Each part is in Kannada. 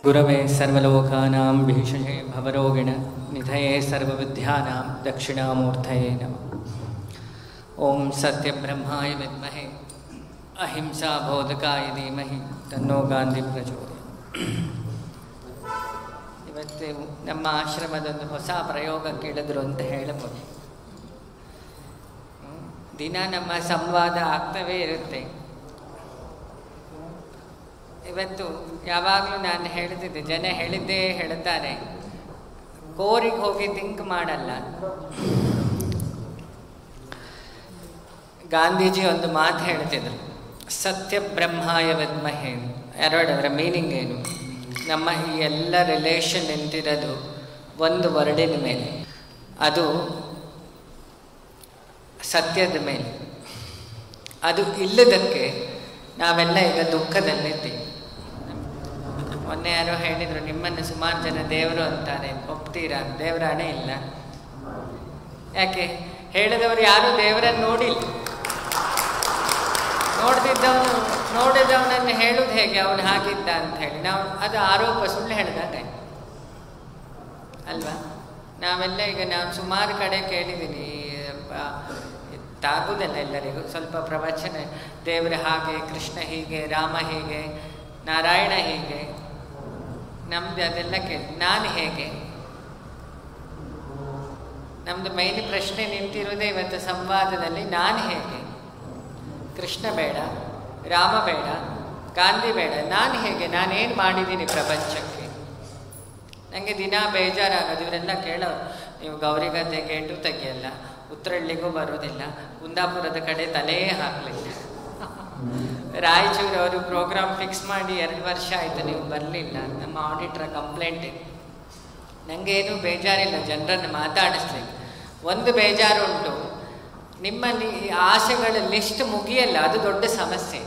गुरवे सर्वलोकानां भीषणे भवरोगिण निधये सर्वविद्यानां दक्षिणामूर्तये नमः। ओं सत्यब्रह्माय विद्महे अहिंसा बोधकाय धीमहि तन्नो ಗಾಂಧಿ ಪ್ರಚೋದಯಾತ್. ಇವತ್ತು ನಮ್ಮ ಆಶ್ರಮದೊಂದು ಹೊಸ ಪ್ರಯೋಗಕ್ಕೆ ಇಳಿದ್ರು ಅಂತ ಹೇಳಬಹುದು. ದಿನ ನಮ್ಮ ಸಂವಾದ ಆಗ್ತವೇ ಇರುತ್ತೆ. ಇವತ್ತು ಯಾವಾಗಲೂ ನಾನು ಹೇಳ್ತಿದ್ದೆ, ಜನ ಹೇಳಿದ್ದೇ ಹೇಳ್ತಾರೆ, ಕೋರಿಗೆ ಹೋಗಿ ಥಿಂಕ್ ಮಾಡಲ್ಲ. ಗಾಂಧೀಜಿ ಒಂದು ಮಾತು ಹೇಳ್ತಿದ್ರು, ಸತ್ಯ ಬ್ರಹ್ಮಾಯ ವಿದ್ಮಹೆ. ಅದರ ಮೀನಿಂಗ್ ಏನು? ನಮ್ಮ ಈ ಎಲ್ಲ ರಿಲೇಷನ್ ನಿಂತಿರೋದು ಒಂದು ವರ್ಡಿನ ಮೇಲೆ, ಅದು ಸತ್ಯದ ಮೇಲೆ. ಅದು ಇಲ್ಲದಕ್ಕೆ ನಾವೆಲ್ಲ ಈಗ ದುಃಖದಲ್ಲಿದ್ದೀವಿ. ಮೊನ್ನೆ ಯಾರೋ ಹೇಳಿದರು, ನಿಮ್ಮನ್ನು ಸುಮಾರು ಜನ ದೇವರು ಅಂತಾರೆ, ಒಪ್ತೀರಾ? ದೇವರಾಣೆ ಇಲ್ಲ. ಯಾಕೆ? ಹೇಳಿದವರು ಯಾರೂ ದೇವರನ್ನು ನೋಡಿಲ್ಲ. ನೋಡಿದವನನ್ನು ಹೇಳುವುದು ಹೇಗೆ ಅವನು ಹಾಗಿದ್ದ ಅಂತ ಹೇಳಿ? ನಾವು ಅದು ಆರೋಪ, ಸುಳ್ಳು ಹೇಳಿದಾಗ ಅಲ್ವಾ? ನಾವೆಲ್ಲ ಈಗ ನಾನು ಸುಮಾರು ಕಡೆ ಕೇಳಿದ್ದೀನಿ, ತಾಗುವುದಲ್ಲ ಎಲ್ಲರಿಗೂ, ಸ್ವಲ್ಪ ಪ್ರವಚನ, ದೇವರ ಹಾಗೆ, ಕೃಷ್ಣ ಹೀಗೆ, ರಾಮ ಹೀಗೆ, ನಾರಾಯಣ ಹೀಗೆ, ನಮ್ದು ಅದೆಲ್ಲ ಕೇಳಿ. ನಾನು ಹೇಗೆ? ನಮ್ಮದು ಮೈನ್ ಪ್ರಶ್ನೆ ನಿಂತಿರೋದೇ ಇವತ್ತು ಸಂವಾದದಲ್ಲಿ, ನಾನು ಹೇಗೆ? ಕೃಷ್ಣ ಬೇಡ, ರಾಮ ಬೇಡ, ಗಾಂಧಿ ಬೇಡ, ನಾನು ಹೇಗೆ? ನಾನೇನು ಮಾಡಿದ್ದೀನಿ ಪ್ರಪಂಚಕ್ಕೆ? ನನಗೆ ದಿನ ಬೇಜಾರಾಗೋದು. ಇವರೆಲ್ಲ ಕೇಳೋರು, ನೀವು ಗೌರಿಗದ್ದೆ ಗೇಟು ತೆಗಿಯಲ್ಲ, ಉತ್ತರಳ್ಳಿಗೂ ಬರೋದಿಲ್ಲ, ಕುಂದಾಪುರದ ಕಡೆ ತಲೆಯೇ ಹಾಕಲಿಲ್ಲ, ರಾಯಚೂರು ಅವರು ಪ್ರೋಗ್ರಾಮ್ ಫಿಕ್ಸ್ ಮಾಡಿ 2 ವರ್ಷ ಆಯಿತು, ನೀವು ಬರಲಿಲ್ಲ, ನಮ್ಮ ಆಡಿಟ್ರ ಕಂಪ್ಲೇಂಟ್ ಇದೆ. ನನಗೇನು ಬೇಜಾರಿಲ್ಲ ಜನರನ್ನು ಮಾತಾಡಿಸ್ಲಿಕ್ಕೆ. ಒಂದು ಬೇಜಾರು ಉಂಟು, ನಿಮ್ಮ ಆಸೆಗಳ ಲಿಸ್ಟ್ ಮುಗಿಯಲ್ಲ, ಅದು ದೊಡ್ಡ ಸಮಸ್ಯೆ.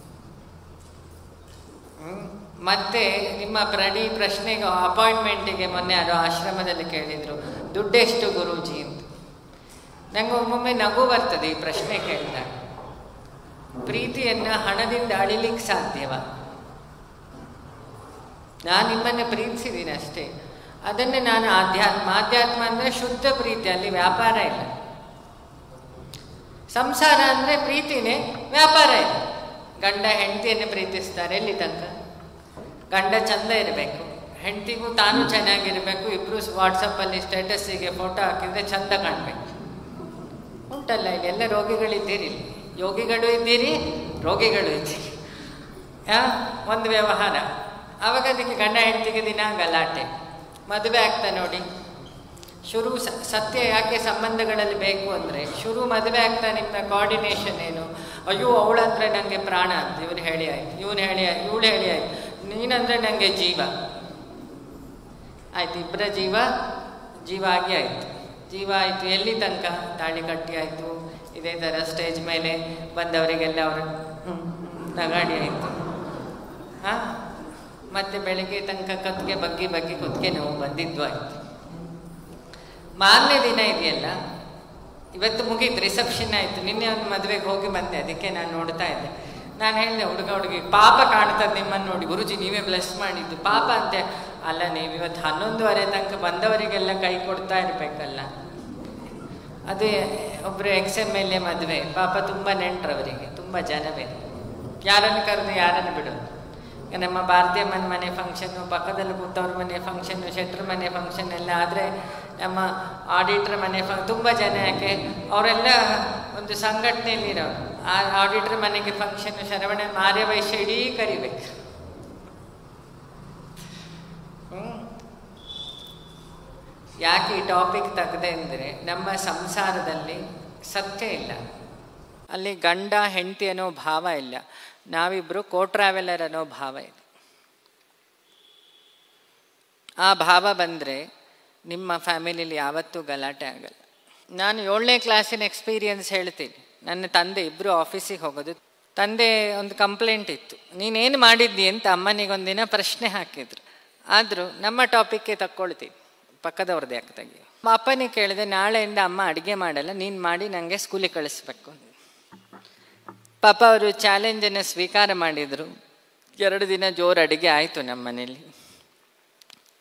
ಮತ್ತೆ ನಿಮ್ಮ ಪ್ರಶ್ನೆಗೆ, ಅಪಾಯಿಂಟ್ಮೆಂಟಿಗೆ ಮೊನ್ನೆ ಯಾರೋ ಆಶ್ರಮದಲ್ಲಿ ಕೇಳಿದರು, ದುಡ್ಡೆಷ್ಟು ಗುರೂಜಿ ಅಂತ. ನಂಗೆ ಒಮ್ಮೊಮ್ಮೆ ನಗು ಬರ್ತದೆ ಈ ಪ್ರಶ್ನೆ ಕೇಳಿದಾಗ. ಪ್ರೀತಿಯನ್ನು ಹಣದಿಂದ ಅಳಿಲಿಕ್ಕೆ ಸಾಧ್ಯವ? ನಾನು ನಿಮ್ಮನ್ನು ಪ್ರೀತಿಸಿದ್ದೀನಿ ಅಷ್ಟೇ. ಅದನ್ನೇ ನಾನು ಆಧ್ಯಾತ್ಮ ಅಂದರೆ ಶುದ್ಧ ಪ್ರೀತಿ, ಅಲ್ಲಿ ವ್ಯಾಪಾರ ಇಲ್ಲ. ಸಂಸಾರ ಅಂದರೆ ಪ್ರೀತಿನೇ, ವ್ಯಾಪಾರ ಇಲ್ಲ. ಗಂಡ ಹೆಂಡತಿಯನ್ನು ಪ್ರೀತಿಸ್ತಾರೆ, ಎಲ್ಲಿ ತನಕ? ಗಂಡ ಚಂದ ಇರಬೇಕು, ಹೆಂಡತಿಗೂ ತಾನು ಚೆನ್ನಾಗಿರಬೇಕು, ಇಬ್ಬರು ವಾಟ್ಸಪ್ಪಲ್ಲಿ ಸ್ಟೇಟಸ್ಸಿಗೆ ಫೋಟೋ ಹಾಕಿದರೆ ಚಂದ ಕಾಣಬೇಕು. ಉಂಟಲ್ಲ, ಇಲ್ಲೆಲ್ಲ ರೋಗಿಗಳಿದ್ದೀರಿ, ಯೋಗಿಗಳು ಇದ್ದೀರಿ, ರೋಗಿಗಳು ಇದ್ದೀರಿ. ಒಂದು ವ್ಯವಹಾರ. ಆವಾಗ ಅದಕ್ಕೆ ಗಂಡ ಹೆಂಡತಿಗೆ ದಿನ ಗಲಾಟೆ. ಮದುವೆ ಆಗ್ತಾ ನೋಡಿ, ಶುರು ಸತ್ಯ ಯಾಕೆ ಸಂಬಂಧಗಳಲ್ಲಿ ಬೇಕು ಅಂದರೆ, ಶುರು ಮದುವೆ ಆಗ್ತಾ ನಿಮ್ಮ ಕೋಆರ್ಡಿನೇಷನ್ ಏನು? ಅಯ್ಯೋ ಅವಳಂದರೆ ನನಗೆ ಪ್ರಾಣ ಅಂತ ಇವನು ಹೇಳಿ ಆಯ್ತು, ಇವಳು ಹೇಳಿ ಆಯ್ತು, ನೀನಂದರೆ ನನಗೆ ಜೀವ ಆಯ್ತು. ಇಬ್ಬರ ಜೀವ ಆಗಿ ಆಯಿತು. ಜೀವ ಆಯಿತು, ಎಲ್ಲಿ ತನಕ? ತಾಳಿ ಕಟ್ಟಿ ಆಯಿತು, ಇದೇ ಥರ ಸ್ಟೇಜ್ ಮೇಲೆ ಬಂದವರಿಗೆಲ್ಲ ಅವರು ನಗಾಡಿ ಆಯಿತು. ಮತ್ತು ಬೆಳಗ್ಗೆ ತನಕ ಕತ್ತಿಗೆ ಬಗ್ಗಿ ಕುತ್ತಿಗೆ ನೋವು ಬಂದಿದ್ದು ಆಯಿತು. ಮಾರನೇ ದಿನ ಇದೆಯಲ್ಲ, ಇವತ್ತು ಮುಗೀತು, ರಿಸೆಪ್ಷನ್ ಆಯಿತು. ನಿನ್ನೆ ಒಂದು ಮದುವೆಗೆ ಹೋಗಿ ಬಂದೆ, ಅದಕ್ಕೆ ನಾನು ನೋಡ್ತಾ ಇದ್ದೆ. ನಾನು ಹೇಳಿದೆ ಹುಡುಗಿ, ಪಾಪ ಕಾಣ್ತದೆ ನಿಮ್ಮನ್ನು ನೋಡಿ, ಗುರುಜಿ ನೀವೇ ಬ್ಲೆಸ್ ಮಾಡಿದ್ದು ಪಾಪ ಅಂತೆ. ಅಲ್ಲ, ನೀವು ಇವತ್ತು 11:30 ತನಕ ಬಂದವರಿಗೆಲ್ಲ ಕೈ ಕೊಡ್ತಾ ಇರಬೇಕಲ್ಲ. ಅದೇ ಒಬ್ಬರು XMLA ಮದುವೆ, ಪಾಪ ತುಂಬ ನೆಂಟ್ರವರಿಗೆ, ತುಂಬ ಜನವೇ, ಯಾರನ್ನು ಕರೆದು ಯಾರನ್ನು ಬಿಡೋದು. ನಮ್ಮ ಭಾರತೀಯ ಮನೆ ಫಂಕ್ಷನ್ನು, ಪಕ್ಕದಲ್ಲಿ ಕೂತವ್ರ ಮನೆ ಫಂಕ್ಷನ್ನು, ಶೆಟ್ರ್ ಮನೆ ಫಂಕ್ಷನ್ ಎಲ್ಲ ಆದರೆ, ನಮ್ಮ ಆಡಿಟ್ರ್ ಮನೆ ತುಂಬ ಜನ. ಯಾಕೆ? ಅವರೆಲ್ಲ ಒಂದು ಸಂಘಟನೆಯಲ್ಲಿರೋರು. ಆ ಆಡಿಟ್ರ್ ಮನೆಗೆ ಫಂಕ್ಷನ್ನು, ಶರವಣ ಮಾರ್ಯ ವೈಶ್ಯ ಇಡೀ ಕರಿಬೇಕು. ಯಾಕೆ ಈ ಟಾಪಿಕ್ ತೆಗೆದೆ ಅಂದರೆ, ನಮ್ಮ ಸಂಸಾರದಲ್ಲಿ ಸತ್ಯ ಇಲ್ಲ, ಅಲ್ಲಿ ಗಂಡ ಹೆಂಡತಿ ಅನ್ನೋ ಭಾವ ಇಲ್ಲ, ನಾವಿಬ್ಬರು ಟ್ರಾವೆಲರ್ ಅನ್ನೋ ಭಾವ ಇದೆ. ಆ ಭಾವ ಬಂದರೆ ನಿಮ್ಮ ಫ್ಯಾಮಿಲಿಯಲ್ಲಿ ಯಾವತ್ತೂ ಗಲಾಟೆ ಆಗಲ್ಲ. ನಾನು 7ನೇ ಕ್ಲಾಸಿನ ಎಕ್ಸ್ಪೀರಿಯನ್ಸ್ ಹೇಳ್ತೀನಿ. ನನ್ನ ತಂದೆ, ಇಬ್ಬರು ಆಫೀಸಿಗೆ ಹೋಗೋದು. ತಂದೆ ಒಂದು ಕಂಪ್ಲೇಂಟ್ ಇತ್ತು, ನೀನೇನು ಮಾಡಿದ್ದಿ ಅಂತ ಅಮ್ಮನಿಗೊಂದಿನ ಪ್ರಶ್ನೆ ಹಾಕಿದ್ರು. ಆದರೂ ನಮ್ಮ ಟಾಪಿಕ್ಗೆ ತಕ್ಕೊಳ್ತೀವಿ, ಪಕ್ಕದವ್ರದ್ದು ಯಾಕೆ ತೆಗಿ. ಅಪ್ಪನಿಗೆ ಕೇಳಿದೆ, ನಾಳೆಯಿಂದ ಅಮ್ಮ ಅಡುಗೆ ಮಾಡಲ್ಲ, ನೀನು ಮಾಡಿ ನನಗೆ ಸ್ಕೂಲಿಗೆ ಕಳಿಸ್ಬೇಕು. ಪಾಪ ಅವರು ಚಾಲೆಂಜನ್ನು ಸ್ವೀಕಾರ ಮಾಡಿದರು. 2 ದಿನ ಜೋರು ಅಡುಗೆ ಆಯಿತು ನಮ್ಮ ಮನೇಲಿ.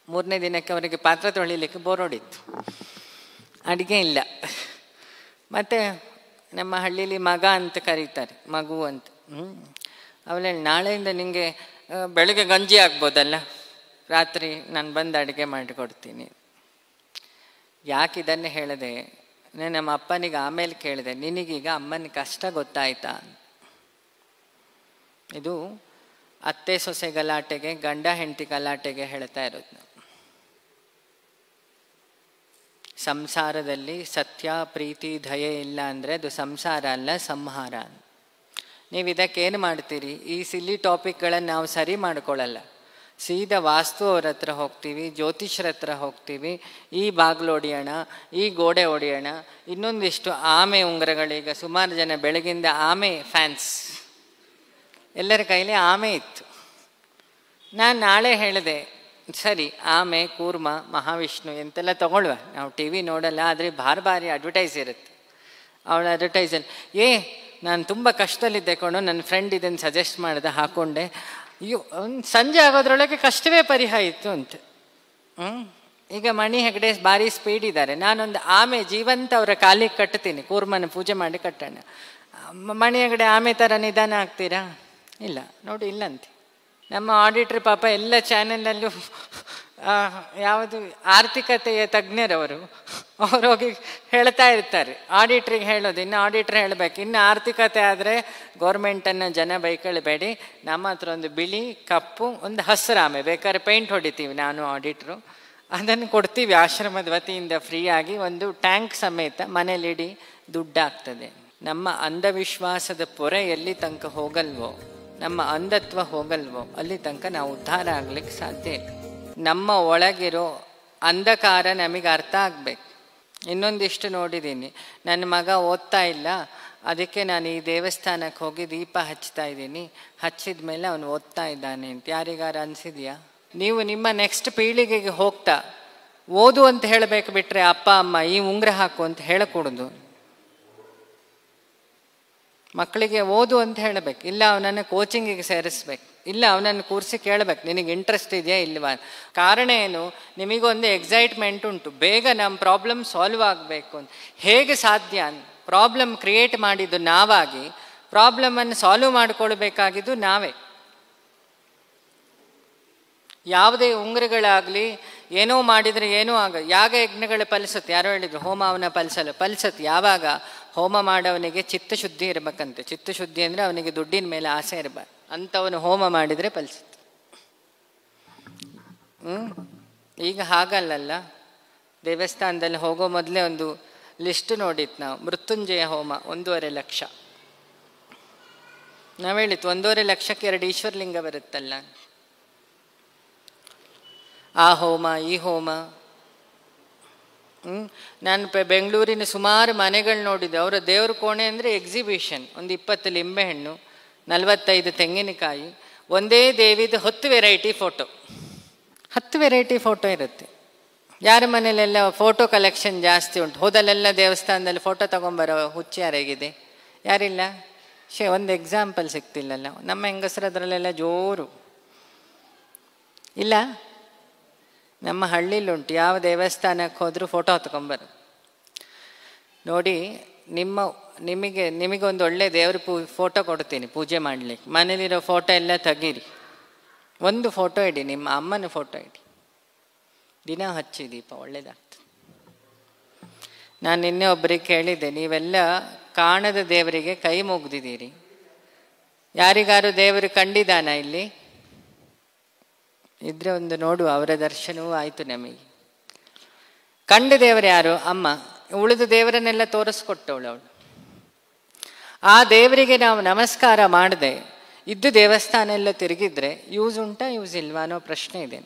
3ನೇ ದಿನಕ್ಕೆ ಅವರಿಗೆ ಪಾತ್ರೆ ತೊಳಿಲಿಕ್ಕೆ ಬೋರ್ ಹೊಡಿತ್ತು, ಅಡುಗೆ ಇಲ್ಲ. ಮತ್ತು ನಮ್ಮ ಹಳ್ಳೀಲಿ ಮಗ ಅಂತ ಕರೀತಾರೆ, ಮಗು ಅಂತ. ಅವಳು ನಾಳೆಯಿಂದ ನಿನಗೆ ಬೆಳಗ್ಗೆ ಗಂಜಿ ಆಗ್ಬೋದಲ್ಲ, ರಾತ್ರಿ ನಾನು ಬಂದು ಅಡುಗೆ ಮಾಡಿಕೊಡ್ತೀನಿ. ಯಾಕೆ ಇದನ್ನು ಹೇಳಿದೆ, ನಾನು ನಮ್ಮ ಅಪ್ಪನಿಗೆ ಆಮೇಲೆ ಕೇಳಿದೆ, ನಿನಗೀಗ ಅಮ್ಮನ ಕಷ್ಟ ಗೊತ್ತಾಯ್ತಾ? ಇದು ಅತ್ತೆ ಸೊಸೆ ಗಲಾಟೆಗೆ, ಗಂಡ ಹೆಂಡತಿ ಗಲಾಟೆಗೆ ಹೇಳ್ತಾ ಇರೋದು ನಾವು. ಸಂಸಾರದಲ್ಲಿ ಸತ್ಯ ಪ್ರೀತಿ ದಯೆ ಇಲ್ಲ ಅಂದರೆ ಅದು ಸಂಸಾರ ಅಲ್ಲ, ಸಂಹಾರ. ನೀವು ಇದಕ್ಕೇನು ಮಾಡ್ತೀರಿ? ಈ ಸಿಲ್ಲಿ ಟಾಪಿಕ್ಗಳನ್ನು ನಾವು ಸರಿ ಮಾಡ್ಕೊಳ್ಳಲ್ಲ. ಸೀದಾ ವಾಸ್ತು ಅವ್ರ ಹತ್ರ ಹೋಗ್ತೀವಿ, ಜ್ಯೋತಿಷ್ಯರ ಹತ್ರ ಹೋಗ್ತೀವಿ, ಈ ಬಾಗಿಲು ಹೊಡಿಯೋಣ, ಈ ಗೋಡೆ ಹೊಡಿಯೋಣ, ಇನ್ನೊಂದಿಷ್ಟು ಆಮೆ ಉಂಗುರಗಳೀಗ ಸುಮಾರು ಜನ ಬೆಳಗಿಂದ ಆಮೆ ಫ್ಯಾನ್ಸ್, ಎಲ್ಲರ ಕೈಲಿ ಆಮೆ ಇತ್ತು. ನಾನು ನಾಳೆ ಹೇಳಿದೆ, ಸರಿ ಆಮೆ, ಕೂರ್ಮ, ಮಹಾವಿಷ್ಣು ಎಂತೆಲ್ಲ ತಗೊಳ್ಳುವ, ನಾವು ಟಿ ವಿ ನೋಡಲ್ಲ, ಆದರೆ ಭಾರಿ ಅಡ್ವರ್ಟೈಸ್ ಇರುತ್ತೆ. ಅವಳ ಅಡ್ವರ್ಟೈಸಲ್ಲಿ ನಾನು ತುಂಬ ಕಷ್ಟದಲ್ಲಿದ್ದೆ ಕೊಂಡು, ನನ್ನ ಫ್ರೆಂಡ್ ಇದನ್ನು ಸಜೆಸ್ಟ್ ಮಾಡಿದೆ, ಹಾಕ್ಕೊಂಡೆ. ಅಯ್ಯೋ, ಸಂಜೆ ಆಗೋದ್ರೊಳಗೆ ಕಷ್ಟವೇ ಪರಿಹಾರ ಇತ್ತು ಅಂತ. ಈಗ ಮಣಿ ಹೆಗಡೆ ಭಾರಿ ಸ್ಪೀಡ್ ಇದ್ದಾರೆ. ನಾನೊಂದು ಆಮೆ ಜೀವಂತ ಅವರ ಕಾಲಿಗೆ ಕಟ್ತೀನಿ, ಕೂರ್ಮನ ಪೂಜೆ ಮಾಡಿ ಕಟ್ಟೋಣ. ಮಣಿ ಹೆಗಡೆ ಆಮೆ ಥರ ನಿಧಾನ ಆಗ್ತೀರಾ? ಇಲ್ಲ ನೋಡಿ, ಇಲ್ಲಂತೆ. ನಮ್ಮ ಆಡಿಟ್ರ್ ಪಾಪ ಎಲ್ಲ ಚಾನೆಲಲ್ಲೂ ಯಾವುದು ಆರ್ಥಿಕತೆಯ ತಜ್ಞರವರು, ಅವರು ಹೋಗಿ ಹೇಳ್ತಾ ಇರ್ತಾರೆ. ಆಡಿಟ್ರಿಗೆ ಹೇಳೋದು, ಇನ್ನು ಆಡಿಟ್ರ್ ಹೇಳಬೇಕು, ಇನ್ನು ಆರ್ಥಿಕತೆ ಆದರೆ ಗೌರ್ಮೆಂಟನ್ನು ಜನ ಬೈಕಳ್ಬೇಡಿ, ನಮ್ಮ ಹತ್ರ ಒಂದು ಬಿಳಿ ಕಪ್ಪು ಒಂದು ಹಸಿರಾಮೆ ಬೇಕಾದ್ರೆ ಪೇಂಟ್ ಹೊಡಿತೀವಿ, ನಾನು ಆಡಿಟ್ರು, ಅದನ್ನು ಕೊಡ್ತೀವಿ ಆಶ್ರಮದ ವತಿಯಿಂದ ಫ್ರೀಯಾಗಿ, ಒಂದು ಟ್ಯಾಂಕ್ ಸಮೇತ ಮನೇಲಿಡಿ, ದುಡ್ಡಾಗ್ತದೆ. ನಮ್ಮ ಅಂಧವಿಶ್ವಾಸದ ಪೊರೆ ಎಲ್ಲಿ ತನಕ ಹೋಗಲ್ವೋ, ನಮ್ಮ ಅಂಧತ್ವ ಹೋಗಲ್ವೋ, ಅಲ್ಲಿ ತನಕ ನಾವು ಉದ್ಧಾರ ಆಗ್ಲಿಕ್ಕೆ ಸಾಧ್ಯ ಇಲ್ಲ. ನಮ್ಮ ಒಳಗಿರೋ ಅಂಧಕಾರ ನಮಗೆ ಅರ್ಥ ಆಗ್ಬೇಕು. ಇನ್ನೊಂದಿಷ್ಟು ನೋಡಿದ್ದೀನಿ, ನನ್ನ ಮಗ ಓದ್ತಾ ಇಲ್ಲ, ಅದಕ್ಕೆ ನಾನು ಈ ದೇವಸ್ಥಾನಕ್ಕೆ ಹೋಗಿ ದೀಪ ಹಚ್ತಾ ಇದ್ದೀನಿ, ಹಚ್ಚಿದ ಮೇಲೆ ಅವನು ಓದ್ತಾ ಇದ್ದಾನೆ ಅಂತ ಯಾರಿಗಾರ ಅನಿಸಿದ್ಯಾ? ನೀವು ನಿಮ್ಮ ನೆಕ್ಸ್ಟ್ ಪೀಳಿಗೆಗೆ ಹೋಗ್ತಾ ಓದು ಅಂತ ಹೇಳಬೇಕು ಬಿಟ್ರೆ, ಅಪ್ಪ ಅಮ್ಮ ಈ ಉಂಗುರ ಹಾಕು ಅಂತ ಹೇಳಕೂಡದು. ಮಕ್ಕಳಿಗೆ ಓದು ಅಂತ ಹೇಳಬೇಕು, ಇಲ್ಲ ಅವನನ್ನು ಕೋಚಿಂಗಿಗೆ ಸೇರಿಸ್ಬೇಕು, ಇಲ್ಲ ಅವನನ್ನು ಕೂರಿಸಿ ಕೇಳಬೇಕು, ನಿನಗೆ ಇಂಟ್ರೆಸ್ಟ್ ಇದೆಯಾ ಇಲ್ವಾ? ಕಾರಣ ಏನು? ನಿಮಗೊಂದು ಎಕ್ಸೈಟ್ಮೆಂಟ್ ಉಂಟು, ಬೇಗ ನಮ್ಮ ಪ್ರಾಬ್ಲಮ್ ಸಾಲ್ವ್ ಆಗಬೇಕು ಅಂತ. ಹೇಗೆ ಸಾಧ್ಯ? ಪ್ರಾಬ್ಲಮ್ ಕ್ರಿಯೇಟ್ ಮಾಡಿದ್ದು ನಾವಾಗಿ, ಪ್ರಾಬ್ಲಮನ್ನು ಸಾಲ್ವ್ ಮಾಡಿಕೊಳ್ಬೇಕಾಗಿದ್ದು ನಾವೇ. ಯಾವುದೇ ಉಂಗುರಗಳಾಗಲಿ ಏನೋ ಮಾಡಿದರೆ ಏನೂ ಯಾಗ ಯಜ್ಞಗಳು ಫಲಿಸುತ್ತೆ. ಯಾರೋ ಹೇಳಿದ್ರು ಹೋಮವನ್ನು ಫಲಿಸುತ್ತೆ. ಯಾವಾಗ? ಹೋಮ ಮಾಡೋವನಿಗೆ ಚಿತ್ತಶುದ್ಧಿ ಇರಬೇಕಂತೆ. ಚಿತ್ತಶುದ್ಧಿ ಅಂದರೆ ಅವನಿಗೆ ದುಡ್ಡಿನ ಮೇಲೆ ಆಸೆ ಇರಬಾರ್ದು, ಅಂಥವನು ಹೋಮ ಮಾಡಿದರೆ ಫಲಿಸುತ್ತೆ. ಈಗ ಹಾಗಲ್ಲಲ್ಲ. ದೇವಸ್ಥಾನದಲ್ಲಿ ಹೋಗೋ ಮೊದಲೇ ಒಂದು ಲಿಸ್ಟ್ ನೋಡಿತ್ತು ನಾವು, ಮೃತ್ಯುಂಜಯ ಹೋಮ 1.5 ಲಕ್ಷ. ನಾವು ಹೇಳಿತ್ತು 1.5 ಲಕ್ಷಕ್ಕೆ 2 ಈಶ್ವರಲಿಂಗ ಬರುತ್ತಲ್ಲ, ಆ ಹೋಮ ಈ ಹೋಮ. ನಾನು ಬೆಂಗಳೂರಿನ ಸುಮಾರು ಮನೆಗಳು ನೋಡಿದ್ದೆ, ಅವರ ದೇವ್ರ ಕೋಣೆ ಅಂದರೆ ಎಕ್ಸಿಬಿಷನ್. ಒಂದು 20 ಲಿಂಬೆಹಣ್ಣು, 45 ತೆಂಗಿನಕಾಯಿ, ಒಂದೇ ದೇವಿದು 10 ವೆರೈಟಿ ಫೋಟೋ. 10 ವೆರೈಟಿ ಫೋಟೋ ಇರುತ್ತೆ. ಯಾರ ಮನೇಲೆಲ್ಲ ಫೋಟೋ ಕಲೆಕ್ಷನ್ ಜಾಸ್ತಿ ಉಂಟು? ಹೋದಲ್ಲೆಲ್ಲ ದೇವಸ್ಥಾನದಲ್ಲಿ ಫೋಟೋ ತೊಗೊಂಬರೋ ಹುಚ್ಚು ಯಾರಿಗಿದೆ? ಯಾರಿಲ್ಲ? ಒಂದು ಎಕ್ಸಾಂಪಲ್ ಸಿಗ್ತಿಲ್ಲಲ್ಲ. ನಮ್ಮ ಹೆಂಗಸರದ್ರಲ್ಲೆಲ್ಲ ಜೋರು ಇಲ್ಲ. ನಮ್ಮ ಹಳ್ಳಿಲುಂಟು, ಯಾವ ದೇವಸ್ಥಾನಕ್ಕೆ ಹೋದರೂ ಫೋಟೋ ಹೊತ್ಕೊಂಬರು. ನೋಡಿ, ನಿಮಗೊಂದು ಒಳ್ಳೆ ದೇವ್ರ ಫೋಟೋ ಕೊಡ್ತೀನಿ ಪೂಜೆ ಮಾಡಲಿಕ್ಕೆ. ಮನೇಲಿರೋ ಫೋಟೋ ಎಲ್ಲ ತೆಗೀರಿ, ಒಂದು ಫೋಟೋ ಇಡಿ, ನಿಮ್ಮ ಅಮ್ಮನ ಫೋಟೋ ಇಡಿ, ದಿನ ಹಚ್ಚಿ ದೀಪ, ಒಳ್ಳೇದಾಗ್ತದೆ. ನಾನು ನಿನ್ನೆ ಒಬ್ಬರಿಗೆ ಕೇಳಿದ್ದೆ, ನೀವೆಲ್ಲ ಕಾಣದ ದೇವರಿಗೆ ಕೈ ಮುಗ್ದಿದ್ದೀರಿ, ಯಾರಿಗಾರು ದೇವರು ಕಂಡಿದ್ದಾನ ಇಲ್ಲಿ? ಇದ್ರೆ ಒಂದು ನೋಡುವ, ಅವರ ದರ್ಶನವೂ ಆಯಿತು ನಮಗೆ. ಕಂಡ ದೇವರು ಯಾರು? ಅಮ್ಮ. ಉಳಿದ ದೇವರನ್ನೆಲ್ಲ ತೋರಿಸ್ಕೊಟ್ಟವಳು ಅವಳು. ಆ ದೇವರಿಗೆ ನಾವು ನಮಸ್ಕಾರ ಮಾಡದೆ ಇದ್ದು ದೇವಸ್ಥಾನ ಎಲ್ಲ ತಿರುಗಿದ್ರೆ ಯೂಸ್ ಉಂಟಾ ಯೂಸ್ ಇಲ್ವಾ ಅನ್ನೋ ಪ್ರಶ್ನೆ ಇದೆ.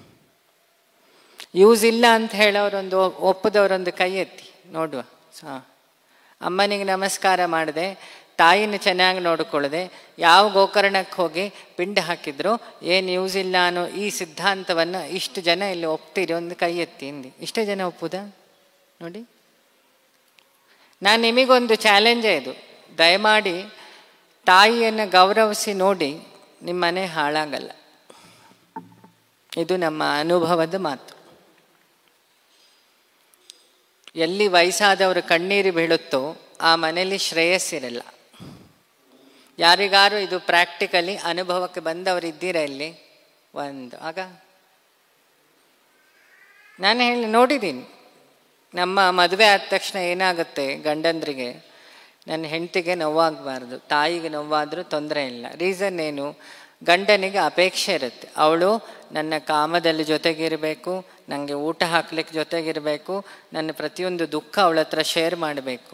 ಯೂಸ್ ಇಲ್ಲ ಅಂತ ಹೇಳೋರೊಂದು ಒಪ್ಪದವರೊಂದು ಕೈ ಎತ್ತಿ ನೋಡುವ. ಅಮ್ಮನಿಗೆ ನಮಸ್ಕಾರ ಮಾಡದೆ, ತಾಯಿನ ಚೆನ್ನಾಗಿ ನೋಡಿಕೊಳ್ಳದೆ, ಯಾವ ಗೋಕರ್ಣಕ್ಕೆ ಹೋಗಿ ಪಿಂಡ ಹಾಕಿದ್ರು ಏನು ಯೂಸ್ ಇಲ್ಲ ಅನ್ನೋ ಈ ಸಿದ್ಧಾಂತವನ್ನು ಇಷ್ಟು ಜನ ಇಲ್ಲಿ ಒಪ್ತೀರಿ? ಒಂದು ಕೈ ಎತ್ತಿ ಹಿಂದಿ. ಇಷ್ಟೇ ಜನ ಒಪ್ಪುದಾ? ನೋಡಿ, ನಾನು ನಿಮಗೊಂದು ಚಾಲೆಂಜೇ ಇದು. ದಯಮಾಡಿ ತಾಯಿಯನ್ನು ಗೌರವಿಸಿ ನೋಡಿ, ನಿಮ್ಮ ಮನೆ ಹಾಳಾಗಲ್ಲ. ಇದು ನಮ್ಮ ಅನುಭವದ ಮಾತು. ಎಲ್ಲಿ ವಯಸ್ಸಾದವರು ಕಣ್ಣೀರು ಬೀಳುತ್ತೋ ಆ ಮನೆಯಲ್ಲಿ ಶ್ರೇಯಸ್ಸಿರಲ್ಲ. ಯಾರಿಗಾರು ಇದು ಪ್ರಾಕ್ಟಿಕಲಿ ಅನುಭವಕ್ಕೆ ಬಂದವರು ಇದ್ದೀರಾ ಇಲ್ಲಿ? ಆಗ ನಾನು ನೋಡಿದ್ದೀನಿ. ನಮ್ಮ ಮದುವೆ ಆದ ತಕ್ಷಣ ಏನಾಗುತ್ತೆ, ಗಂಡಂದ್ರಿಗೆ ನನ್ನ ಹೆಂಡತಿಗೆ ನೋವಾಗಬಾರ್ದು, ತಾಯಿಗೆ ನೋವಾದರೂ ತೊಂದರೆ ಇಲ್ಲ. ರೀಸನ್ ಏನು? ಗಂಡನಿಗೆ ಅಪೇಕ್ಷೆ ಇರುತ್ತೆ, ಅವಳು ನನ್ನ ಕಾಮದಲ್ಲಿ ಜೊತೆಗಿರಬೇಕು, ನನಗೆ ಊಟ ಹಾಕ್ಲಿಕ್ಕೆ ಜೊತೆಗಿರಬೇಕು, ನನ್ನ ಪ್ರತಿಯೊಂದು ದುಃಖ ಅವಳ ಹತ್ರ ಶೇರ್ ಮಾಡಬೇಕು.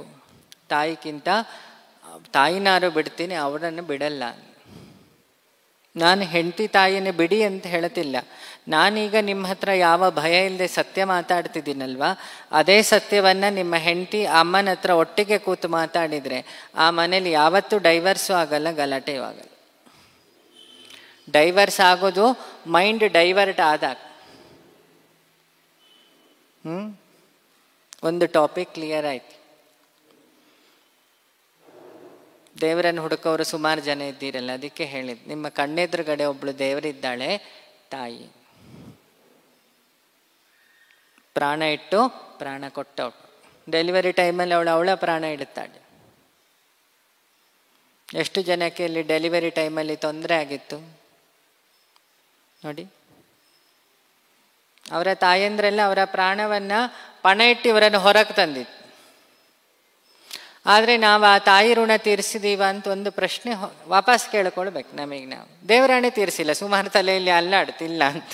ತಾಯಿನಾರು ಬಿಡ್ತೀನಿ, ಅವಳನ್ನು ಬಿಡಲ್ಲ. ನಾನು ಹೆಂಡತಿ ತಾಯಿನೇ ಬಿಡಿ ಅಂತ ಹೇಳ್ತಿಲ್ಲ. ನಾನೀಗ ನಿಮ್ಮ ಹತ್ರ ಯಾವ ಭಯ ಇಲ್ಲದೆ ಸತ್ಯ ಮಾತಾಡ್ತಿದ್ದೀನಲ್ವ, ಅದೇ ಸತ್ಯವನ್ನು ನಿಮ್ಮ ಹೆಂಡತಿ ಅಮ್ಮನ ಹತ್ರ ಒಟ್ಟಿಗೆ ಕೂತು ಮಾತಾಡಿದರೆ ಆ ಮನೇಲಿ ಯಾವತ್ತೂ ಡೈವರ್ಸು ಆಗಲ್ಲ, ಗಲಾಟೆಯೂ ಆಗಲ್ಲ. ಡೈವರ್ಸ್ ಆಗೋದು ಮೈಂಡ್ ಡೈವರ್ಟ್ ಆದಾಗ. ಒಂದು ಟಾಪಿಕ್ ಕ್ಲಿಯರ್ ಆಯ್ತು. ದೇವರನ್ನು ಹುಡುಕೋರು ಸುಮಾರು ಜನ ಇದ್ದೀರಲ್ಲ, ಅದಕ್ಕೆ ಹೇಳಿದ್ದು, ನಿಮ್ಮ ಕಣ್ಣೆದುರುಗಡೆ ಒಬ್ಳು ದೇವರಿದ್ದಾಳೆ, ತಾಯಿ. ಪ್ರಾಣ ಇಟ್ಟು ಪ್ರಾಣ ಕೊಟ್ಟವಳು. ಡೆಲಿವರಿ ಟೈಮಲ್ಲಿ ಅವಳ ಪ್ರಾಣ ಇಡುತ್ತಾಳೆ. ಎಷ್ಟು ಜನಕ್ಕೆ ಇಲ್ಲಿ ಡೆಲಿವರಿ ಟೈಮಲ್ಲಿ ತೊಂದರೆ ಆಗಿತ್ತು ನೋಡಿ. ಅವರ ತಾಯಂದ್ರೆಲ್ಲ ಅವರ ಪ್ರಾಣವನ್ನು ಪಣ ಇಟ್ಟು ಇವರನ್ನು ಹೊರಗೆ ತಂದಿತ್ತು. ಆದರೆ ನಾವು ಆ ತಾಯಿ ಋಣ ತೀರಿಸಿದೀವ ಅಂತ ಒಂದು ಪ್ರಶ್ನೆ ವಾಪಸ್ ಕೇಳ್ಕೊಳ್ಬೇಕು ನಮಗೆ. ನಾವು ದೇವರಾಣೆ ತೀರಿಸಿಲ್ಲ, ಸುಮಾರು ತಲೆಯಲ್ಲಿ ಅಲ್ಲಾಡ್ತಿಲ್ಲ ಅಂತ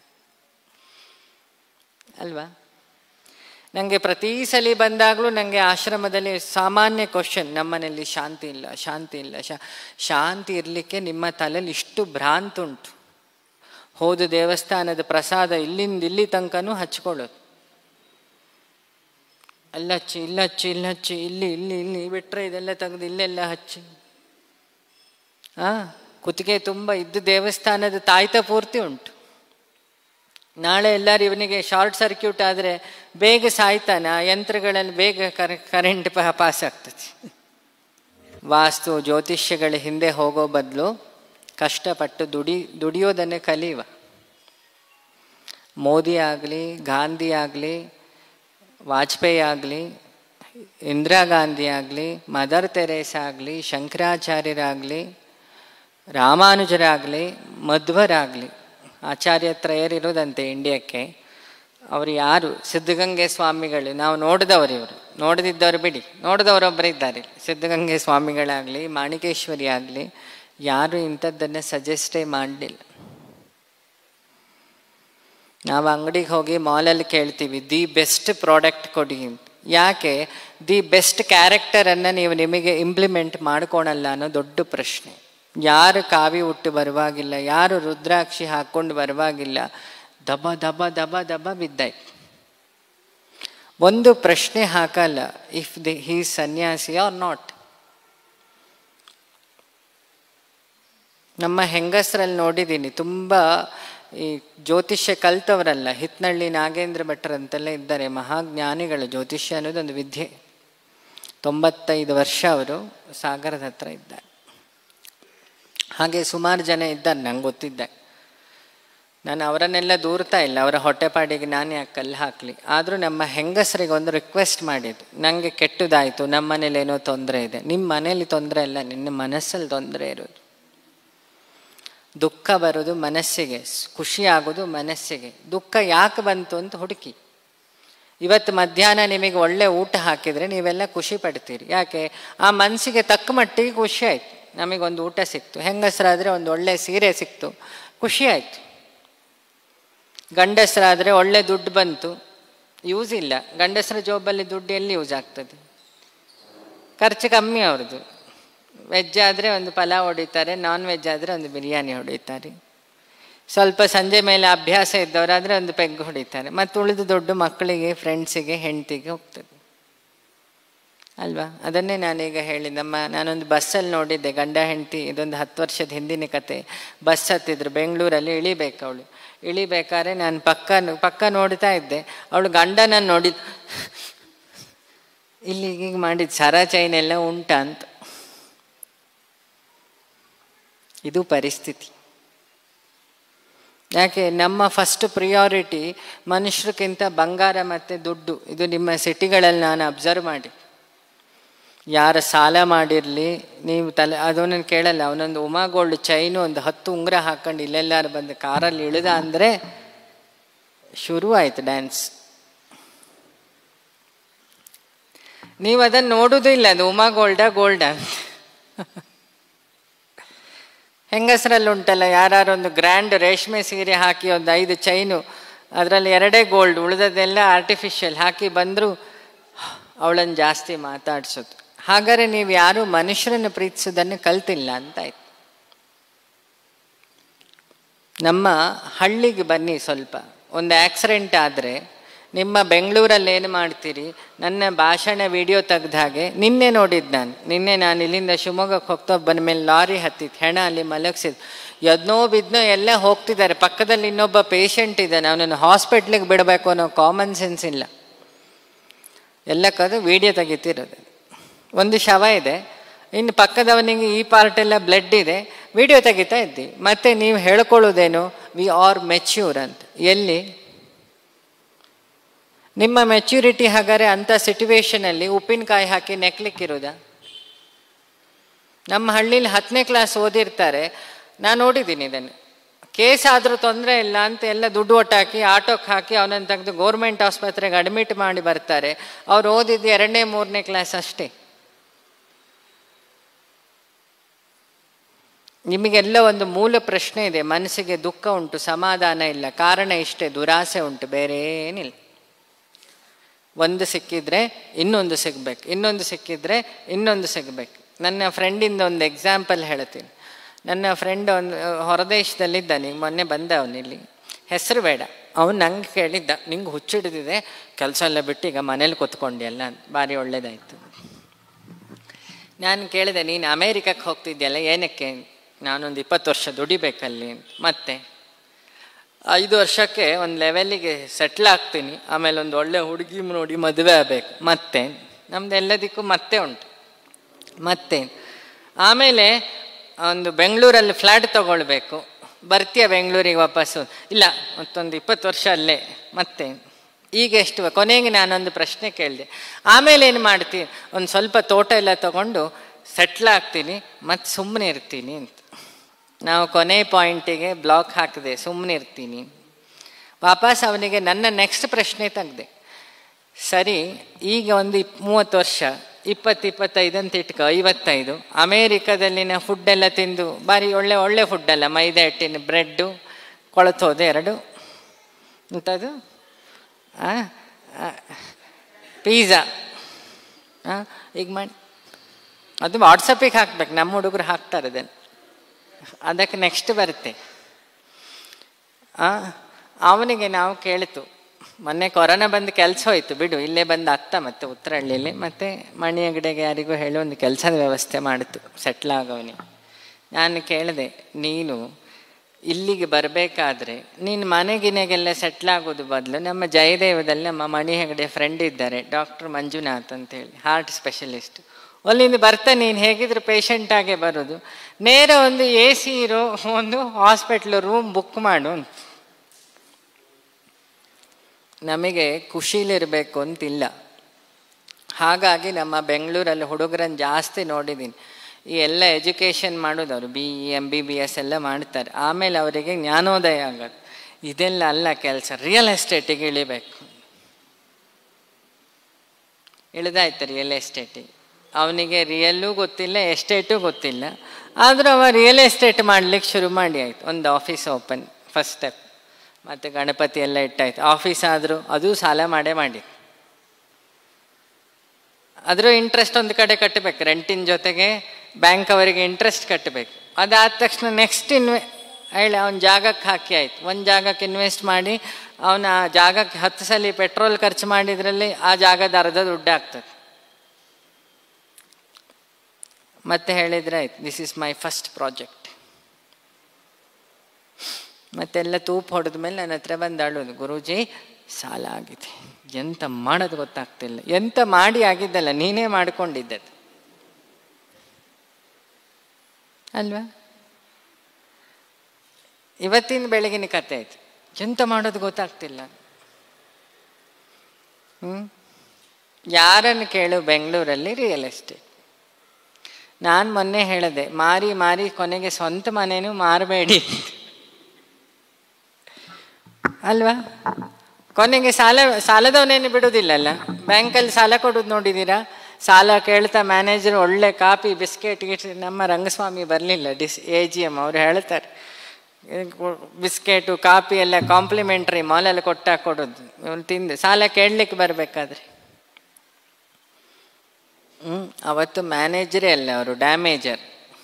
ಅಲ್ವಾ. ನನಗೆ ಪ್ರತಿ ಸಲ ಬಂದಾಗಲೂ ನನಗೆ ಆಶ್ರಮದಲ್ಲಿ ಸಾಮಾನ್ಯ ಕ್ವಶನ್, ನಮ್ಮನೇಲಿ ಶಾಂತಿ ಇಲ್ಲ, ಶಾಂತಿ ಇಲ್ಲ. ಶಾಂತಿ ಇರಲಿಕ್ಕೆ ನಿಮ್ಮ ತಲೆಯಲ್ಲಿ ಇಷ್ಟು ಭ್ರಾಂತಿ ಉಂಟು. ಹೋದ ದೇವಸ್ಥಾನದ ಪ್ರಸಾದ ಇಲ್ಲಿಂದ ಇಲ್ಲಿ ತನಕನೂ ಹಚ್ಕೊಳ್ಳೋದು, ಅಲ್ಲಚ್ಚಿ ಇಲ್ಲಚ್ಚಿ ಇಲ್ಲಚ್ಚಿ, ಇಲ್ಲಿ ಇಲ್ಲಿ ಇಲ್ಲಿ ಬಿಟ್ಟರೆ ಇದೆಲ್ಲ ತೆಗೆದು ಇಲ್ಲೆಲ್ಲ ಹಚ್ಚಿ, ಕುತ್ತಿಗೆ ತುಂಬ ಇದ್ದು ದೇವಸ್ಥಾನದ ತಾಯ್ತ ಪೂರ್ತಿ ಉಂಟು. ನಾಳೆ ಎಲ್ಲರೂ ಇವನಿಗೆ ಶಾರ್ಟ್ ಸರ್ಕ್ಯೂಟ್ ಆದರೆ ಬೇಗ ಸಾಯ್ತಾನ, ಯಂತ್ರಗಳಲ್ಲಿ ಬೇಗ ಕರೆಂಟ್ ಪಾಸ್ ಆಗ್ತದೆ. ವಾಸ್ತು ಜ್ಯೋತಿಷ್ಯಗಳ ಹಿಂದೆ ಹೋಗೋ ಬದಲು ಕಷ್ಟಪಟ್ಟು ದುಡಿಯೋದನ್ನೇ ಕಲಿಯುವ. ಮೋದಿ ಆಗಲಿ, ಗಾಂಧಿ ಆಗಲಿ, ವಾಜಪೇಯಿ ಆಗಲಿ, ಇಂದಿರಾ ಗಾಂಧಿ ಆಗಲಿ, ಮದರ್ ತೆರೇಸಾ ಆಗಲಿ, ಶಂಕರಾಚಾರ್ಯರಾಗಲಿ, ರಾಮಾನುಜರಾಗಲಿ, ಮಧ್ವರಾಗಲಿ, ಆಚಾರ್ಯತ್ರಯರಿರೋದಂತೆ ಇಂಡಿಯಾಕ್ಕೆ. ಅವರು ಯಾರು? ಸಿದ್ಧಗಂಗೆ ಸ್ವಾಮಿಗಳು. ನಾವು ನೋಡಿದವರು, ಇವರು ನೋಡದಿದ್ದವರು ಬಿಡಿ, ನೋಡಿದವರೊಬ್ಬರು ಇದ್ದಾರೆ. ಸಿದ್ಧಗಂಗೆ ಸ್ವಾಮಿಗಳಾಗಲಿ, ಮಾಣಿಕೇಶ್ವರಿ ಆಗಲಿ, ಯಾರು ಇಂಥದ್ದನ್ನು ಸಜೆಸ್ಟೇ ಮಾಡಲಿಲ್ಲ. ನಾವು ಅಂಗಡಿಗೆ ಹೋಗಿ ಮಾಲಲ್ಲಿ ಕೇಳ್ತೀವಿ, ದಿ ಬೆಸ್ಟ್ ಪ್ರಾಡಕ್ಟ್ ಕೊಡಿ ಅಂತ. ಯಾಕೆ ದಿ ಬೆಸ್ಟ್ ಕ್ಯಾರೆಕ್ಟರನ್ನು ನೀವು ನಿಮಗೆ ಇಂಪ್ಲಿಮೆಂಟ್ ಮಾಡ್ಕೊಳಲ್ಲ ಅನ್ನೋ ದೊಡ್ಡ ಪ್ರಶ್ನೆ. ಯಾರು ಕಾವಿ ಉಟ್ಟು ಬರುವಾಗಿಲ್ಲ, ಯಾರು ರುದ್ರಾಕ್ಷಿ ಹಾಕ್ಕೊಂಡು ಬರುವಾಗಿಲ್ಲ, ದಬ ದಬ ದಬ ದಬ ಬಿದ್ದಾಯ್ತು. ಒಂದು ಪ್ರಶ್ನೆ ಹಾಕಲ್ಲ, ಇಫ್ ಹೀ ಸನ್ಯಾಸಿ ಆರ್ ನಾಟ್. ನಮ್ಮ ಹೆಂಗಸರಲ್ಲಿ ನೋಡಿದ್ದೀನಿ, ತುಂಬ ಈ ಜ್ಯೋತಿಷ್ಯ ಕಲ್ತವರಲ್ಲ, ಹಿತ್ನಳ್ಳಿ ನಾಗೇಂದ್ರ ಭಟ್ರಂತೆಲ್ಲ ಇದ್ದಾರೆ, ಮಹಾಜ್ಞಾನಿಗಳು. ಜ್ಯೋತಿಷ್ಯ ಅನ್ನೋದೊಂದು ವಿದ್ಯೆ. 95 ವರ್ಷ ಅವರು ಸಾಗರದ ಹತ್ರ ಇದ್ದಾರೆ. ಹಾಗೆ ಸುಮಾರು ಜನ ಇದ್ದಾರೆ, ನಂಗೆ ಗೊತ್ತಿದ್ದೆ. ನಾನು ಅವರನ್ನೆಲ್ಲ ದೂರ್ತಾ ಇಲ್ಲ, ಅವರ ಹೊಟ್ಟೆಪಾಡಿಗೆ ನಾನು ಯಾಕೆ ಕಲ್ಲು ಹಾಕಲಿ. ಆದರೂ ನಮ್ಮ ಹೆಂಗಸರಿಗೆ ಒಂದು ರಿಕ್ವೆಸ್ಟ್ ಮಾಡಿದ್ದು, ನನಗೆ ಕೆಟ್ಟದಾಯಿತು, ನಮ್ಮ ಮನೇಲಿ ಏನೋ ತೊಂದರೆ ಇದೆ. ನಿಮ್ಮ ಮನೇಲಿ ತೊಂದರೆ ಇಲ್ಲ, ನಿನ್ನ ಮನಸ್ಸಲ್ಲಿ ತೊಂದರೆ ಇರೋದು. ದುಃಖ ಬರೋದು ಮನಸ್ಸಿಗೆ, ಖುಷಿ ಆಗೋದು ಮನಸ್ಸಿಗೆ. ದುಃಖ ಯಾಕೆ ಬಂತು ಅಂತ ಹುಡುಕಿ. ಇವತ್ತು ಮಧ್ಯಾಹ್ನ ನಿಮಗೆ ಒಳ್ಳೆ ಊಟ ಹಾಕಿದರೆ ನೀವೆಲ್ಲ ಖುಷಿ ಪಡ್ತೀರಿ. ಯಾಕೆ? ಆ ಮನಸ್ಸಿಗೆ ತಕ್ಕ ಮಟ್ಟಿಗೆ ಖುಷಿ ಆಯಿತು. ನಮಗೊಂದು ಊಟ ಸಿಕ್ತು. ಹೆಂಗಸರಾದರೆ ಒಂದು ಒಳ್ಳೆ ಸೀರೆ ಸಿಕ್ತು, ಖುಷಿ ಆಯಿತು. ಗಂಡಸರಾದರೆ ಒಳ್ಳೆ ದುಡ್ಡು ಬಂತು, ಯೂಸ್ ಇಲ್ಲ. ಗಂಡಸರ ಜಾಬಲ್ಲಿ ದುಡ್ಡು ಎಲ್ಲಿ ಯೂಸ್ ಆಗ್ತದೆ? ಖರ್ಚು ಕಮ್ಮಿ ಅವ್ರದ್ದು. ವೆಜ್ ಆದರೆ ಒಂದು ಪಲಾವ್ ಹೊಡಿತಾರೆ, ನಾನ್ ವೆಜ್ ಆದರೆ ಒಂದು ಬಿರಿಯಾನಿ ಹೊಡಿತಾರೆ. ಸ್ವಲ್ಪ ಸಂಜೆ ಮೇಲೆ ಅಭ್ಯಾಸ ಇದ್ದವರಾದರೆ ಒಂದು ಪೆಗ್ ಹೊಡಿತಾರೆ. ಮತ್ತು ಉಳಿದು ದುಡ್ಡು ಮಕ್ಕಳಿಗೆ, ಫ್ರೆಂಡ್ಸಿಗೆ, ಹೆಂಡತಿಗೆ ಹೋಗ್ತದೆ ಅಲ್ವಾ? ಅದನ್ನೇ ನಾನೀಗ ಹೇಳಿ, ನಾನೊಂದು ಬಸ್ಸಲ್ಲಿ ನೋಡಿದ್ದೆ, ಗಂಡ ಹೆಂಡತಿ, ಇದೊಂದು 10 ವರ್ಷದ ಹಿಂದಿನ ಕತೆ. ಬಸ್ ಹತ್ತಿದ್ರು, ಬೆಂಗಳೂರಲ್ಲಿ ಇಳಿಬೇಕು. ಅವಳು ಇಳಿಬೇಕಾದ್ರೆ ನಾನು ಪಕ್ಕ ನೋಡ್ತಾ ಇದ್ದೆ. ಅವಳು ಗಂಡನನ್ನು ನೋಡಿದ್, ಇಲ್ಲಿ ಈಗ ಮಾಡಿದ ಸರ ಚೈನೆಲ್ಲ ಉಂಟಾ ಅಂತ. ಇದು ಪರಿಸ್ಥಿತಿ. ಯಾಕೆ ನಮ್ಮ ಫಸ್ಟ್ ಪ್ರಿಯಾರಿಟಿ ಮನುಷ್ಯರಿಗಿಂತ ಬಂಗಾರ ಮತ್ತು ದುಡ್ಡು. ಇದು ನಿಮ್ಮ ಸಿಟಿಗಳಲ್ಲಿ ನಾನು ಅಬ್ಸರ್ವ್ ಮಾಡಿ, ಯಾರು ಸಾಲ ಮಾಡಿರಲಿ ನೀವು ಅದೊಂದನ್ನು ಕೇಳಲ್ಲ. ಅವನೊಂದು ಉಮಾ ಗೋಲ್ಡ್ ಚೈನು ಒಂದು 10 ಉಂಗುರ ಹಾಕೊಂಡು ಇಲ್ಲೆಲ್ಲಾರು ಬಂದು ಕಾರಲ್ಲಿ ಇಳಿದ ಅಂದರೆ ಶುರು ಆಯ್ತು ಡ್ಯಾನ್ಸ್. ನೀವು ಅದನ್ನು ನೋಡೋದು ಇಲ್ಲ, ಅದು ಉಮಾ ಗೋಲ್ಡ ಹೆಂಗಸರಲ್ಲಿ ಉಂಟಲ್ಲ, ಯಾರು ಒಂದು ಗ್ರ್ಯಾಂಡ್ ರೇಷ್ಮೆ ಸೀರೆ ಹಾಕಿ ಒಂದು 5 ಚೈನು, ಅದರಲ್ಲಿ 2 ಗೋಲ್ಡ್, ಉಳಿದದೆಲ್ಲ ಆರ್ಟಿಫಿಷಿಯಲ್ ಹಾಕಿ ಬಂದರೂ ಅವಳನ್ನು ಜಾಸ್ತಿ ಮಾತಾಡ್ಸೋದು. ಹಾಗಾದರೆ ನೀವು ಯಾರೂ ಮನುಷ್ಯರನ್ನು ಪ್ರೀತಿಸೋದನ್ನು ಕಲ್ತಿಲ್ಲ ಅಂತಾಯ್ತು. ನಮ್ಮ ಹಳ್ಳಿಗೆ ಬನ್ನಿ ಸ್ವಲ್ಪ. ಒಂದು ಆಕ್ಸಿಡೆಂಟ್ ಆದರೆ ನಿಮ್ಮ ಬೆಂಗಳೂರಲ್ಲಿ ಏನು ಮಾಡ್ತೀರಿ? ನನ್ನ ಭಾಷಣ ವಿಡಿಯೋ ತೆಗೆದ ಹಾಗೆ ನಿನ್ನೆ ನೋಡಿದ್ದು ನಿನ್ನೆ ನಾನು ಇಲ್ಲಿಂದ ಶಿವಮೊಗ್ಗಕ್ಕೆ ಹೋಗ್ತಾ ಬಂದ ಮೇಲೆ ಲಾರಿ ಹತ್ತಿತ್ತು, ಹೆಣ ಅಲ್ಲಿ ಮಲಗಿಸಿದ್ದು, ಎದ್ನೋ ಬಿದ್ನೋ ಎಲ್ಲ ಹೋಗ್ತಿದ್ದಾರೆ. ಪಕ್ಕದಲ್ಲಿ ಇನ್ನೊಬ್ಬ ಪೇಷಂಟ್ ಇದ್ದಾನೆ, ಅವನನ್ನು ಹಾಸ್ಪಿಟ್ಲಿಗೆ ಬಿಡಬೇಕು ಅನ್ನೋ ಕಾಮನ್ ಸೆನ್ಸ್ ಇಲ್ಲ. ಎಲ್ಲ ಕದು ವಿಡಿಯೋ ತೆಗಿತಿರೋದು. ಒಂದು ಶವ ಇದೆ, ಇನ್ನು ಪಕ್ಕದವನಿಗೆ ಈ ಪಾರ್ಟ್ ಎಲ್ಲ ಬ್ಲಡ್ ಇದೆ, ವಿಡಿಯೋ ತೆಗಿತಾ ಇದ್ದಿ. ಮತ್ತೆ ನೀವು ಹೇಳ್ಕೊಳ್ಳೋದೇನು? ವಿ ಆರ್ ಮೆಚ್ಯೂರ್ ಅಂತ. ಎಲ್ಲಿ ನಿಮ್ಮ ಮೆಚ್ಯೂರಿಟಿ? ಹಾಗಾದರೆ ಅಂಥ ಸಿಟುವೇಷನಲ್ಲಿ ಉಪ್ಪಿನಕಾಯಿ ಹಾಕಿ ನೆಕ್ಲಿಕ್ಕಿರೋದ? ನಮ್ಮ ಹಳ್ಳೀಲಿ 10ನೇ ಕ್ಲಾಸ್ ಓದಿರ್ತಾರೆ, ನಾನು ನೋಡಿದ್ದೀನಿ ಇದನ್ನು. ಕೇಸ್ ಆದರೂ ತೊಂದರೆ ಇಲ್ಲ ಅಂತ ಎಲ್ಲ ದುಡ್ಡು ಒಟ್ಟಾಕಿ ಆಟೋಕ್ಕೆ ಹಾಕಿ ಅವನನ್ನು ತೆಗೆದು ಗೌರ್ಮೆಂಟ್ ಆಸ್ಪತ್ರೆಗೆ ಅಡ್ಮಿಟ್ ಮಾಡಿ ಬರ್ತಾರೆ. ಅವ್ರು ಓದಿದ್ದು 2ನೇ 3ನೇ ಕ್ಲಾಸ್ ಅಷ್ಟೇ. ನಿಮಗೆಲ್ಲ ಒಂದು ಮೂಲ ಪ್ರಶ್ನೆ ಇದೆ, ಮನಸ್ಸಿಗೆ ದುಃಖ ಉಂಟು, ಸಮಾಧಾನ ಇಲ್ಲ. ಕಾರಣ ಇಷ್ಟೇ, ದುರಾಸೆ ಉಂಟು, ಬೇರೆ ಏನಿಲ್ಲ. ಒಂದು ಸಿಕ್ಕಿದ್ರೆ ಇನ್ನೊಂದು ಸಿಗಬೇಕು, ಇನ್ನೊಂದು ಸಿಕ್ಕಿದ್ರೆ ಇನ್ನೊಂದು ಸಿಗಬೇಕು. ನನ್ನ ಫ್ರೆಂಡಿಂದ ಒಂದು ಎಕ್ಸಾಂಪಲ್ ಹೇಳ್ತೀನಿ. ನನ್ನ ಫ್ರೆಂಡ್ ಒಂದು ಹೊರದೇಶದಲ್ಲಿದ್ದಾನೆ, ಮೊನ್ನೆ ಬಂದ ಅವನಿಲ್ಲಿ, ಹೆಸರು ಬೇಡ. ಅವನು ನಂಗೆ ಕೇಳಿದ್ದ, ನಿಂಗೆ ಹುಚ್ಚಿಡ್ದಿದೆ, ಕೆಲಸ ಎಲ್ಲ ಬಿಟ್ಟು ಈಗ ಮನೇಲಿ ಕೂತ್ಕೊಂಡಿಯಲ್ಲ, ಭಾರಿ ಒಳ್ಳೇದಾಯಿತು. ನಾನು ಕೇಳಿದೆ, ನೀನು ಅಮೇರಿಕಕ್ಕೆ ಹೋಗ್ತಿದ್ಯಲ್ಲ, ಏನಕ್ಕೆ? ನಾನೊಂದು 20 ವರ್ಷ ದುಡಿಬೇಕಲ್ಲಿ. ಮತ್ತೆ 5 ವರ್ಷಕ್ಕೆ ಒಂದು ಲೆವೆಲ್ಲಿಗೆ ಸೆಟ್ಲ್ ಆಗ್ತೀನಿ, ಆಮೇಲೆ ಒಂದು ಒಳ್ಳೆ ಹುಡುಗಿ ನೋಡಿ ಮದುವೆ ಆಗಬೇಕು. ಮತ್ತೆ ನಮ್ದು ಎಲ್ಲದಕ್ಕೂ ಮತ್ತೆ ಉಂಟು. ಮತ್ತೆ ಆಮೇಲೆ ಒಂದು ಬೆಂಗಳೂರಲ್ಲಿ ಫ್ಲ್ಯಾಟ್ ತೊಗೊಳ್ಬೇಕು. ಬರ್ತೀಯ ಬೆಂಗಳೂರಿಗೆ ವಾಪಸ್ಸು? ಇಲ್ಲ, ಮತ್ತೊಂದು 20 ವರ್ಷ ಅಲ್ಲೇ. ಮತ್ತೆ ಈಗ ಎಷ್ಟು? ಕೊನೆಗೆ ನಾನೊಂದು ಪ್ರಶ್ನೆ ಕೇಳಿದೆ, ಆಮೇಲೆ ಏನು ಮಾಡ್ತೀನಿ? ಒಂದು ಸ್ವಲ್ಪ ತೋಟ ಎಲ್ಲ ತೊಗೊಂಡು ಸೆಟ್ಲ್ ಆಗ್ತೀನಿ, ಮತ್ತು ಸುಮ್ಮನೆ ಇರ್ತೀನಿ ಅಂತ. ನಾವು ಕೊನೆ ಪಾಯಿಂಟಿಗೆ ಬ್ಲಾಕ್ ಹಾಕಿದೆ, ಸುಮ್ಮನೆ ಇರ್ತೀನಿ. ವಾಪಸ್ ಅವನಿಗೆ ನನ್ನ ನೆಕ್ಸ್ಟ್ ಪ್ರಶ್ನೆ ತೆಗೆದೆ, ಸರಿ ಈಗ ಒಂದು 30 ವರ್ಷ, 20-25 ಅಂತ ಇಟ್ಕೊ, 55, ಅಮೇರಿಕಾದಲ್ಲಿನ ಫುಡ್ಡೆಲ್ಲ ತಿಂದು, ಭಾರಿ ಒಳ್ಳೆ ಫುಡ್ಡಲ್ಲ, ಮೈದಾ ಹಿಟ್ಟಿನ ಬ್ರೆಡ್ಡು, ಕೊಳತೋದೆ 2 ಎಂಥದ್ದು ಪಿಜ್ಜಾ, ಈಗ ಮಾಡಿ ಅದು ವಾಟ್ಸಪ್ಪಿಗೆ ಹಾಕ್ಬೇಕು, ನಮ್ಮ ಹುಡುಗರು ಹಾಕ್ತಾರೆ ಅದನ್ನು. ಅದಕ್ಕೆ ನೆಕ್ಸ್ಟ್ ಬರುತ್ತೆ. ಅವನಿಗೆ ನಾವು ಕೇಳಿತು, ಮೊನ್ನೆ ಕೊರೋನಾ ಬಂದು ಕೆಲಸ ಹೋಯ್ತು ಬಿಡು, ಇಲ್ಲೇ ಬಂದು ಅತ್ತ ಮತ್ತೆ ಉತ್ತರಹಳ್ಳಿಲಿ, ಮತ್ತು ಮಣಿ ಅಂಗಡಿಗೆ ಯಾರಿಗೂ ಹೇಳಿ ಒಂದು ಕೆಲಸದ ವ್ಯವಸ್ಥೆ ಮಾಡಿತು ಸೆಟ್ಲ್ ಆಗೋವನಿಗೆ. ನಾನು ಕೇಳಿದೆ, ನೀನು ಇಲ್ಲಿಗೆ ಬರಬೇಕಾದ್ರೆ ನೀನು ಮನೆಗಿನೆಗೆಲ್ಲ ಸೆಟ್ಲ್ ಆಗೋದು ಬದಲು ನಮ್ಮ ಜಯದೇವದಲ್ಲಿ ನಮ್ಮ ಮಣಿ ಹೆಗಡೆ ಫ್ರೆಂಡ್ ಇದ್ದಾರೆ, ಡಾಕ್ಟರ್ ಮಂಜುನಾಥ್ ಅಂತೇಳಿ, ಹಾರ್ಟ್ ಸ್ಪೆಷಲಿಸ್ಟ್. ಅಲ್ಲಿಂದ ಬರ್ತಾ ನೀನು ಹೇಗಿದ್ರು ಪೇಷಂಟಾಗೆ ಬರೋದು, ನೇರ ಒಂದು AC ಇರೋ ಒಂದು ಹಾಸ್ಪಿಟ್ಲ್ ರೂಮ್ ಬುಕ್ ಮಾಡು. ನಮಗೆ ಖುಷಿಲಿರಬೇಕು ಅಂತಿಲ್ಲ. ಹಾಗಾಗಿ ನಮ್ಮ ಬೆಂಗಳೂರಲ್ಲಿ ಹುಡುಗರನ್ನು ಜಾಸ್ತಿ ನೋಡಿದ್ದೀನಿ. ಈ ಎಲ್ಲ ಎಜುಕೇಷನ್ ಮಾಡೋದು, ಅವರು BE MBBS ಎಲ್ಲ ಮಾಡ್ತಾರೆ, ಆಮೇಲೆ ಅವರಿಗೆ ಜ್ಞಾನೋದಯ ಆಗೋದು. ಇದೆಲ್ಲ ಅಲ್ಲ ಕೆಲಸ. ರಿಯಲ್ ಎಸ್ಟೇಟಿಗೆ ಇಳಿಬೇಕು. ಇಳಿದಾಯ್ತು ರಿಯಲ್ ಎಸ್ಟೇಟಿಗೆ. ಅವನಿಗೆ ರಿಯಲ್ಲೂ ಗೊತ್ತಿಲ್ಲ, ಎಸ್ಟೇಟು ಗೊತ್ತಿಲ್ಲ, ಆದರೂ ಅವ ರಿಯಲ್ ಎಸ್ಟೇಟ್ ಮಾಡಲಿಕ್ಕೆ ಶುರು ಮಾಡಿ ಆಯಿತು. ಒಂದು ಆಫೀಸ್ ಓಪನ್ ಫಸ್ಟ್ ಸ್ಟೆಪ್, ಮತ್ತು ಗಣಪತಿ ಎಲ್ಲ ಇಟ್ಟಾಯ್ತು. ಆಫೀಸ್ ಆದರೂ ಅದು ಸಾಲ ಮಾಡಿ ಅದರೂ ಇಂಟ್ರೆಸ್ಟ್ ಒಂದು ಕಡೆ ಕಟ್ಟಬೇಕು, ರೆಂಟಿನ ಜೊತೆಗೆ ಬ್ಯಾಂಕ್ ಅವರಿಗೆ ಇಂಟ್ರೆಸ್ಟ್ ಕಟ್ಟಬೇಕು. ಅದಾದ ತಕ್ಷಣ ನೆಕ್ಸ್ಟ್ ಹೇಳಿ ಅವನ ಜಾಗಕ್ಕೆ ಹಾಕಿ ಆಯಿತು. ಒಂದು ಜಾಗಕ್ಕೆ ಇನ್ವೆಸ್ಟ್ ಮಾಡಿ ಅವನ ಆ ಜಾಗಕ್ಕೆ 10 ಸಲ ಪೆಟ್ರೋಲ್ ಖರ್ಚು ಮಾಡಿದ್ರಲ್ಲಿ ಆ ಜಾಗದ ಅರ್ಧ ದುಡ್ಡು ಆಗ್ತದೆ. ಮತ್ತೆ ಹೇಳಿದರೆ ಆಯ್ತು, this is my first project. ಮತ್ತೆಲ್ಲ ತೂಪು ಹೊಡೆದ ಮೇಲೆ ನನ್ನ ಹತ್ರ ಬಂದು ಅಳೋದು, ಗುರೂಜಿ ಸಾಲ ಆಗಿದೆ, ಎಂತ ಮಾಡೋದು ಗೊತ್ತಾಗ್ತಿಲ್ಲ. ಎಂತ ಮಾಡಿ ಆಗಿದ್ದಲ್ಲ, ನೀನೇ ಮಾಡಿಕೊಂಡಿದ್ದದು ಅಲ್ವಾ? ಇವತ್ತಿನ ಬೆಳಗಿನ ಕತೆ ಆಯ್ತು. ಎಂತ ಮಾಡೋದು ಗೊತ್ತಾಗ್ತಿಲ್ಲ. ಯಾರನ್ನು ಕೇಳು ಬೆಂಗಳೂರಲ್ಲಿ ರಿಯಲ್ ಎಸ್ಟೇಟ್. ನಾನು ಮೊನ್ನೆ ಹೇಳಿದೆ, ಮಾರಿ ಮಾರಿ ಕೊನೆಗೆ ಸ್ವಂತ ಮನೇನೂ ಮಾರಬೇಡಿ ಅಲ್ವಾ. ಕೊನೆಗೆ ಸಾಲದವನೇನು ಬಿಡೋದಿಲ್ಲಲ್ಲ. ಬ್ಯಾಂಕಲ್ಲಿ ಸಾಲ ಕೊಡೋದು ನೋಡಿದ್ದೀರಾ? ಸಾಲ ಕೇಳ್ತಾ ಮ್ಯಾನೇಜರ್ ಒಳ್ಳೆ ಕಾಫಿ ಬಿಸ್ಕೆಟ್ ನಮ್ಮ ರಂಗಸ್ವಾಮಿ ಬರಲಿಲ್ಲ AGM ಅವ್ರು ಹೇಳ್ತಾರೆ, ಬಿಸ್ಕೆಟು ಕಾಫಿ ಎಲ್ಲ ಕಾಂಪ್ಲಿಮೆಂಟ್ರಿ ಮಾಲಲ್ಲಿ ಕೊಟ್ಟಾಗ ಕೊಡೋದು. ಇವನು ತಿಂದು ಸಾಲ ಕೇಳಲಿಕ್ಕೆ ಬರಬೇಕಾದ್ರೆ ಅವತ್ತು ಮ್ಯಾನೇಜರೇ ಅಲ್ಲ, ಅವರು ಡ್ಯಾಮೇಜರ್.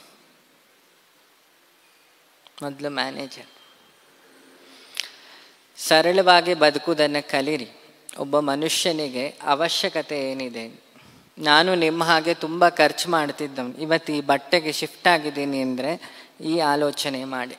ಮೊದಲು ಮ್ಯಾನೇಜರ್. ಸರಳವಾಗಿ ಬದುಕುವುದನ್ನು ಕಲೀರಿ. ಒಬ್ಬ ಮನುಷ್ಯನಿಗೆ ಅವಶ್ಯಕತೆ ಏನಿದೆ. ನಾನು ನಿಮ್ಮ ಹಾಗೆ ತುಂಬ ಖರ್ಚು ಮಾಡ್ತಿದ್ದವನು, ಇವತ್ತು ಈ ಬಟ್ಟೆಗೆ ಶಿಫ್ಟ್ ಆಗಿದ್ದೀನಿ ಅಂದರೆ ಈ ಆಲೋಚನೆ ಮಾಡಿ.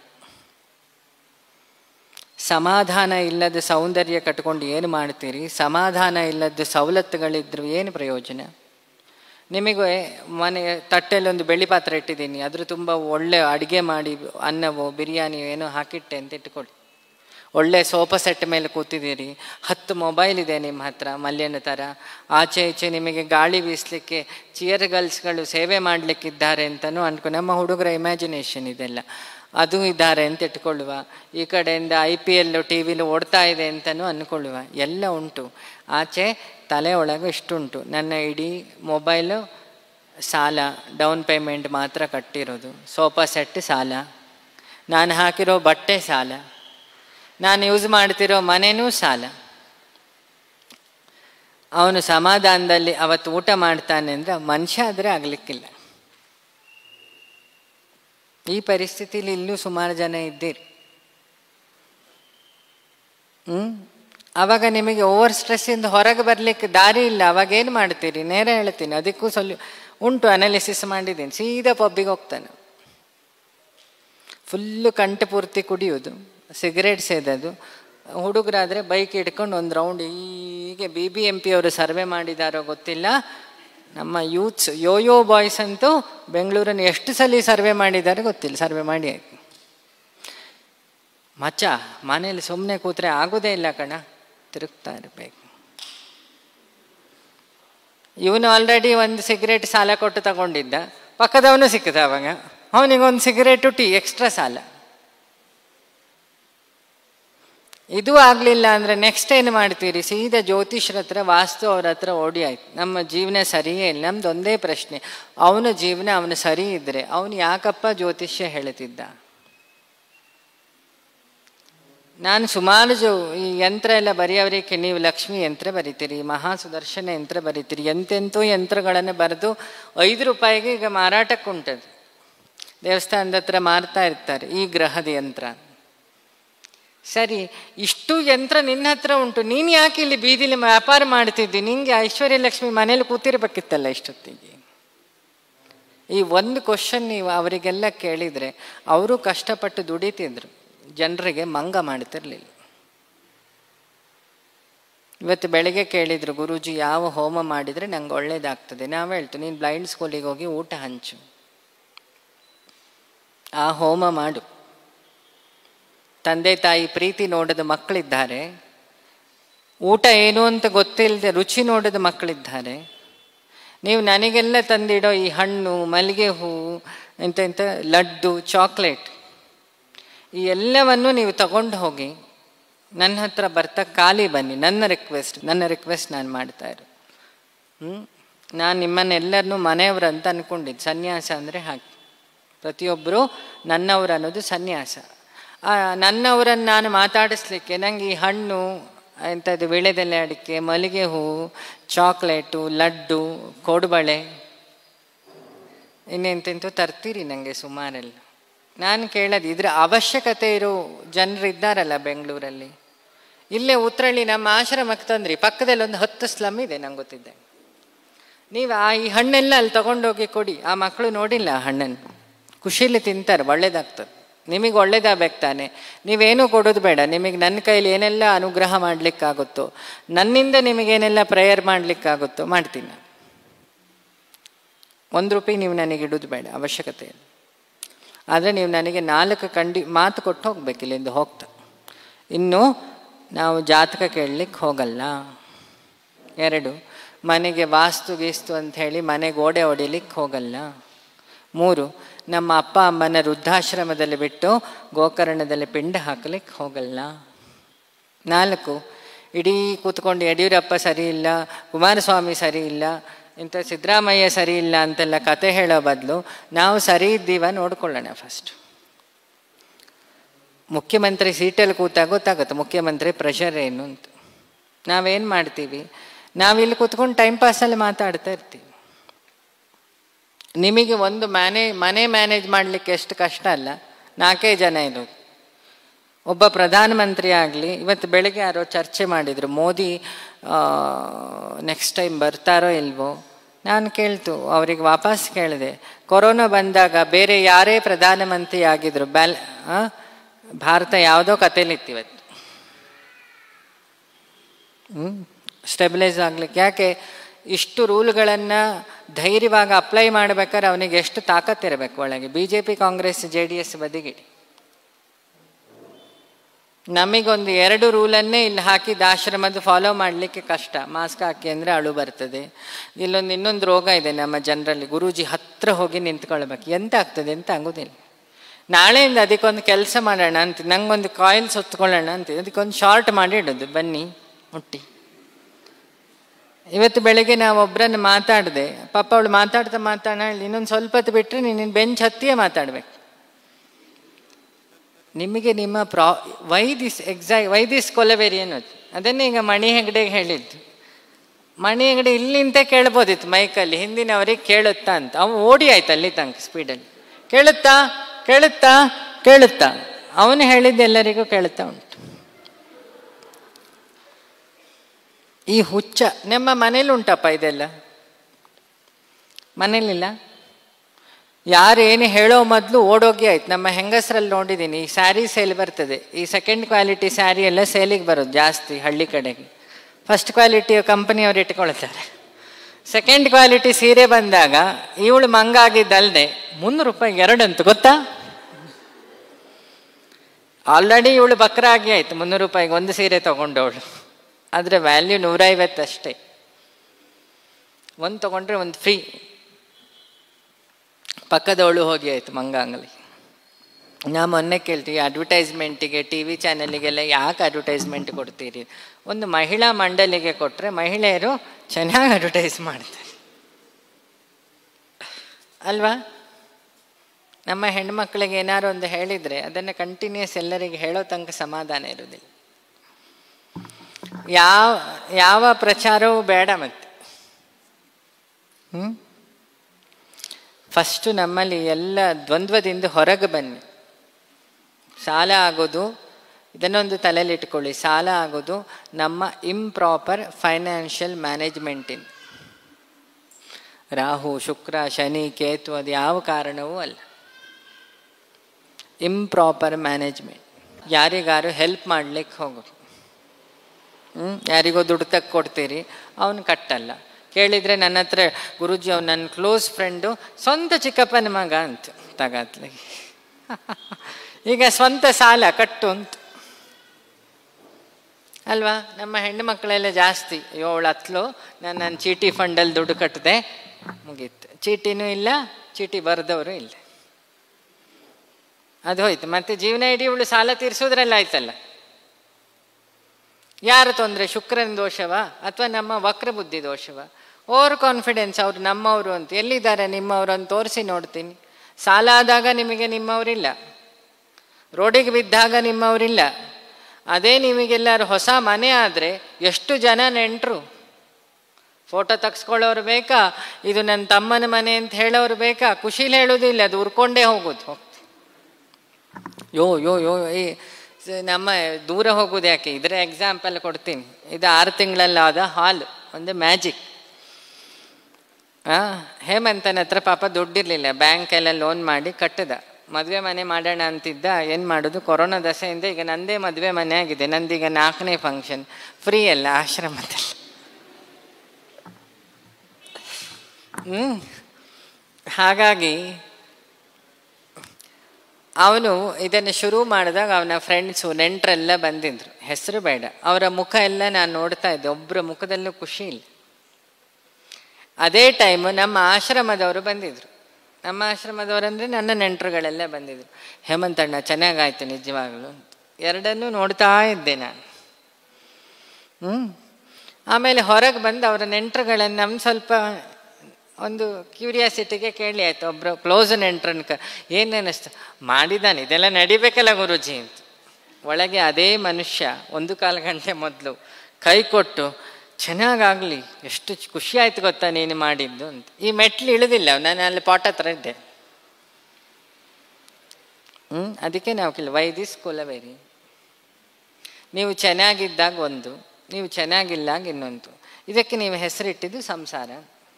ಸಮಾಧಾನ ಇಲ್ಲದ ಸೌಂದರ್ಯ ಕಟ್ಕೊಂಡು ಏನು ಮಾಡ್ತೀರಿ? ಸಮಾಧಾನ ಇಲ್ಲದ ಸವಲತ್ತುಗಳಿದ್ರು ಏನು ಪ್ರಯೋಜನ? ನಿಮಗೆ ಮನೆ ತಟ್ಟೆಯಲ್ಲಿ ಒಂದು ಬೆಳ್ಳಿ ಪಾತ್ರೆ ಇಟ್ಟಿದ್ದೀನಿ, ಅದ್ರ ತುಂಬ ಒಳ್ಳೆ ಅಡುಗೆ ಮಾಡಿ ಅನ್ನವೋ ಬಿರಿಯಾನಿಯೋ ಏನೋ ಹಾಕಿಟ್ಟೆ ಅಂತ ಇಟ್ಕೊಳ್ಳಿ. ಒಳ್ಳೆ ಸೋಫಾ ಸೆಟ್ ಮೇಲೆ ಕೂತಿದ್ದೀರಿ, 10 ಮೊಬೈಲ್ ಇದೆ ನಿಮ್ಮ ಹತ್ರ ಮಲ್ಯನ ಥರ. ಆಚೆ ಈಚೆ ನಿಮಗೆ ಗಾಳಿ ಬೀಸಲಿಕ್ಕೆ ಚಿಯರ್ ಗರ್ಲ್ಸ್ಗಳು ಸೇವೆ ಮಾಡಲಿಕ್ಕಿದ್ದಾರೆ ಅಂತಲೂ ಅನ್ಕೊ. ನಮ್ಮ ಹುಡುಗರ ಇಮ್ಯಾಜಿನೇಷನ್ ಇದೆಲ್ಲ. ಅದು ಇದ್ದಾರೆ ಅಂತ ಇಟ್ಕೊಳ್ಳುವ. ಈ ಕಡೆಯಿಂದ IPL TV ಓಡ್ತಾ ಇದೆ ಅಂತಲೂ ಅಂದ್ಕೊಳ್ಳುವ. ಎಲ್ಲ ಉಂಟು. ಆಚೆ ತಲೆ ಒಳಗೆ ಇಷ್ಟುಂಟು. ನನ್ನ ಇಡೀ ಮೊಬೈಲು ಸಾಲ, ಡೌನ್ ಪೇಮೆಂಟ್ ಮಾತ್ರ ಕಟ್ಟಿರೋದು. ಸೋಫಾ ಸೆಟ್ ಸಾಲ, ನಾನು ಹಾಕಿರೋ ಬಟ್ಟೆ ಸಾಲ, ನಾನು ಯೂಸ್ ಮಾಡ್ತಿರೋ ಮನೆಯೂ ಸಾಲ. ಅವನು ಸಮಾಧಾನದಲ್ಲಿ ಅವತ್ತು ಊಟ ಮಾಡ್ತಾನೆ ಅಂದರೆ ಮನುಷ್ಯ ಆದರೆ ಆಗಲಿಕ್ಕಿಲ್ಲ. ಈ ಪರಿಸ್ಥಿತಿಲಿ ಇಲ್ಲೂ ಸುಮಾರು ಜನ ಇದ್ದೀರಿ. ಆವಾಗ ನಿಮಗೆ ಓವರ್ ಸ್ಟ್ರೆಸ್ಸಿಂದ ಹೊರಗೆ ಬರಲಿಕ್ಕೆ ದಾರಿ ಇಲ್ಲ. ಅವಾಗ ಏನು ಮಾಡ್ತೀರಿ? ನೇರ ಹೇಳ್ತೀನಿ, ಅದಕ್ಕೂ ಉಂಟು, ಅನಾಲಿಸಿಸ್ ಮಾಡಿದ್ದೀನಿ. ಸೀದಾ ಪಬ್ಬಿಗೆ ಹೋಗ್ತಾನೆ, ಫುಲ್ಲು ಕಂಠ ಪೂರ್ತಿ ಕುಡಿಯೋದು, ಸಿಗರೇಟ್ ಸೇದೋದು. ಹುಡುಗರಾದರೆ ಬೈಕ್ ಹಿಡ್ಕೊಂಡು ಒಂದು ರೌಂಡ್. ಹೀಗೆ BBMP ಅವರು ಸರ್ವೆ ಮಾಡಿದಾರೋ ಗೊತ್ತಿಲ್ಲ, ನಮ್ಮ ಯೂತ್ಸ್ ಯೋಯೋ ಬಾಯ್ಸ್ ಅಂತೂ ಬೆಂಗಳೂರನ್ನು ಎಷ್ಟು ಸಲ ಸರ್ವೆ ಮಾಡಿದ್ದಾರೆ ಗೊತ್ತಿಲ್ಲ. ಸರ್ವೆ ಮಾಡಿ ಆಯ್ತು. ಮಚ್ಚ ಮನೇಲಿ ಸುಮ್ಮನೆ ಕೂತ್ರೆ ಆಗೋದೇ ಇಲ್ಲ ಕಣ, ತಿರುಗ್ತಾ ಇರಬೇಕು. ಇವನು ಆಲ್ರೆಡಿ ಒಂದು ಸಿಗರೇಟ್ ಸಾಲ ಕೊಟ್ಟು ತಗೊಂಡಿದ್ದ, ಪಕ್ಕದವನು ಸಿಕ್ಕಿದ. ಅವಾಗ ಅವನಿಗೊಂದು ಸಿಗರೇಟು ಟೀ ಎಕ್ಸ್ಟ್ರಾ ಸಾಲ. ಇದು ಆಗಲಿಲ್ಲ ಅಂದರೆ ನೆಕ್ಸ್ಟ್ ಏನು ಮಾಡ್ತೀರಿ? ಸೀದಾ ಜ್ಯೋತಿಷ್ಯರ ಹತ್ರ, ವಾಸ್ತು ಅವ್ರ ಹತ್ರ ಓಡಿ ಆಯ್ತು. ನಮ್ಮ ಜೀವನ ಸರಿಯೇ ಇಲ್ಲ. ನಮ್ದು ಒಂದೇ ಪ್ರಶ್ನೆ, ಅವನ ಜೀವನ ಅವನು ಸರಿ ಇದ್ದರೆ ಅವನು ಯಾಕಪ್ಪ ಜ್ಯೋತಿಷ್ಯ ಹೇಳ್ತಿದ್ದ? ನಾನು ಸುಮಾರು ಈ ಯಂತ್ರ ಎಲ್ಲ ಬರೆಯೋರಿಗೆ, ನೀವು ಲಕ್ಷ್ಮಿ ಯಂತ್ರ ಬರಿತೀರಿ, ಮಹಾ ಸುದರ್ಶನ ಯಂತ್ರ ಬರಿತೀರಿ, ಎಂತೆಂತೋ ಯಂತ್ರಗಳನ್ನು ಬರೆದು 5 ರೂಪಾಯಿಗೆ ಈಗ ಮಾರಾಟಕ್ಕೆ ಉಂಟದು. ದೇವಸ್ಥಾನದ ಹತ್ರ ಮಾರ್ತಾ ಇರ್ತಾರೆ ಈ ಗ್ರಹದ ಯಂತ್ರ. ಸರಿ, ಇಷ್ಟು ಯಂತ್ರ ನಿನ್ನ ಹತ್ರ ಉಂಟು, ನೀನು ಯಾಕೆ ಇಲ್ಲಿ ಬೀದಿಲಿ ವ್ಯಾಪಾರ ಮಾಡ್ತಿದ್ದಿ? ನಿಂಗೆ ಐಶ್ವರ್ಯ ಲಕ್ಷ್ಮಿ ಮನೇಲಿ ಕೂತಿರ್ಬೇಕಿತ್ತಲ್ಲ ಇಷ್ಟೊತ್ತಿಗೆ. ಈ ಒಂದು ಕ್ವಶನ್ ನೀವು ಅವರಿಗೆಲ್ಲ ಕೇಳಿದರೆ ಅವರು ಕಷ್ಟಪಟ್ಟು ದುಡಿತಿದ್ರು, ಜನರಿಗೆ ಮಂಗ ಮಾಡ್ತಿರ್ಲಿಲ್ಲ. ಇವತ್ತು ಬೆಳಗ್ಗೆ ಕೇಳಿದರು, ಗುರೂಜಿ ಯಾವ ಹೋಮ ಮಾಡಿದರೆ ನಂಗೆ ಒಳ್ಳೇದಾಗ್ತದೆ? ನಾವು ಹೇಳ್ತು, ನೀನು ಬ್ಲೈಂಡ್ ಸ್ಕೂಲಿಗೆ ಹೋಗಿ ಊಟ ಹಂಚು, ಆ ಹೋಮ ಮಾಡು. ತಂದೆ ತಾಯಿ ಪ್ರೀತಿ ನೋಡದ ಮಕ್ಕಳಿದ್ದಾರೆ, ಊಟ ಏನು ಅಂತ ಗೊತ್ತಿಲ್ಲದೆ ರುಚಿ ನೋಡದ ಮಕ್ಕಳಿದ್ದಾರೆ. ನೀವು ನನಗೆಲ್ಲ ತಂದಿಡೋ ಈ ಹಣ್ಣು, ಮಲ್ಲಿಗೆ ಹೂವು, ಎಂತೆಂಥ ಲಡ್ಡು, ಚಾಕ್ಲೇಟ್, ಈ ಎಲ್ಲವನ್ನು ನೀವು ತಗೊಂಡು ಹೋಗಿ ನನ್ನ ಹತ್ರ ಬರ್ತಾ ಖಾಲಿ ಬನ್ನಿ. ನನ್ನ ರಿಕ್ವೆಸ್ಟ್ ನಾನು ಮಾಡ್ತಾ ಇರೋ. ನಾನು ನಿಮ್ಮನ್ನೆಲ್ಲರನ್ನೂ ಮನೆಯವರು ಅಂತ ಅಂದ್ಕೊಂಡಿದ್ದು. ಸನ್ಯಾಸ ಅಂದರೆ ಹಾಗೆ, ಪ್ರತಿಯೊಬ್ಬರು ನನ್ನವರು ಅನ್ನೋದು ಸನ್ಯಾಸ. ನನ್ನವರನ್ನು ನಾನು ಮಾತಾಡಿಸ್ಲಿಕ್ಕೆ ನನಗೆ ಈ ಹಣ್ಣು, ಎಂಥದ್ದು ವೀಳ್ಯದೆಲೆ ಅಡಿಕೆ, ಮಲ್ಲಿಗೆ ಹೂವು, ಚಾಕ್ಲೇಟು, ಲಡ್ಡು, ಕೋಡುಬಳೆ, ಇನ್ನೆಂತೆಂತೂ ತರ್ತೀರಿ ನನಗೆ ಸುಮಾರೆಲ್ಲ. ನಾನು ಕೇಳೋದು, ಇದರ ಅವಶ್ಯಕತೆ ಇರೋ ಜನರು ಇದ್ದಾರಲ್ಲ ಬೆಂಗಳೂರಲ್ಲಿ. ಇಲ್ಲೇ ಉತ್ರಳ್ಳಿ ನಮ್ಮ ಆಶ್ರಮಕ್ಕೆ ತಂದ್ರಿ, ಪಕ್ಕದಲ್ಲಿ ಒಂದು 10 ಸ್ಲಮ್ ಇದೆ ನಂಗೆ ಗೊತ್ತಿದ್ದೆ. ನೀವು ಈ ಹಣ್ಣೆಲ್ಲ ಅಲ್ಲಿ ತಗೊಂಡೋಗಿ ಕೊಡಿ. ಆ ಮಕ್ಕಳು ನೋಡಿಲ್ಲ ಆ ಹಣ್ಣನ್ನು, ಖುಷಿಲಿ ತಿಂತಾರೆ, ಒಳ್ಳೇದಾಗ್ತದೆ. ನಿಮಗೆ ಒಳ್ಳೇದಾಗಬೇಕು ತಾನೆ. ನೀವೇನೂ ಕೊಡೋದು ಬೇಡ. ನಿಮಗೆ ನನ್ನ ಕೈಲಿ ಏನೆಲ್ಲ ಅನುಗ್ರಹ ಮಾಡಲಿಕ್ಕಾಗುತ್ತೋ, ನನ್ನಿಂದ ನಿಮಗೇನೆಲ್ಲ ಪ್ರೇಯರ್ ಮಾಡಲಿಕ್ಕಾಗುತ್ತೋ ಮಾಡ್ತೀನಿ ನಾನು. 1 ರೂಪಾಯಿ ನೀವು ನನಗೆ ಇಡೋದು ಬೇಡ, ಅವಶ್ಯಕತೆ ಇಲ್ಲ. ಆದರೆ ನೀವು ನನಗೆ 4 ಮಾತು ಕೊಟ್ಟು ಹೋಗ್ಬೇಕು ಇಲ್ಲಿಂದ ಹೋಗ್ತಾ. ಇನ್ನು ನಾವು ಜಾತಕ ಕೇಳಲಿಕ್ಕೆ ಹೋಗಲ್ಲ. 2, ಮನೆಗೆ ವಾಸ್ತು ಗೀಸ್ತು ಅಂಥೇಳಿ ಮನೆ ಗೋಡೆ ಹೊಡಿಲಿಕ್ಕೆ ಹೋಗಲ್ಲ. 3, ನಮ್ಮ ಅಪ್ಪ ಅಮ್ಮನ ವೃದ್ಧಾಶ್ರಮದಲ್ಲಿ ಬಿಟ್ಟು ಗೋಕರ್ಣದಲ್ಲಿ ಪಿಂಡ ಹಾಕಲಿಕ್ಕೆ ಹೋಗಲ್ಲ. 4, ಇಡೀ ಕೂತ್ಕೊಂಡು ಯಡಿಯೂರಪ್ಪ ಸರಿ ಇಲ್ಲ, ಕುಮಾರಸ್ವಾಮಿ ಸರಿ ಇಲ್ಲ, ಇಂಥ ಸಿದ್ದರಾಮಯ್ಯ ಸರಿ ಇಲ್ಲ ಅಂತೆಲ್ಲ ಕತೆ ಹೇಳೋ ಬದಲು ನಾವು ಸರಿ ಇದ್ದೀವ ನೋಡ್ಕೊಳ್ಳೋಣ ಫಸ್ಟ್. ಮುಖ್ಯಮಂತ್ರಿ ಸೀಟಲ್ಲಿ ಕೂತಾಗ ಗೊತ್ತಾಗುತ್ತೆ ಮುಖ್ಯಮಂತ್ರಿ ಪ್ರೆಷರ್ ಏನು ಅಂತ. ನಾವೇನು ಮಾಡ್ತೀವಿ, ನಾವಿಲ್ಲಿ ಕೂತ್ಕೊಂಡು ಟೈಮ್ ಪಾಸಲ್ಲಿ ಮಾತಾಡ್ತಾ ಇರ್ತೀವಿ. ನಿಮಗೆ ಒಂದು ಮನೆ ಮ್ಯಾನೇಜ್ ಮಾಡಲಿಕ್ಕೆ ಎಷ್ಟು ಕಷ್ಟ ಅಲ್ಲ, 4 ಜನ ಇರೋದು. ಒಬ್ಬ ಪ್ರಧಾನಮಂತ್ರಿ ಆಗಲಿ, ಇವತ್ತು ಬೆಳಗ್ಗೆ ಯಾರೋ ಚರ್ಚೆ ಮಾಡಿದರು, ಮೋದಿ ನೆಕ್ಸ್ಟ್ ಟೈಮ್ ಬರ್ತಾರೋ ಇಲ್ವೋ. ನಾನು ಕೇಳ್ತು, ಅವ್ರಿಗೆ ವಾಪಸ್ ಕೇಳಿದೆ, ಕೊರೋನಾ ಬಂದಾಗ ಬೇರೆ ಯಾರೇ ಪ್ರಧಾನಮಂತ್ರಿ ಆಗಿದ್ರು ಭಾರತ ಯಾವುದೋ ಕಥೆಲಿತ್ತು ಇವತ್ತು ಸ್ಟೆಬಿಲೈಸ್ ಆಗ್ಲಿಕ್ಕೆ. ಯಾಕೆ ಇಷ್ಟು ರೂಲ್ಗಳನ್ನು ಧೈರ್ಯವಾಗಿ ಅಪ್ಲೈ ಮಾಡ್ಬೇಕಾದ್ರೆ ಅವನಿಗೆ ಎಷ್ಟು ತಾಕತ್ತಿರಬೇಕು ಒಳಗೆ. BJP ಕಾಂಗ್ರೆಸ್ JDS ಬದಿಗಿಡಿ, ನಮಗೊಂದು 2 ರೂಲನ್ನೇ ಇಲ್ಲಿ ಹಾಕಿದ ಆಶ್ರಮದ ಫಾಲೋ ಮಾಡಲಿಕ್ಕೆ ಕಷ್ಟ. ಮಾಸ್ಕ್ ಹಾಕಿ ಅಂದರೆ ಅಳು ಬರ್ತದೆ. ಇನ್ನೊಂದು ರೋಗ ಇದೆ ನಮ್ಮ ಜನರಲ್ಲಿ, ಗುರೂಜಿ ಹತ್ರ ಹೋಗಿ ನಿಂತ್ಕೊಳ್ಬೇಕು. ಎಂತ ಆಗ್ತದೆ ಎಂತ ಆಗೋದಿಲ್ಲ. ನಾಳೆಯಿಂದ ಅದಕ್ಕೊಂದು ಕೆಲಸ ಮಾಡೋಣ ಅಂತ, ನಂಗೊಂದು ಕಾಯಿಲ್ ಸುತ್ತಕೊಳ್ಳೋಣ ಅಂತ, ಅದಕ್ಕೊಂದು ಶಾರ್ಟ್ ಮಾಡಿ ಇಡೋದು, ಬನ್ನಿ ಮುಟ್ಟಿ. ಇವತ್ತು ಬೆಳಗ್ಗೆ ನಾವು ಒಬ್ಬರನ್ನು ಮಾತಾಡಿದೆ, ಪಾಪ ಅವಳು ಮಾತಾಡ್ತಾ ಇನ್ನೊಂದು ಸ್ವಲ್ಪ ಹೊತ್ತು ಬಿಟ್ಟರೆ ನೀನು ಬೆಂಚ್ ಹತ್ತಿಯೇ ಮಾತಾಡಬೇಕು. ನಿಮಗೆ ನಿಮ್ಮ ವೈ ದಿಸ್ ಕೊಲವೆರಿಯನ್ ಅದನ್ನೇ ಈಗ ಮಣಿ ಹೆಗಡೆಗೆ ಹೇಳಿದ್ದು. ಮಣಿ ಹೆಗಡೆ ಇಲ್ಲಿಂದ ಕೇಳ್ಬೋದಿತ್ತು ಮೈಕಲ್ಲಿ, ಹಿಂದಿನವರಿಗೆ ಕೇಳುತ್ತಾ ಅಂತ. ಅವನು ಓಡಿ ಆಯ್ತು ಅಲ್ಲಿ ತನಕ ಸ್ಪೀಡಲ್ಲಿ, ಕೇಳುತ್ತಾ ಕೇಳುತ್ತಾ ಕೇಳುತ್ತಾ, ಅವನು ಹೇಳಿದ್ದು ಎಲ್ಲರಿಗೂ ಕೇಳುತ್ತಾ ಉಂಟು. ಈ ಹುಚ್ಚ ನಮ್ಮ ಮನೇಲಿ ಉಂಟಪ್ಪ ಇದೆಲ್ಲ, ಮನೇಲಿಲ್ಲ. ಯಾರೇನು ಹೇಳೋ ಮೊದಲು ಓಡೋಗಿ ಆಯ್ತು. ನಮ್ಮ ಹೆಂಗಸರಲ್ಲಿ ನೋಡಿದ್ದೀನಿ, ಈ ಸ್ಯಾರಿ ಸೇಲ್ ಬರ್ತದೆ, ಈ ಸೆಕೆಂಡ್ ಕ್ವಾಲಿಟಿ ಸ್ಯಾರಿ ಎಲ್ಲ ಸೇಲಿಗೆ ಬರೋದು ಜಾಸ್ತಿ ಹಳ್ಳಿ ಕಡೆಗೆ. ಫಸ್ಟ್ ಕ್ವಾಲಿಟಿ ಕಂಪನಿಯವ್ರು ಇಟ್ಕೊಳ್ತಾರೆ. ಸೆಕೆಂಡ್ ಕ್ವಾಲಿಟಿ ಸೀರೆ ಬಂದಾಗ ಇವಳು ಮಂಗಾಗಿದ್ದಲ್ದೆ ₹300 2 ಅಂತ ಗೊತ್ತಾ. ಆಲ್ರೆಡಿ ಇವಳು ಬಕ್ರಾಗಿ ಆಯ್ತು, ₹300 ಒಂದು ಸೀರೆ ತಗೊಂಡವಳು. ಆದರೆ ವ್ಯಾಲ್ಯೂ 150 ಅಷ್ಟೇ. ಒಂದು ತಗೊಂಡ್ರೆ ಒಂದು ಫ್ರೀ. ಪಕ್ಕದವಳು ಹೋಗಿ ಆಯ್ತು ಮಂಗಾಂಗಲಿ. ನಾ ಮೊನ್ನೆ ಕೇಳ್ತೀವಿ, ಅಡ್ವರ್ಟೈಸ್ಮೆಂಟಿಗೆ TV ಚಾನಲಿಗೆಲ್ಲ ಯಾಕೆ ಅಡ್ವರ್ಟೈಸ್ಮೆಂಟ್ ಕೊಡ್ತೀರಿ? ಒಂದು ಮಹಿಳಾ ಮಂಡಳಿಗೆ ಕೊಟ್ಟರೆ ಮಹಿಳೆಯರು ಚೆನ್ನಾಗಿ ಅಡ್ವರ್ಟೈಸ್ ಮಾಡ್ತಾರೆ ಅಲ್ವಾ. ನಮ್ಮ ಹೆಣ್ಮಕ್ಳಿಗೆ ಏನಾರು ಒಂದು ಹೇಳಿದರೆ ಅದನ್ನು ಕಂಟಿನ್ಯೂಸ್ ಎಲ್ಲರಿಗೆ ಹೇಳೋ ತನಕ ಸಮಾಧಾನ ಇರೋದಿಲ್ಲ. ಯಾವ ಪ್ರಚಾರವೂ ಬೇಡ. ಮತ್ತೆ ಫಸ್ಟು ನಮ್ಮಲ್ಲಿ ಎಲ್ಲ ದ್ವಂದ್ವದಿಂದ ಹೊರಗೆ ಬನ್ನಿ. ಸಾಲ ಆಗೋದು, ಇದನ್ನೊಂದು ತಲೆಯಲ್ಲಿ ಇಟ್ಕೊಳ್ಳಿ, ಸಾಲ ಆಗೋದು ನಮ್ಮ ಇಂಪ್ರಾಪರ್ ಫೈನಾನ್ಷಿಯಲ್ ಮ್ಯಾನೇಜ್ಮೆಂಟಿನ. ರಾಹು, ಶುಕ್ರ, ಶನಿ, ಕೇತು ಅದು ಯಾವ ಕಾರಣವೂ ಅಲ್ಲ. Improper management. ಯಾರಿಗಾರು ಹೆಲ್ಪ್ ಮಾಡ್ಲಿಕ್ಕೆ ಹೋಗೋದು, ಯಾರಿಗೋ ದುಡ್ಡು ತಕ್ಕ ಕೊಡ್ತೀರಿ, ಅವನು ಕಟ್ಟಲ್ಲ. ಕೇಳಿದರೆ ನನ್ನ ಹತ್ರ ಗುರೂಜಿ ಅವ್ನು ನನ್ನ ಕ್ಲೋಸ್ ಫ್ರೆಂಡು, ಸ್ವಂತ ಚಿಕ್ಕಪ್ಪನ ಮಗ ಅಂತ ತಗತ್ಲಿ. ಈಗ ಸ್ವಂತ ಸಾಲ ಕಟ್ಟು ಅಂತ ಅಲ್ವಾ. ನಮ್ಮ ಹೆಣ್ಣು ಮಕ್ಕಳೆಲ್ಲ ಜಾಸ್ತಿ, ಅವಳು ಹತ್ಲು ನನ್ನ ಚೀಟಿ ಫಂಡಲ್ಲಿ ದುಡ್ಡು ಕಟ್ಟಿದೆ, ಮುಗೀತು. ಚೀಟಿನೂ ಇಲ್ಲ, ಚೀಟಿ ಬರೆದವರು ಇಲ್ಲ, ಅದು ಹೋಯ್ತು. ಮತ್ತೆ ಜೀವನ ಇಡೀ ಇವಳು ಸಾಲ ತೀರಿಸೋದ್ರಲ್ಲ ಆಯ್ತಲ್ಲ. ಯಾರು ತೊಂದರೆ? ಶುಕ್ರನ ದೋಷವ ಅಥವಾ ನಮ್ಮ ವಕ್ರ ಬುದ್ಧಿ ದೋಷವ? Over confidence. ಅವ್ರು ನಮ್ಮವರು ಅಂತ. ಎಲ್ಲಿದ್ದಾರೆ ನಿಮ್ಮವರು ಅಂತ ತೋರಿಸಿ ನೋಡ್ತೀನಿ. ಸಾಲ ಆದಾಗ ನಿಮಗೆ ನಿಮ್ಮವರಿಲ್ಲ, ರೋಡಿಗೆ ಬಿದ್ದಾಗ ನಿಮ್ಮವರಿಲ್ಲ. ಅದೇ ನಿಮಗೆಲ್ಲರೂ ಹೊಸ ಮನೆ ಆದರೆ ಎಷ್ಟು ಜನ ನೆಂಟರು, ಫೋಟೋ ತೆಗೆಸ್ಕೊಳ್ಳೋರು ಬೇಕಾ, ಇದು ನನ್ನ ತಮ್ಮನ ಮನೆ ಅಂತ ಹೇಳೋರು ಬೇಕಾ, ಖುಷಿಲಿ ಹೇಳೋದಿಲ್ಲ, ಅದು ಉರ್ಕೊಂಡೇ ಹೋಗೋದು. ಯೋ ಯೋ ಯೋ ಈ ನಮ್ಮ ದೂರ ಹೋಗೋದು ಯಾಕೆ? ಇದರ ಎಕ್ಸಾಂಪಲ್ ಕೊಡ್ತೀನಿ. ಇದು 6 ತಿಂಗಳಲ್ಲಾದ ಹಾಲು, ಒಂದು ಮ್ಯಾಜಿಕ್. ಹೇಮಂತನ ಹತ್ರ ಪಾಪ ದುಡ್ಡಿರಲಿಲ್ಲ, ಬ್ಯಾಂಕೆಲ್ಲ ಲೋನ್ ಮಾಡಿ ಕಟ್ಟದ. ಮದುವೆ ಮನೆ ಮಾಡೋಣ ಅಂತಿದ್ದ. ಏನು ಮಾಡೋದು, ಕೊರೋನಾ ದಸೆಯಿಂದ ಈಗ ನಂದೇ ಮದುವೆ ಮನೆ ಆಗಿದೆ. ನಂದೀಗ 4ನೇ ಫಂಕ್ಷನ್, ಫ್ರೀ ಅಲ್ಲ ಆಶ್ರಮದಲ್ಲಿ. ಹಾಗಾಗಿ ಅವನು ಇದನ್ನು ಶುರು ಮಾಡಿದಾಗ ಅವನ ಫ್ರೆಂಡ್ಸು ನೆಂಟರೆಲ್ಲ ಬಂದಿದ್ರು. ಹೆಸರು ಬೇಡ, ಅವರ ಮುಖ ಎಲ್ಲ ನಾನು ನೋಡ್ತಾ ಇದ್ದೆ. ಒಬ್ಬರ ಮುಖದಲ್ಲೂ ಖುಷಿ ಇಲ್ಲ. ಅದೇ ಟೈಮು ನಮ್ಮ ಆಶ್ರಮದವರು ಬಂದಿದ್ರು. ನಮ್ಮ ಆಶ್ರಮದವರಂದರೆ ನನ್ನ ನೆಂಟರುಗಳೆಲ್ಲ ಬಂದಿದ್ರು. ಹೇಮಂತಣ್ಣ ಚೆನ್ನಾಗಾಯ್ತು ನಿಜವಾಗ್ಲು ಅಂತ. ಎರಡನ್ನೂ ನೋಡ್ತಾ ಇದ್ದೆ ನಾನು. ಆಮೇಲೆ ಹೊರಗೆ ಬಂದು ಅವರ ನೆಂಟರುಗಳನ್ನು ನಮ್ಮ ಸ್ವಲ್ಪ ಒಂದು ಕ್ಯೂರಿಯಾಸಿಟಿಗೆ ಕೇಳಿ ಆಯಿತು. ಒಬ್ಬರು ಕ್ಲೋಸ್ ನೆಂಟ್ರನ್ ಏನೇನಿಸ್ತು ಮಾಡಿದ್ದಾನೆ, ಇದೆಲ್ಲ ನಡಿಬೇಕಲ್ಲ ಗುರುಜಿ ಅಂತ. ಒಳಗೆ ಅದೇ ಮನುಷ್ಯ 1-1/4 ಗಂಟೆ ಮೊದಲು ಕೈ ಕೊಟ್ಟು ಚೆನ್ನಾಗಾಗಲಿ, ಎಷ್ಟು ಖುಷಿ ಆಯ್ತು ಗೊತ್ತಾ ನೀನು ಮಾಡಿದ್ದು ಅಂತ. ಈ ಮೆಟ್ಲು ಇಳಿದಿಲ್ಲ, ನಾನು ಅಲ್ಲಿ ಪಾಠ ಹತ್ರ ಇದ್ದೆ. ಅದಕ್ಕೆ ನಾವು ವೈ ದಿಸ್ ಕುಲವೇರಿ, ನೀವು ಚೆನ್ನಾಗಿದ್ದಾಗ ಒಂದು, ನೀವು ಚೆನ್ನಾಗಿಲ್ಲಾಗ ಇನ್ನೊಂದು. ಇದಕ್ಕೆ ನೀವು ಹೆಸರಿಟ್ಟಿದ್ದು ಸಂಸಾರ.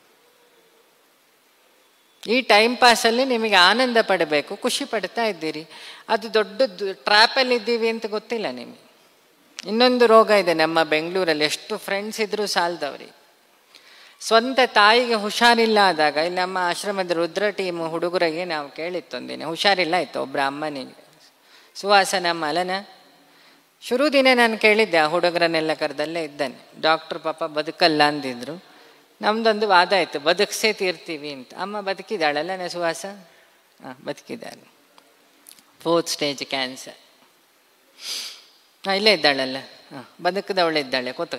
ಈ ಟೈಮ್ ಪಾಸಲ್ಲಿ ನಿಮಗೆ ಆನಂದ ಪಡಬೇಕು, ಖುಷಿ ಪಡ್ತಾ ಇದ್ದೀರಿ. ಅದು ದೊಡ್ಡದ್ದು ಟ್ರ್ಯಾಪಲ್ಲಿದ್ದೀವಿ ಅಂತ ಗೊತ್ತಿಲ್ಲ ನಿಮಗೆ. ಇನ್ನೊಂದು ರೋಗ ಇದೆ ನಮ್ಮ ಬೆಂಗಳೂರಲ್ಲಿ, ಎಷ್ಟು ಫ್ರೆಂಡ್ಸ್ ಇದ್ದರೂ ಸಾಲದವ್ರಿ. ಸ್ವಂತ ತಾಯಿಗೆ ಹುಷಾರಿಲ್ಲ ಆದಾಗ, ಇಲ್ಲಿ ನಮ್ಮ ಆಶ್ರಮದ ರುದ್ರ ಟೀಮ್ ಹುಡುಗರಿಗೆ ನಾವು ಕೇಳಿತ್ತೊಂದಿನ, ಹುಷಾರಿಲ್ಲ ಆಯಿತು ಒಬ್ಬರ ಅಮ್ಮನಿಗೆ, ಸುಹಾಸನ ಮಲನ. ಶುರು ದಿನ ನಾನು ಕೇಳಿದ್ದೆ, ಆ ಹುಡುಗರನ್ನೆಲ್ಲ ಕರೆದಲ್ಲೇ ಇದ್ದಾನೆ. ಡಾಕ್ಟ್ರು ಪಾಪ ಬದುಕಲ್ಲ ಅಂದಿದ್ರು. ನಮ್ದೊಂದು ವಾದ ಆಯಿತು, ಬದುಕಿಸೇ ತೀರ್ತೀವಿ ಅಂತ. ಅಮ್ಮ ಬದುಕಿದ್ದಾಳಲ್ಲ ಸುಹಾಸ? ಬದುಕಿದ್ದಾಳೆ. 4th stage cancer. ಇಲ್ಲೇ ಇದ್ದಾಳಲ್ಲ, ಬದುಕದವಳಿದ್ದಾಳೆ, ಕೂತ.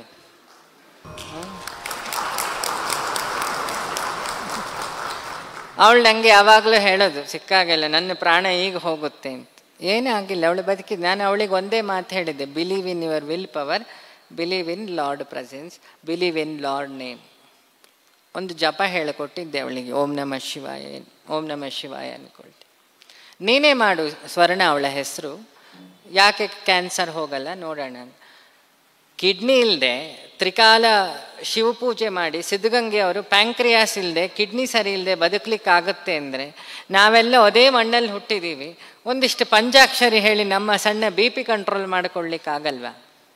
ಅವಳು ನನಗೆ ಯಾವಾಗಲೂ ಹೇಳೋದು ಸಿಕ್ಕಾಗೆಲ್ಲ, ನನ್ನ ಪ್ರಾಣ ಈಗ ಹೋಗುತ್ತೆ ಅಂತ. ಏನೇ ಆಗಿಲ್ಲ, ಅವಳು ಬದುಕಿದ್ದು. ನಾನು ಅವಳಿಗೆ ಒಂದೇ ಮಾತು ಹೇಳಿದ್ದೆ, believe in your will power, believe in lord presence, believe in lord name. ಒಂದು ಜಪ ಹೇಳಿಕೊಟ್ಟಿದ್ದೆ ಅವಳಿಗೆ, ಓಂ ನಮಃ ಶಿವಾಯ, ಓಂ ನಮಃ ಶಿವಾಯ ಅಂದ್ಕೊಳ್ತೆ. ನೀನೇ ಮಾಡು ಸ್ವರ್ಣ ಅವಳ ಹೆಸರು. ಯಾಕೆ ಕ್ಯಾನ್ಸರ್ ಹೋಗಲ್ಲ ನೋಡೋಣ. ಕಿಡ್ನಿ ಇಲ್ಲದೆ ತ್ರಿಕಾಲ ಶಿವಪೂಜೆ ಮಾಡಿ ಸಿದ್ಧಗಂಗೆ ಅವರು ಪ್ಯಾಂಕ್ರಿಯಾಸ್ ಇಲ್ಲದೆ, ಕಿಡ್ನಿ ಸರಿ ಇಲ್ಲದೆ ಬದುಕಲಿಕ್ಕಾಗತ್ತೆ ಅಂದರೆ, ನಾವೆಲ್ಲ ಅದೇ ಮಣ್ಣಲ್ಲಿ ಹುಟ್ಟಿದ್ದೀವಿ. ಒಂದಿಷ್ಟು ಪಂಚಾಕ್ಷರಿ ಹೇಳಿ ನಮ್ಮ ಸಣ್ಣ BP ಕಂಟ್ರೋಲ್ ಮಾಡ್ಕೊಳ್ಳಿಕ್ಕಾಗಲ್ವಾ?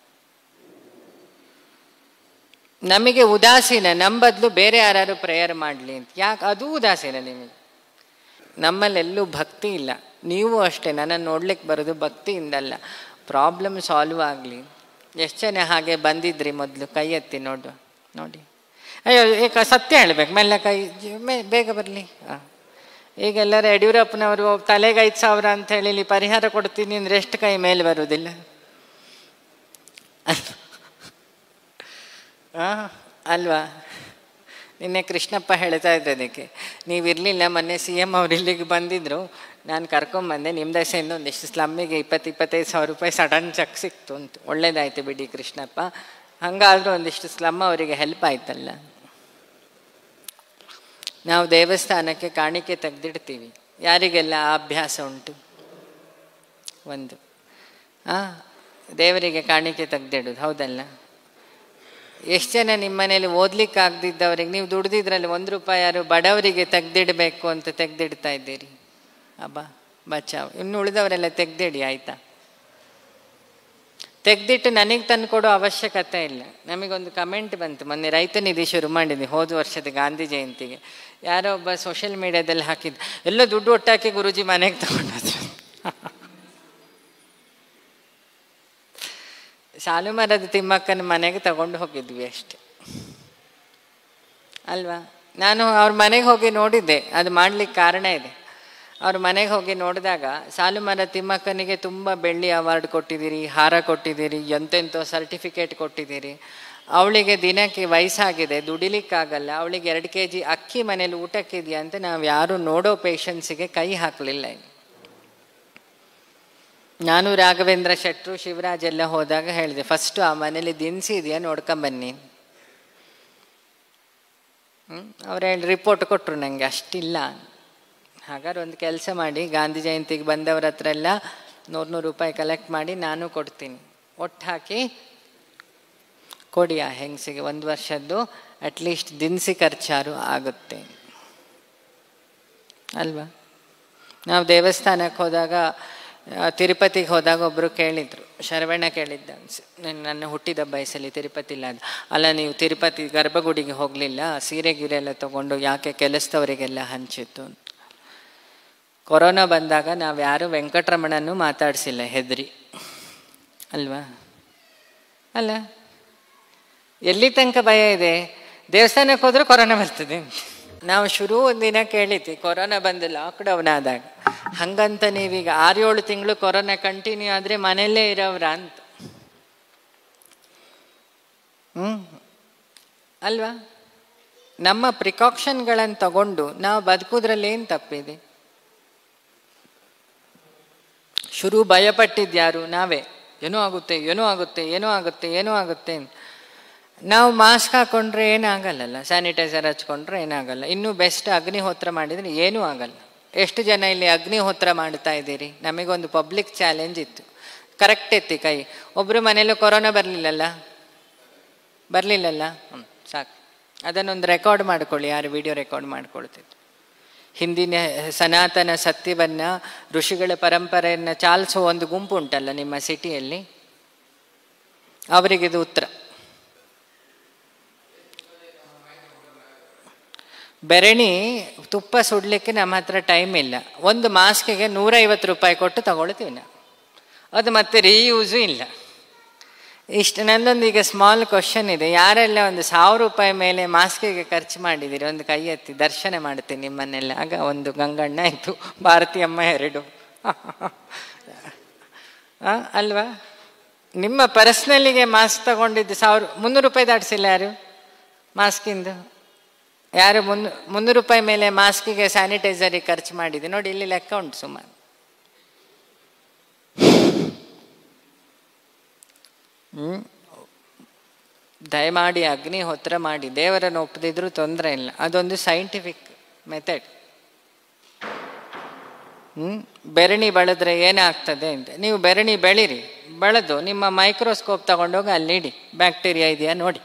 ನಮಗೆ ಉದಾಸೀನ, ನಮ್ಮ ಬದಲು ಬೇರೆ ಯಾರು ಪ್ರೇಯರ್ ಮಾಡಲಿ ಅಂತ. ಯಾಕೆ ಅದು ಉದಾಸೀನ ನಿಮಗೆ? ನಮ್ಮಲ್ಲೆಲ್ಲೂ ಭಕ್ತಿ ಇಲ್ಲ. ನೀವು ಅಷ್ಟೇ, ನನ್ನನ್ನು ನೋಡ್ಲಿಕ್ಕೆ ಬರೋದು ಭಕ್ತಿಯಿಂದಲ್ಲ, ಪ್ರಾಬ್ಲಮ್ ಸಾಲ್ವ್ ಆಗಲಿ. ಎಷ್ಟು ಜನ ಹಾಗೆ ಬಂದಿದ್ರಿ ಮೊದಲು? ಕೈ ಎತ್ತಿ ನೋಡುವ, ನೋಡಿ. ಅಯ್ಯೋ, ಏಕ ಸತ್ಯ ಹೇಳ್ಬೇಕು, ಮೆಲ್ಲ ಕೈ ಬೇಗ ಬರಲಿ. ಈಗೆಲ್ಲರೂ ಯಡಿಯೂರಪ್ಪನವರು ತಲೆಗೆ 5,000 ಅಂತ ಹೇಳಿ ಪರಿಹಾರ ಕೊಡ್ತೀನಿ ಅಂದರೆ ಎಷ್ಟು ಕೈ ಮೇಲೆ ಬರುವುದಿಲ್ಲ? ಅಲ್ವಾ? ನಿನ್ನೆ ಕೃಷ್ಣಪ್ಪ ಹೇಳ್ತಾ ಇದ್ದೆ ಅದಕ್ಕೆ, ನೀವಿರಲಿಲ್ಲ, ಮೊನ್ನೆ CM ಅವ್ರು ಇಲ್ಲಿಗೆ ಬಂದಿದ್ದರು, ನಾನು ಕರ್ಕೊಂಬಂದೆ, ನಿಮ್ಮ ದಶೆಯಿಂದ ಒಂದಿಷ್ಟು ಸ್ಲಮ್ಮಿಗೆ 20-25 ರೂಪಾಯಿ ಸಡನ್ ಚೆಕ್ ಸಿಕ್ತು ಅಂತ. ಒಳ್ಳೇದಾಯ್ತು ಬಿಡಿ ಕೃಷ್ಣಪ್ಪ, ಹಾಗಾದರೂ ಒಂದಿಷ್ಟು ಸ್ಲಮ್ ಅವರಿಗೆ ಹೆಲ್ಪ್ ಆಯ್ತಲ್ಲ. ನಾವು ದೇವಸ್ಥಾನಕ್ಕೆ ಕಾಣಿಕೆ ತೆಗೆದಿಡ್ತೀವಿ, ಯಾರಿಗೆಲ್ಲ ಆ ಅಭ್ಯಾಸ ಉಂಟು? ಒಂದು ದೇವರಿಗೆ ಕಾಣಿಕೆ ತೆಗೆದಿಡೋದು, ಹೌದಲ್ಲ? ಎಷ್ಟು ಜನ ನಿಮ್ಮ ಮನೇಲಿ ಓದ್ಲಿಕ್ಕೆ ಆಗದಿದ್ದವ್ರಿಗೆ ನೀವು ದುಡ್ದಿದ್ರಲ್ಲಿ 1 ರೂಪಾಯಿ ಯಾರು ಬಡವರಿಗೆ ತೆಗೆದಿಡಬೇಕು ಅಂತ ತೆಗೆದಿಡ್ತಾ ಇದ್ದೀರಿ? ಅಬ್ಬಾ ಬಚಾವ್. ಇನ್ನು ಉಳಿದವರೆಲ್ಲ ತೆಗೆದಿಡಿ ಆಯಿತಾ? ತೆಗೆದಿಟ್ಟು ನನಗೆ ತಂದು ಕೊಡೋ ಅವಶ್ಯಕತೆ ಇಲ್ಲ. ನಮಗೊಂದು ಕಮೆಂಟ್ ಬಂತು ಮೊನ್ನೆ, ರೈತ ನಿಧಿ ಶುರು ಮಾಡಿದ್ವಿ ಹೋದ ವರ್ಷದ ಗಾಂಧಿ ಜಯಂತಿಗೆ. ಯಾರೋ ಒಬ್ಬ ಸೋಷಿಯಲ್ ಮೀಡಿಯಾದಲ್ಲಿ ಹಾಕಿದ್ದು, ಎಲ್ಲ ದುಡ್ಡು ಒಟ್ಟಾಕಿ ಗುರೂಜಿ ಮನೆಗೆ ತಗೊಂಡಾದ್ರು. ಸಾಲು ಮರದ ತಿಮ್ಮಕ್ಕನ ಮನೆಗೆ ತಗೊಂಡು ಹೋಗಿದ್ವಿ ಅಷ್ಟೆ ಅಲ್ವಾ? ನಾನು ಅವ್ರ ಮನೆಗೆ ಹೋಗಿ ನೋಡಿದ್ದೆ, ಅದು ಮಾಡ್ಲಿಕ್ಕೆ ಕಾರಣ ಇದೆ. ಅವ್ರ ಮನೆಗೆ ಹೋಗಿ ನೋಡಿದಾಗ ಸಾಲು ಮರದ ತಿಮ್ಮಕ್ಕನಿಗೆ ತುಂಬ ಬೆಳ್ಳಿ ಅವಾರ್ಡ್ ಕೊಟ್ಟಿದ್ದೀರಿ, ಹಾರ ಕೊಟ್ಟಿದ್ದೀರಿ, ಎಂತೆಂಥೋ ಸರ್ಟಿಫಿಕೇಟ್ ಕೊಟ್ಟಿದ್ದೀರಿ. ಅವಳಿಗೆ ದಿನಕ್ಕೆ ವಯಸ್ಸಾಗಿದೆ, ದುಡಿಲಿಕ್ಕಾಗಲ್ಲ, ಅವಳಿಗೆ 2 kg ಅಕ್ಕಿ ಮನೇಲಿ ಊಟಕ್ಕಿದೆಯಾ ಅಂತ ನಾವು ಯಾರು ನೋಡೋ ಪೇಷನ್ಸಿಗೆ ಕೈ ಹಾಕಲಿಲ್ಲ. ನಾನು ರಾಘವೇಂದ್ರ ಶೆಟ್ಟರು, ಶಿವರಾಜ್ ಎಲ್ಲ ಹೋದಾಗ ಹೇಳಿದೆ, ಫಸ್ಟು ಆ ಮನೇಲಿ ದಿನಸಿ ಇದೆಯಾ ನೋಡ್ಕೊಂಬನ್ನಿ. ಅವ್ರು ಹೇಳಿ ರಿಪೋರ್ಟ್ ಕೊಟ್ಟರು ನನಗೆ, ಅಷ್ಟಿಲ್ಲ. ಹಾಗಾದ್ರೆ ಒಂದು ಕೆಲಸ ಮಾಡಿ, ಗಾಂಧಿ ಜಯಂತಿಗೆ ಬಂದವ್ರ ಹತ್ರ ಎಲ್ಲ 100 ರೂಪಾಯಿ ಕಲೆಕ್ಟ್ ಮಾಡಿ ನಾನು ಕೊಡ್ತೀನಿ, ಒಟ್ಟು ಹಾಕಿ ಕೊಡಿ ಆ ಹೆಂಗಸಿಗೆ. 1 ವರ್ಷದ್ದು ಅಟ್ಲೀಸ್ಟ್ ದಿನಸಿ ಖರ್ಚಾರು ಆಗುತ್ತೆ ಅಲ್ವಾ? ನಾವು ದೇವಸ್ಥಾನಕ್ಕೆ ಹೋದಾಗ, ತಿರುಪತಿಗೆ ಹೋದಾಗ ಒಬ್ಬರು ಕೇಳಿದರು, ಶರವಣ ಕೇಳಿದ್ದ, ನನ್ನ ಹುಟ್ಟಿದ ಬಯಸಲ್ಲಿ ತಿರುಪತಿ ಇಲ್ಲ ಅಲ್ಲ, ನೀವು ತಿರುಪತಿ ಗರ್ಭಗುಡಿಗೆ ಹೋಗಲಿಲ್ಲ, ಸೀರೆ ಗೀರೆ ಎಲ್ಲ ತೊಗೊಂಡು ಯಾಕೆ ಕೆಲಸದವರಿಗೆಲ್ಲ ಹಂಚಿತ್ತು? ಕೊರೋನಾ ಬಂದಾಗ ನಾವು ಯಾರು ವೆಂಕಟರಮಣನೂ ಮಾತಾಡಿಸಿಲ್ಲ, ಹೆದರಿ ಅಲ್ವಾ? ಅಲ್ಲ, ಎಲ್ಲಿ ತನಕ ಭಯ ಇದೆ? ದೇವಸ್ಥಾನಕ್ಕೆ ಹೋದ್ರೆ ಕೊರೋನಾ ಬರ್ತದೆ. ನಾವು ಶುರು ಒಂದಿನ ಕೇಳಿದ್ವಿ, ಕೊರೋನಾ ಬಂದು ಲಾಕ್ಡೌನ್ ಆದಾಗ, ಹಂಗಂತ ನೀವೀಗ 6-7 ತಿಂಗಳು ಕೊರೋನಾ ಕಂಟಿನ್ಯೂ ಆದರೆ ಮನೆಯಲ್ಲೇ ಇರೋವ್ರ ಅಂತ. ಅಲ್ವಾ? ನಮ್ಮ ಪ್ರಿಕಾಕ್ಷನ್ಗಳನ್ನು ತಗೊಂಡು ನಾವು ಬದುಕೋದ್ರಲ್ಲಿ ಏನು ತಪ್ಪಿದೆ? ಶುರು ಭಯಪಟ್ಟಿದ್ಯಾರು? ನಾವೇ. ಏನೋ ಆಗುತ್ತೆ, ಏನೋ ಆಗುತ್ತೆ, ಏನೋ ಆಗುತ್ತೆ, ಏನೋ ಆಗುತ್ತೆ ಅಂತ. ನಾವು ಮಾಸ್ಕ್ ಹಾಕ್ಕೊಂಡ್ರೆ ಏನಾಗಲ್ಲ, ಸ್ಯಾನಿಟೈಸರ್ ಹಚ್ಕೊಂಡ್ರೆ ಏನಾಗಲ್ಲ. ಇನ್ನೂ ಬೆಸ್ಟ್ ಅಗ್ನಿಹೋತ್ರ ಮಾಡಿದರೆ ಏನೂ ಆಗಲ್ಲ. ಎಷ್ಟು ಜನ ಇಲ್ಲಿ ಅಗ್ನಿಹೋತ್ರ ಮಾಡ್ತಾ ಇದ್ದೀರಿ? ನಮಗೊಂದು ಪಬ್ಲಿಕ್ ಚಾಲೆಂಜ್ ಇತ್ತು, ಕರೆಕ್ಟ್ ಎತ್ತಿ ಕೈ. ಒಬ್ಬರು ಮನೇಲೂ ಕೊರೋನಾ ಬರಲಿಲ್ಲಲ್ಲ? ಸಾಕು. ಅದನ್ನೊಂದು ರೆಕಾರ್ಡ್ ಮಾಡ್ಕೊಳ್ಳಿ, ಯಾರು ವಿಡಿಯೋ ರೆಕಾರ್ಡ್ ಮಾಡ್ಕೊಳ್ತಿದ್ರು. ಹಿಂದಿನ ಸನಾತನ ಸತ್ಯವನ್ನು, ಋಷಿಗಳ ಪರಂಪರೆಯನ್ನು ಚಾಲಿಸೋ ಒಂದು ಗುಂಪು ಉಂಟಲ್ಲ ನಿಮ್ಮ ಸಿಟಿಯಲ್ಲಿ, ಅವರಿಗಿದು ಉತ್ತರ. ಬೆರಣಿ ತುಪ್ಪ ಸುಡಲಿಕ್ಕೆ ನಮ್ಮ ಹತ್ರ ಟೈಮ್ ಇಲ್ಲ. ಒಂದು ಮಾಸ್ಕಿಗೆ 150 ರೂಪಾಯಿ ಕೊಟ್ಟು ತಗೊಳ್ತೀವಿ ನಾವು. ಅದು ಮತ್ತೆ ರೀಯೂಸು ಇಲ್ಲ. ಇಷ್ಟು. ನನ್ನೊಂದು ಈಗ ಸ್ಮಾಲ್ ಕ್ವಶನ್ ಇದೆ, ಯಾರೆಲ್ಲ ಒಂದು 1000 ರೂಪಾಯಿ ಮೇಲೆ ಮಾಸ್ಕಿಗೆ ಖರ್ಚು ಮಾಡಿದ್ದೀರಿ? ಒಂದು ಕೈ ಎತ್ತಿ, ದರ್ಶನ ಮಾಡ್ತೀನಿ ನಿಮ್ಮನ್ನೆಲ್ಲ. ಆಗ ಒಂದು ಗಂಗಣ್ಣ ಆಯಿತು, ಭಾರತೀಯಮ್ಮ 2. ಅಲ್ವಾ? ನಿಮ್ಮ ಪರ್ಸ್ನಲ್ಲಿಗೆ ಮಾಸ್ಕ್ ತಗೊಂಡಿದ್ದು 300 ರೂಪಾಯಿ ದಾಟಿಸಿಲ್ಲ ಯಾರು ಮಾಸ್ಕಿಂದು? ಯಾರು 300 ರೂಪಾಯಿ ಮೇಲೆ ಮಾಸ್ಕಿಗೆ, ಸ್ಯಾನಿಟೈಸರಿಗೆ ಖರ್ಚು ಮಾಡಿದೆ ನೋಡಿ, ಇಲ್ಲಿ ಲೆಕ್ಕ ಉಂಟು ಸುಮಾರು. ದಯಮಾಡಿ ಅಗ್ನಿಹೋತ್ರ ಮಾಡಿ, ದೇವರನ್ನು ಒಪ್ಪದಿದ್ರೂ ತೊಂದರೆ ಇಲ್ಲ, ಅದೊಂದು ಸೈಂಟಿಫಿಕ್ ಮೆಥಡ್. ಬೆರಣಿ ಬೆಳೆದ್ರೆ ಏನಾಗ್ತದೆ ಅಂತ. ನೀವು ಬೆರಣಿ ಬೆಳೀರಿ, ಬೆಳೆದು ನಿಮ್ಮ ಮೈಕ್ರೋಸ್ಕೋಪ್ ತಗೊಂಡೋಗಿ ಅಲ್ಲಿ ಇಡಿ, ಬ್ಯಾಕ್ಟೀರಿಯಾ ಇದೆಯಾ ನೋಡಿ.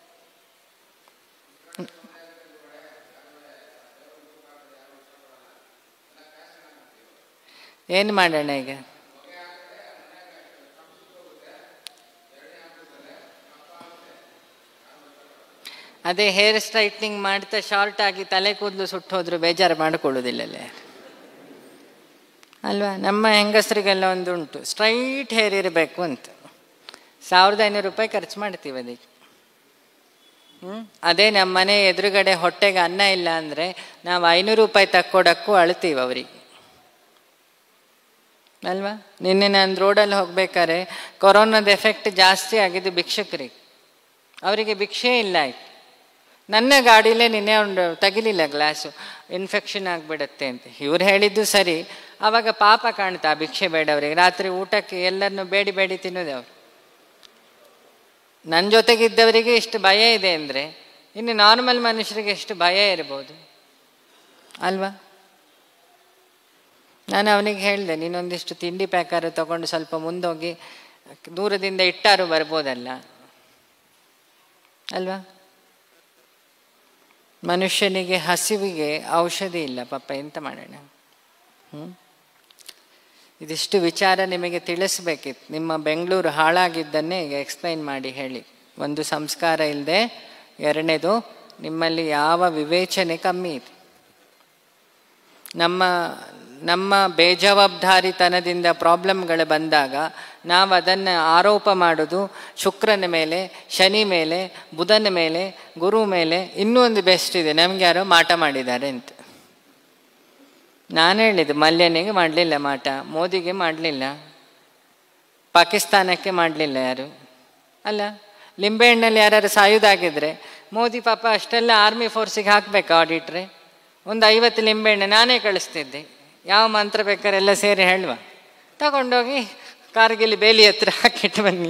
ಏನು ಮಾಡೋಣ ಈಗ? ಅದೇ ಹೇರ್ ಸ್ಟ್ರೈಟ್ನಿಂಗ್ ಮಾಡ್ತಾ ಶಾರ್ಟ್ ಆಗಿ ತಲೆ ಕೂದಲು ಸುಟ್ಟೋದ್ರು ಬೇಜಾರು ಮಾಡಿಕೊಳ್ಳೋದಿಲ್ಲಲ್ಲೇ ಅಲ್ವಾ? ನಮ್ಮ ಹೆಂಗಸರಿಗೆಲ್ಲ ಒಂದು ಉಂಟು, ಸ್ಟ್ರೈಟ್ ಹೇರ್ ಇರಬೇಕು ಅಂತ. 1500 ರೂಪಾಯಿ ಖರ್ಚು ಮಾಡ್ತೀವಿ ಅದಕ್ಕೆ. ಅದೇ ನಮ್ಮ ಮನೆ ಎದುರುಗಡೆ ಹೊಟ್ಟೆಗೆ ಅನ್ನ ಇಲ್ಲ ಅಂದರೆ ನಾವು 500 ರೂಪಾಯಿ ತಕ್ಕೊಡಕ್ಕೂ ಅಳ್ತೀವಿ ಅವರಿಗೆ, ಅಲ್ವಾ? ನಿನ್ನೆ ನಾನು ರೋಡಲ್ಲಿ ಹೋಗ್ಬೇಕಾದ್ರೆ ಕೊರೋನಾದ ಎಫೆಕ್ಟ್ ಜಾಸ್ತಿ ಆಗಿದ್ದು ಭಿಕ್ಷಕರಿಗೆ. ಅವರಿಗೆ ಭಿಕ್ಷೆ ಇಲ್ಲ ಆಯ್ತು. ನನ್ನ ಗಾಡಿಲೇ ನಿನ್ನೆ ಒಂದು ತೆಗಿಲಿಲ್ಲ ಗ್ಲಾಸು, ಇನ್ಫೆಕ್ಷನ್ ಆಗಿಬಿಡುತ್ತೆ ಅಂತ. ಇವ್ರು ಹೇಳಿದ್ದು ಸರಿ. ಆವಾಗ ಪಾಪ ಕಾಣ್ತಾ ಭಿಕ್ಷೆ ಬೇಡವ್ರಿಗೆ. ರಾತ್ರಿ ಊಟಕ್ಕೆ ಎಲ್ಲರನ್ನು ಬೇಡಿ ಬೇಡಿ ತಿನ್ನೋದು ಅವರು. ನನ್ನ ಜೊತೆಗಿದ್ದವರಿಗೆ ಇಷ್ಟು ಭಯ ಇದೆ ಅಂದರೆ ಇನ್ನು ನಾರ್ಮಲ್ ಮನುಷ್ಯರಿಗೆ ಎಷ್ಟು ಭಯ ಇರ್ಬೋದು, ಅಲ್ವಾ? ನಾನು ಅವನಿಗೆ ಹೇಳಿದೆ, ನೀನೊಂದಿಷ್ಟು ತಿಂಡಿ ಪ್ಯಾಕಾರು ತಗೊಂಡು ಸ್ವಲ್ಪ ಮುಂದೋಗಿ ದೂರದಿಂದ ಇಟ್ಟಾರು ಬರ್ಬೋದಲ್ಲ, ಅಲ್ವಾ? ಮನುಷ್ಯನಿಗೆ ಹಸಿವಿಗೆ ಔಷಧಿ ಇಲ್ಲ ಪಾಪ, ಎಂತ ಮಾಡೋಣ? ಇದಿಷ್ಟು ವಿಚಾರ ನಿಮಗೆ ತಿಳಿಸ್ಬೇಕಿತ್ತು. ನಿಮ್ಮ ಬೆಂಗಳೂರು ಹಾಳಾಗಿದ್ದನ್ನೇ ಈಗ ಎಕ್ಸ್ಪ್ಲೈನ್ ಮಾಡಿ ಹೇಳಿ. ಒಂದು, ಸಂಸ್ಕಾರ ಇಲ್ಲದೆ. ಎರಡನೇದು, ನಿಮ್ಮಲ್ಲಿ ಯಾವ ವಿವೇಚನೆ ಕಮ್ಮಿ ಇದೆ. ನಮ್ಮ ಬೇಜವಾಬ್ದಾರಿತನದಿಂದ ಪ್ರಾಬ್ಲಮ್ಗಳು ಬಂದಾಗ ನಾವು ಅದನ್ನು ಆರೋಪ ಮಾಡೋದು ಶುಕ್ರನ ಮೇಲೆ, ಶನಿ ಮೇಲೆ, ಬುಧನ ಮೇಲೆ, ಗುರು ಮೇಲೆ. ಇನ್ನೂ ಒಂದು ಬೆಸ್ಟ್ ಇದೆ, ನಮ್ಗೆ ಯಾರೋ ಮಾಟ ಮಾಡಿದ್ದಾರೆ ಅಂತ. ನಾನು ಹೇಳಿದ್ದು, ಮಲ್ಯನಿಗೆ ಮಾಡಲಿಲ್ಲ ಮಾಟ, ಮೋದಿಗೆ ಮಾಡಲಿಲ್ಲ, ಪಾಕಿಸ್ತಾನಕ್ಕೆ ಮಾಡಲಿಲ್ಲ ಯಾರು, ಅಲ್ಲ? ಲಿಂಬೆಹಣ್ಣಲ್ಲಿ ಯಾರು ಸಾಯುವುದಾಗಿದ್ರೆ ಮೋದಿ ಪಾಪ ಅಷ್ಟೆಲ್ಲ ಆರ್ಮಿ ಫೋರ್ಸಿಗೆ ಹಾಕಬೇಕಾ ಆಡಿಟ್ರೆ? ಒಂದು 50 ಲಿಂಬೆಹಣ್ಣು ನಾನೇ ಕಳಿಸ್ತಿದ್ದೆ. ಯಾವ ಮಂತ್ರ ಬೇಕಾದ್ರೆ ಎಲ್ಲ ಸೇರಿ ಹೇಳುವ, ತಗೊಂಡೋಗಿ ಕಾರ್ಗಿಲ್ ಬೇಲಿ ಹತ್ರ ಹಾಕಿಟ್ಟು ಬನ್ನಿ.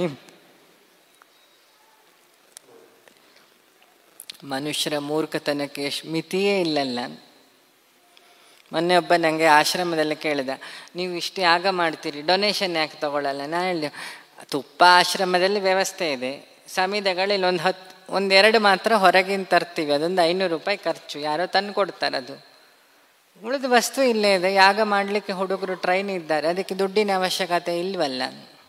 ಮನುಷ್ಯರ ಮೂರ್ಖತನಕ್ಕೆ ಮಿತಿಯೇ ಇಲ್ಲಲ್ಲ. ಮೊನ್ನೆ ಒಬ್ಬ ನನಗೆ ಆಶ್ರಮದಲ್ಲಿ ಕೇಳಿದ, ನೀವು ಇಷ್ಟು ಯಾಗ ಮಾಡ್ತೀರಿ, ಡೊನೇಷನ್ ಯಾಕೆ ತಗೊಳ್ಳಲ್ಲ? ನಾನು ಹೇಳಿದೆ, ತುಪ್ಪ ಆಶ್ರಮದಲ್ಲಿ ವ್ಯವಸ್ಥೆ ಇದೆ, ಸಮಿತಿಗಳಲ್ಲಿ ಒಂದೆರಡು ಮಾತ್ರ ಹೊರಗಿನ ತರ್ತೀವಿ, ಅದೊಂದು 500 ರೂಪಾಯಿ ಖರ್ಚು, ಯಾರೋ ತಂದು ಕೊಡ್ತಾರೆ. ಅದು ಉಳಿದ ವಸ್ತು ಇಲ್ಲೇ ಇದೆ. ಯಾಗ ಮಾಡಲಿಕ್ಕೆ ಹುಡುಗರು ಟ್ರೈನ್ ಇದ್ದಾರೆ, ಅದಕ್ಕೆ ದುಡ್ಡಿನ ಅವಶ್ಯಕತೆ ಇಲ್ವಲ್ಲ,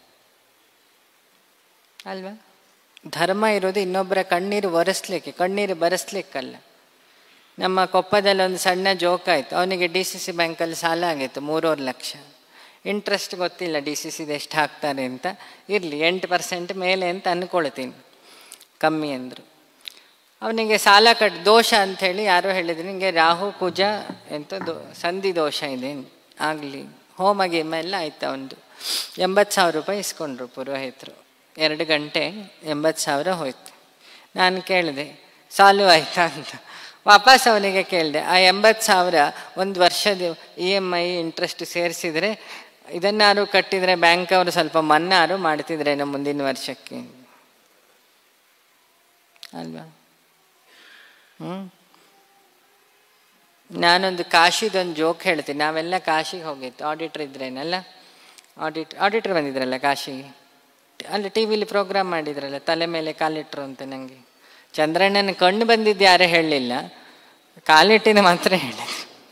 ಅಲ್ವಾ? ಧರ್ಮ ಇರೋದು ಇನ್ನೊಬ್ಬರ ಕಣ್ಣೀರು ಬರೆಸ್ಲಿಕ್ಕಲ್ಲ. ನಮ್ಮ ಕೊಪ್ಪದಲ್ಲಿ ಒಂದು ಸಣ್ಣ ಜೋಕ್ ಆಯಿತು. ಅವನಿಗೆ DCC ಬ್ಯಾಂಕಲ್ಲಿ ಸಾಲ ಆಗಿತ್ತು 3.5 ಲಕ್ಷ. ಇಂಟ್ರೆಸ್ಟ್ ಗೊತ್ತಿಲ್ಲ DCCದು ಎಷ್ಟು ಹಾಕ್ತಾರೆ ಅಂತ. ಇರಲಿ 8% ಮೇಲೆ ಅಂತ ಅಂದ್ಕೊಳ್ತೀನಿ, ಕಮ್ಮಿ ಅಂದರು. ಅವನಿಗೆ ಸಾಲ ದೋಷ ಅಂಥೇಳಿ ಯಾರೋ ಹೇಳಿದ್ರು, ನಿಮಗೆ ರಾಹು ಕುಜ ಎಂತ ಸಂಧಿ ದೋಷ ಇದೆ, ಆಗಲಿ ಹೋಮ ಗೀಮ ಎಲ್ಲ ಆಯ್ತು. ಅವನದು 80,000 ರೂಪಾಯಿ ಇಸ್ಕೊಂಡ್ರು ಪುರೋಹಿತರು. 2 ಗಂಟೆ 80,000 ಹೋಯ್ತು. ನಾನು ಕೇಳಿದೆ ಸಾಲ್ವ್ ಆಯ್ತಾ ಅಂತ. ವಾಪಸ್ ಅವನಿಗೆ ಕೇಳಿದೆ, ಆ 80,000 ಒಂದು ವರ್ಷದ EMI ಇಂಟ್ರೆಸ್ಟ್ ಸೇರಿಸಿದರೆ ಇದನ್ನಾರು ಕಟ್ಟಿದರೆ ಬ್ಯಾಂಕ್ ಅವರು ಸ್ವಲ್ಪ ಮನ್ನಾರು ಮಾಡ್ತಿದ್ರೆ ನಮ್ಮ ಮುಂದಿನ ವರ್ಷಕ್ಕೆ ಅಲ್ವಾ? ನಾನೊಂದು ಕಾಶಿದೊಂದು ಜೋಕ್ ಹೇಳ್ತೀನಿ. ನಾವೆಲ್ಲ ಕಾಶಿಗೆ ಹೋಗಿತ್ತು, ಆಡಿಟ್ರ್ ಇದ್ರೇನಲ್ಲ, ಆಡಿಟ್ರ್ ಬಂದಿದ್ರಲ್ಲ ಕಾಶಿಗೆ, ಅಲ್ಲಿ ಟಿ ವಿಲಿ ಪ್ರೋಗ್ರಾಮ್ ಮಾಡಿದ್ರಲ್ಲ, ತಲೆ ಮೇಲೆ ಕಾಲಿಟ್ರು ಅಂತ. ನನಗೆ ಚಂದ್ರಣ್ಣನ ಕಣ್ಣು ಬಂದಿದ್ದು ಯಾರೇ ಹೇಳಲಿಲ್ಲ, ಕಾಲಿಟ್ಟಿನ ಮಾತ್ರ ಹೇಳಿದ್ರು.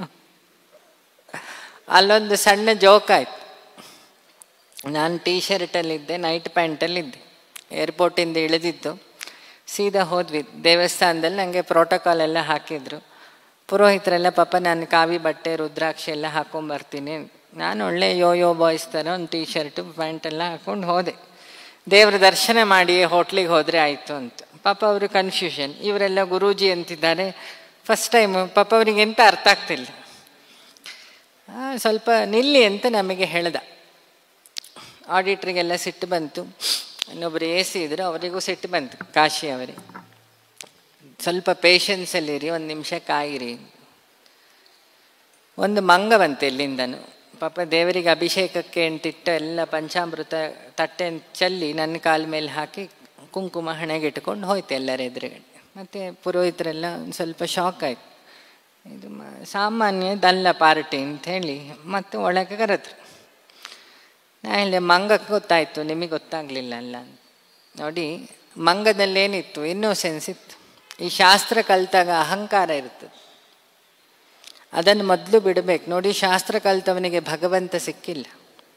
ಅಲ್ಲೊಂದು ಸಣ್ಣ ಜೋಕ್ ಆಯ್ತು. ನಾನು ಟೀ ಶರ್ಟಲ್ಲಿದ್ದೆ, ನೈಟ್ ಪ್ಯಾಂಟಲ್ಲಿದ್ದೆ, ಏರ್ಪೋರ್ಟಿಂದ ಇಳಿದಿದ್ದು, ಸೀದಾ ಹೋದ್ವಿ ದೇವಸ್ಥಾನದಲ್ಲಿ. ನನಗೆ ಪ್ರೋಟೋಕಾಲ್ ಎಲ್ಲ ಹಾಕಿದ್ರು ಪುರೋಹಿತರೆಲ್ಲ. ಪಾಪ ನಾನು ಕಾವಿ ಬಟ್ಟೆ ರುದ್ರಾಕ್ಷಿ ಎಲ್ಲ ಹಾಕ್ಕೊಂಬರ್ತೀನಿ. ನಾನು ಒಳ್ಳೆ ಯೋ ಬಾಯ್ಸ್ ಥರ ಒಂದು ಟೀ ಶರ್ಟು ಪ್ಯಾಂಟೆಲ್ಲ ಹಾಕ್ಕೊಂಡು ಹೋದೆ. ದೇವ್ರ ದರ್ಶನ ಮಾಡಿ ಹೋಟ್ಲಿಗೆ ಹೋದರೆ ಆಯಿತು ಅಂತ. ಪಾಪ ಅವರು ಕನ್ಫ್ಯೂಷನ್, ಇವರೆಲ್ಲ ಗುರೂಜಿ ಅಂತಿದ್ದಾರೆ, ಫಸ್ಟ್ ಟೈಮು. ಪಾಪ ಅವ್ರಿಗೆ ಎಂತ ಅರ್ಥ ಆಗ್ತಿಲ್ಲ. ಸ್ವಲ್ಪ ನಿಲ್ಲಿ ಅಂತ ನಮಗೆ ಹೇಳ್ದ. ಆಡಿಟ್ರಿಗೆಲ್ಲ ಸಿಟ್ಟು ಬಂತು. ಇನ್ನೊಬ್ಬರು AC ಇದ್ರು, ಅವರಿಗೂ ಸಿಟ್ಟು ಬಂತು, ಕಾಶಿ ಅವರಿಗೆ. ಸ್ವಲ್ಪ ಪೇಷನ್ಸಲ್ಲಿರಿ, 1 ನಿಮಿಷ ಕಾಯಿರಿ. ಒಂದು ಮಂಗ ಬಂತು ಎಲ್ಲಿಂದನು. ಪಾಪ ದೇವರಿಗೆ ಅಭಿಷೇಕಕ್ಕೆ ಅಂತಿಟ್ಟು ಎಲ್ಲ ಪಂಚಾಮೃತ ತಟ್ಟೆ ಚೆಲ್ಲಿ ನನ್ನ ಕಾಲ ಮೇಲೆ ಹಾಕಿ ಕುಂಕುಮ ಹಣೆಗೆ ಇಟ್ಕೊಂಡು ಹೋಯ್ತು ಎಲ್ಲರ ಎದುರುಗಡೆ. ಮತ್ತು ಪುರೋಹಿತರೆಲ್ಲ ಒಂದು ಸ್ವಲ್ಪ ಶಾಕ್ ಆಯಿತು. ಇದು ಸಾಮಾನ್ಯದಲ್ಲ ಪಾರ್ಟಿ ಅಂಥೇಳಿ ಮತ್ತು ಒಳಗೆ ಕರೆದ್ರು. ನಾ ಹೇಳಿ, ಮಂಗಕ್ಕೆ ಗೊತ್ತಾಯಿತು, ನಿಮಗೆ ಗೊತ್ತಾಗಲಿಲ್ಲ ಅಲ್ಲ. ನೋಡಿ, ಮಂಗದಲ್ಲೇನಿತ್ತು? ಇನ್ನೋಸೆನ್ಸ್ ಇತ್ತು. ಈ ಶಾಸ್ತ್ರ ಕಲಿತಾಗ ಅಹಂಕಾರ ಇರ್ತದೆ, ಅದನ್ನು ಮೊದಲು ಬಿಡಬೇಕು. ನೋಡಿ, ಶಾಸ್ತ್ರ ಕಲಿತವನಿಗೆ ಭಗವಂತ ಸಿಕ್ಕಿಲ್ಲ,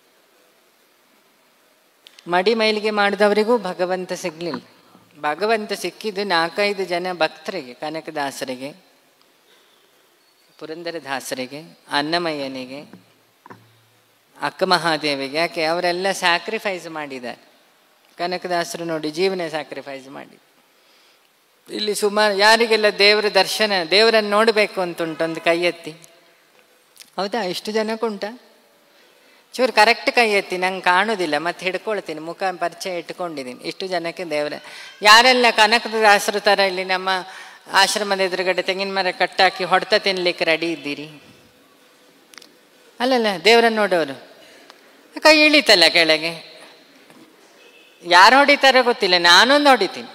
ಮಡಿ ಮೈಲಿಗೆ ಮಾಡಿದವರಿಗೂ ಭಗವಂತ ಸಿಗಲಿಲ್ಲ. ಭಗವಂತ ಸಿಕ್ಕಿದ್ದು 4-5 ಜನ ಭಕ್ತರಿಗೆ, ಕನಕದಾಸರಿಗೆ, ಪುರಂದರದಾಸರಿಗೆ, ಅನ್ನಮಯ್ಯನಿಗೆ, ಅಕ್ಕ ಮಹಾದೇವಿಗೆ. ಯಾಕೆ? ಅವರೆಲ್ಲ ಸ್ಯಾಕ್ರಿಫೈಸ್ ಮಾಡಿದ್ದಾರೆ. ಕನಕದಾಸರು ನೋಡಿ ಜೀವನ ಸ್ಯಾಕ್ರಿಫೈಸ್ ಮಾಡಿ. ಇಲ್ಲಿ ಸುಮಾರು ಯಾರಿಗೆಲ್ಲ ದೇವರ ದರ್ಶನ, ದೇವರನ್ನು ನೋಡಬೇಕು ಅಂತುಂಟು ಒಂದು ಕೈ ಎತ್ತಿ. ಹೌದಾ? ಇಷ್ಟು ಜನಕ್ಕುಂಟಾ? ಚೂರು ಕರೆಕ್ಟ್ ಕೈ ಎತ್ತಿ, ನಂಗೆ ಕಾಣೋದಿಲ್ಲ, ಮತ್ತೆ ಹಿಡ್ಕೊಳ್ತೀನಿ, ಮುಖ ಪರಿಚಯ ಇಟ್ಕೊಂಡಿದ್ದೀನಿ. ಇಷ್ಟು ಜನಕ್ಕೆ ದೇವರ. ಯಾರೆಲ್ಲ ಕನಕದಾಸರು ಥರ ಇಲ್ಲಿ ನಮ್ಮ ಆಶ್ರಮದ ಎದುರುಗಡೆ ತೆಂಗಿನ ಮರ ಕಟ್ಟಾಕಿ ಹೊಡೆತ ತಿನ್ಲಿಕ್ಕೆ ರೆಡಿ ಇದ್ದೀರಿ? ಅಲ್ಲಲ್ಲ, ದೇವರನ್ನು ನೋಡೋರು. ಕೈ ಇಳಿತಲ್ಲ ಕೆಳಗೆ. ಯಾರು ಹೊಡಿತಾರೋ ಗೊತ್ತಿಲ್ಲ, ನಾನೊಂದು ಹೊಡಿತೀನಿ.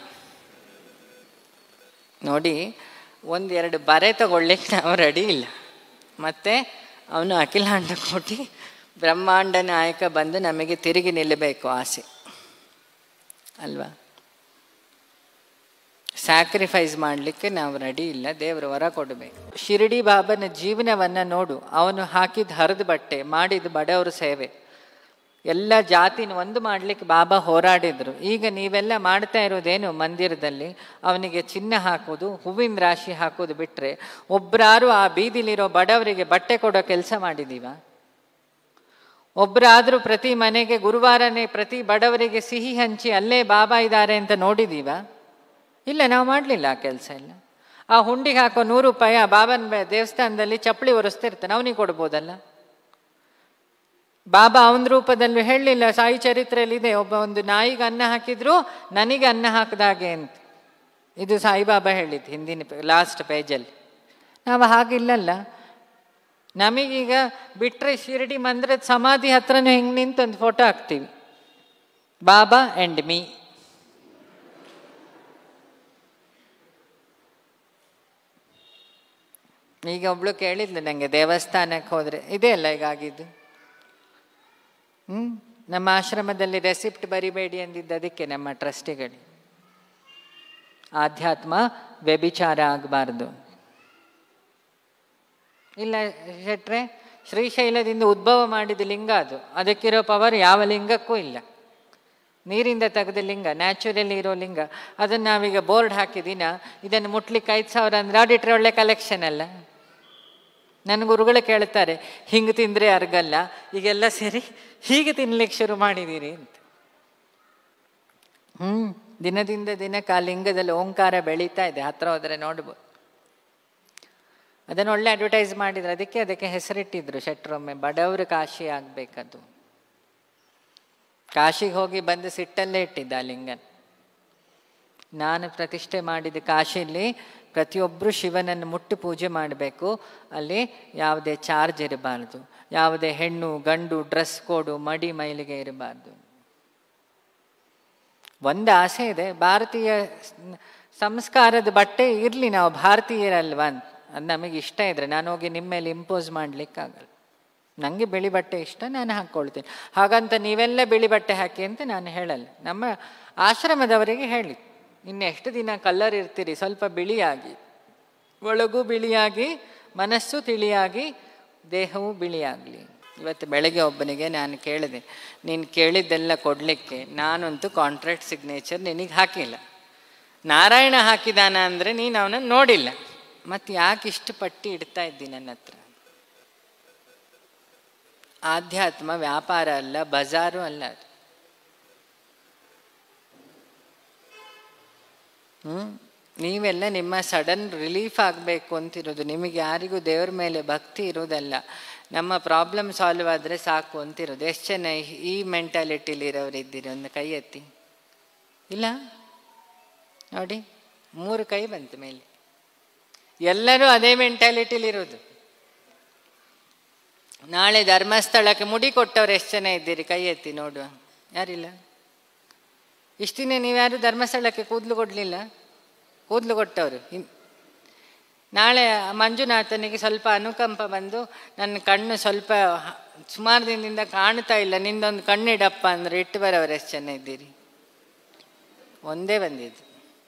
ನೋಡಿ, 1-2 ಬರೆ ತಗೊಳ್ಳಿಕ್ಕೆ ನಾವು ರೆಡಿ ಇಲ್ಲ. ಮತ್ತು ಅವನು ಅಖಿಲಾಂಡ ಕೋಟಿ ಬ್ರಹ್ಮಾಂಡ ನಾಯಕ ಬಂದು ನಮಗೆ ತಿರುಗಿ ನಿಲ್ಲಬೇಕು ಆಸೆ ಅಲ್ವಾ? ಸ್ಯಾಕ್ರಿಫೈಸ್ ಮಾಡಲಿಕ್ಕೆ ನಾವು ರೆಡಿ ಇಲ್ಲ. ದೇವರು ವರ ಕೊಡಬೇಕು. ಶಿರಡಿ ಬಾಬನ ಜೀವನವನ್ನು ನೋಡು. ಅವನು ಹಾಕಿದ ಹರಿದ ಬಟ್ಟೆ, ಮಾಡಿದ ಬಡವರ ಸೇವೆ, ಎಲ್ಲ ಜಾತಿನ ಒಂದು ಮಾಡಲಿಕ್ಕೆ ಬಾಬಾ ಹೋರಾಡಿದರು. ಈಗ ನೀವೆಲ್ಲ ಮಾಡ್ತಾ ಇರೋದೇನು? ಮಂದಿರದಲ್ಲಿ ಅವನಿಗೆ ಚಿನ್ನ ಹಾಕೋದು, ಹೂವಿನ ರಾಶಿ ಹಾಕೋದು ಬಿಟ್ಟರೆ ಒಬ್ಬರಾರು ಆ ಬೀದಿಲಿರೋ ಬಡವರಿಗೆ ಬಟ್ಟೆ ಕೊಡೋ ಕೆಲಸ ಮಾಡಿದೀವ? ಒಬ್ಬರಾದರೂ ಪ್ರತಿ ಮನೆಗೆ ಗುರುವಾರನೇ ಪ್ರತಿ ಬಡವರಿಗೆ ಸಿಹಿ ಹಂಚಿ ಅಲ್ಲೇ ಬಾಬಾ ಇದ್ದಾರೆ ಅಂತ ನೋಡಿದೀವ? ಇಲ್ಲ, ನಾವು ಮಾಡಲಿಲ್ಲ ಆ ಕೆಲಸ ಎಲ್ಲ. ಆ ಹುಂಡಿಗೆ ಹಾಕೋ 100 ರೂಪಾಯಿ ಆ ಬಾಬನ ದೇವಸ್ಥಾನದಲ್ಲಿ ಚಪ್ಪಲಿ ಒರೆಸ್ತಿರ್ತಾನೆ, ಅವನಿಗೆ ಕೊಡ್ಬೋದಲ್ಲ? ಬಾಬಾ ಅವನ ರೂಪದಲ್ಲೂ ಹೇಳಲಿಲ್ಲ. ಸಾಯಿ ಚರಿತ್ರೆಯಲ್ಲಿ ಇದೆ, ಒಬ್ಬ ಒಂದು ನಾಯಿಗೆ ಅನ್ನ ಹಾಕಿದ್ರು ನನಗೆ ಅನ್ನ ಹಾಕಿದಾಗೆ ಅಂತ. ಇದು ಸಾಯಿಬಾಬಾ ಹೇಳಿದ್ದು ಹಿಂದಿನ ಲಾಸ್ಟ್ ಪೇಜಲ್ಲಿ. ನಾವು ಹಾಗಿಲ್ಲಲ್ಲ. ನಮಗೀಗ ಬಿಟ್ಟರೆ ಶಿರಡಿ ಮಂದಿರದ ಸಮಾಧಿ ಹತ್ರನೂ ಹಿಂಗೆ ನಿಂತು ಒಂದು ಫೋಟೋ ಹಾಕ್ತೀವಿ, ಬಾಬಾ ಆ್ಯಂಡ್ ಮೀ. ಈಗ ಒಬ್ಳು ಕೇಳಿದ್ಲು ನನಗೆ, ದೇವಸ್ಥಾನಕ್ಕೆ ಹೋದರೆ ಇದೆ ಅಲ್ಲ ಈಗ ಆಗಿದ್ದು. ನಮ್ಮ ಆಶ್ರಮದಲ್ಲಿ ರೆಸಿಪ್ಟ್ ಬರಿಬೇಡಿ ಅಂದಿದ್ದು ಅದಕ್ಕೆ ನಮ್ಮ ಟ್ರಸ್ಟಿಗಳು. ಆಧ್ಯಾತ್ಮ ವ್ಯಭಿಚಾರ ಆಗಬಾರ್ದು. ಇಲ್ಲ ಶೆಟ್ರೆ, ಶ್ರೀಶೈಲದಿಂದ ಉದ್ಭವ ಮಾಡಿದ ಲಿಂಗ ಅದು, ಅದಕ್ಕಿರೋ ಪವರ್ ಯಾವ ಲಿಂಗಕ್ಕೂ ಇಲ್ಲ. ನೀರಿಂದ ತೆಗೆದ ಲಿಂಗ, ನ್ಯಾಚುರಲಿ ಇರೋ ಲಿಂಗ. ಅದನ್ನು ನಾವೀಗ ಬೋರ್ಡ್ ಹಾಕಿದ್ದೀನ, ಇದನ್ನು ಮುಟ್ಲಿಕ್ಕೆ 5,000 ಅಂದರೆ ಆಡಿಟ್ರೆ ಒಳ್ಳೆ ಕಲೆಕ್ಷನ್ ಅಲ್ಲ. ನನ್ನ ಗುರುಗಳು ಕೇಳ್ತಾರೆ, ಹಿಂಗೆ ತಿಂದರೆ ಅರ್ಗಲ್ಲ, ಈಗೆಲ್ಲ ಸೇರಿ ಹೀಗೆ ತಿನ್ಲಿಕ್ಕೆ ಶುರು ಮಾಡಿದ್ದೀರಿ ಅಂತ. ದಿನದಿಂದ ದಿನಕ್ಕೆ ಆ ಲಿಂಗದಲ್ಲಿ ಓಂಕಾರ ಬೆಳೀತಾ ಇದೆ, ಹತ್ರ ಹೋದರೆ ನೋಡ್ಬೋದು. ಅದನ್ನು ಒಳ್ಳೆ ಅಡ್ವರ್ಟೈಸ್ ಮಾಡಿದ್ರು, ಅದಕ್ಕೆ ಹೆಸರಿಟ್ಟಿದ್ರು ಶೆಟ್ರೊಮ್ಮೆ, ಬಡವರು ಕಾಶಿ ಆಗಬೇಕದು. ಕಾಶಿಗೆ ಹೋಗಿ ಬಂದು ಸಿಟ್ಟಲ್ಲೇ ಇಟ್ಟಿದ್ದ ಆ ಲಿಂಗನ. ನಾನು ಪ್ರತಿಷ್ಠೆ ಮಾಡಿದ ಕಾಶಿಯಲ್ಲಿ ಪ್ರತಿಯೊಬ್ಬರು ಶಿವನನ್ನು ಮುಟ್ಟಿ ಪೂಜೆ ಮಾಡಬೇಕು. ಅಲ್ಲಿ ಯಾವುದೇ ಚಾರ್ಜ್ ಇರಬಾರ್ದು, ಯಾವುದೇ ಹೆಣ್ಣು ಗಂಡು ಡ್ರೆಸ್ ಕೋಡು ಮಡಿ ಮೈಲಿಗೆ ಇರಬಾರ್ದು. ಒಂದು ಆಸೆ ಇದೆ, ಭಾರತೀಯ ಸಂಸ್ಕಾರದ ಬಟ್ಟೆ ಇರಲಿ, ನಾವು ಭಾರತೀಯರಲ್ವಾ ಅಂತ. ಅದು ನಮಗೆ ಇಷ್ಟ ಇದ್ದರೆ ನಾನು ಹೋಗಿ ನಿಮ್ಮ ಮೇಲೆ ಇಂಪೋಸ್ ಮಾಡಲಿಕ್ಕಾಗಲ್ಲ. ನನಗೆ ಬಿಳಿ ಬಟ್ಟೆ ಇಷ್ಟ, ನಾನು ಹಾಕ್ಕೊಳ್ತೀನಿ. ಹಾಗಂತ ನೀವೆಲ್ಲ ಬಿಳಿ ಬಟ್ಟೆ ಹಾಕಿ ಅಂತ ನಾನು ಹೇಳಲ್ಲ. ನಮ್ಮ ಆಶ್ರಮದವರಿಗೆ ಹೇಳಿ, ಇನ್ನೆಷ್ಟು ದಿನ ಕಲ್ಲರ್ ಇರ್ತೀರಿ, ಸ್ವಲ್ಪ ಬಿಳಿಯಾಗಿ, ಒಳಗೂ ಬಿಳಿಯಾಗಿ, ಮನಸ್ಸು ತಿಳಿಯಾಗಿ, ದೇಹವೂ ಬಿಳಿಯಾಗಲಿ. ಇವತ್ತು ಬೆಳಗ್ಗೆ ಒಬ್ಬನಿಗೆ ನಾನು ಕೇಳಿದೆ, ನೀನು ಕೇಳಿದ್ದೆಲ್ಲ ಕೊಡಲಿಕ್ಕೆ ನಾನಂತೂ ಕಾಂಟ್ರಾಕ್ಟ್ ಸಿಗ್ನೇಚರ್ ನಿನಗೆ ಹಾಕಿಲ್ಲ. ನಾರಾಯಣ ಹಾಕಿದಾನ ಅಂದರೆ ನೀನು ಅವನನ್ನು ನೋಡಿಲ್ಲ, ಮತ್ತು ಯಾಕೆ ಇಷ್ಟು ಪಟ್ಟಿ ಇಡ್ತಾ ಇದ್ದೀನಿ ನನ್ನ ಹತ್ರ? ಆಧ್ಯಾತ್ಮ ವ್ಯಾಪಾರ ಅಲ್ಲ, ಬಜಾರು ಅಲ್ಲ ಅದು. ನೀವೆಲ್ಲ ನಿಮ್ಮ ಸಡನ್ ರಿಲೀಫ್ ಆಗಬೇಕು ಅಂತಿರೋದು, ನಿಮಗೆ ಯಾರಿಗೂ ದೇವ್ರ ಮೇಲೆ ಭಕ್ತಿ ಇರೋದಲ್ಲ. ನಮ್ಮ ಪ್ರಾಬ್ಲಮ್ ಸಾಲ್ವ್ ಆದರೆ ಸಾಕು ಅಂತಿರೋದು. ಎಷ್ಟು ಜನ ಈ ಮೆಂಟಾಲಿಟಿಲಿ ಇರೋರು ಇದ್ದೀರಿ? ಒಂದು ಕೈ ಎತ್ತಿ. ಇಲ್ಲ ನೋಡಿ, 3 ಕೈ ಬಂತು ಮೇಲೆ. ಎಲ್ಲರೂ ಅದೇ ಮೆಂಟಾಲಿಟಿಲಿರೋದು. ನಾಳೆ ಧರ್ಮಸ್ಥಳಕ್ಕೆ ಮುಡಿ ಕೊಟ್ಟವ್ರು ಎಷ್ಟು ಜನ ಇದ್ದೀರಿ? ಕೈ ಎತ್ತಿ ನೋಡುವ. ಯಾರಿಲ್ಲ? ಇಷ್ಟು ದಿನ ನೀವ್ಯಾರು ಧರ್ಮಸ್ಥಳಕ್ಕೆ ಕೂದಲು ಕೊಡಲಿಲ್ಲ? ಕೂದಲು ಕೊಟ್ಟವರು. ನಾಳೆ ಮಂಜುನಾಥನಿಗೆ ಸ್ವಲ್ಪ ಅನುಕಂಪ ಬಂದು, ನನ್ನ ಕಣ್ಣು ಸ್ವಲ್ಪ ಸುಮಾರು ದಿನದಿಂದ ಕಾಣ್ತಾ ಇಲ್ಲ, ನಿಂದೊಂದು ಕಣ್ಣಿಡಪ್ಪ ಅಂದರೆ ಇಟ್ಟು ಬರೋರು ಎಷ್ಟು ಜನ ಇದ್ದೀರಿ? ಒಂದೇ ಬಂದಿದ್ದು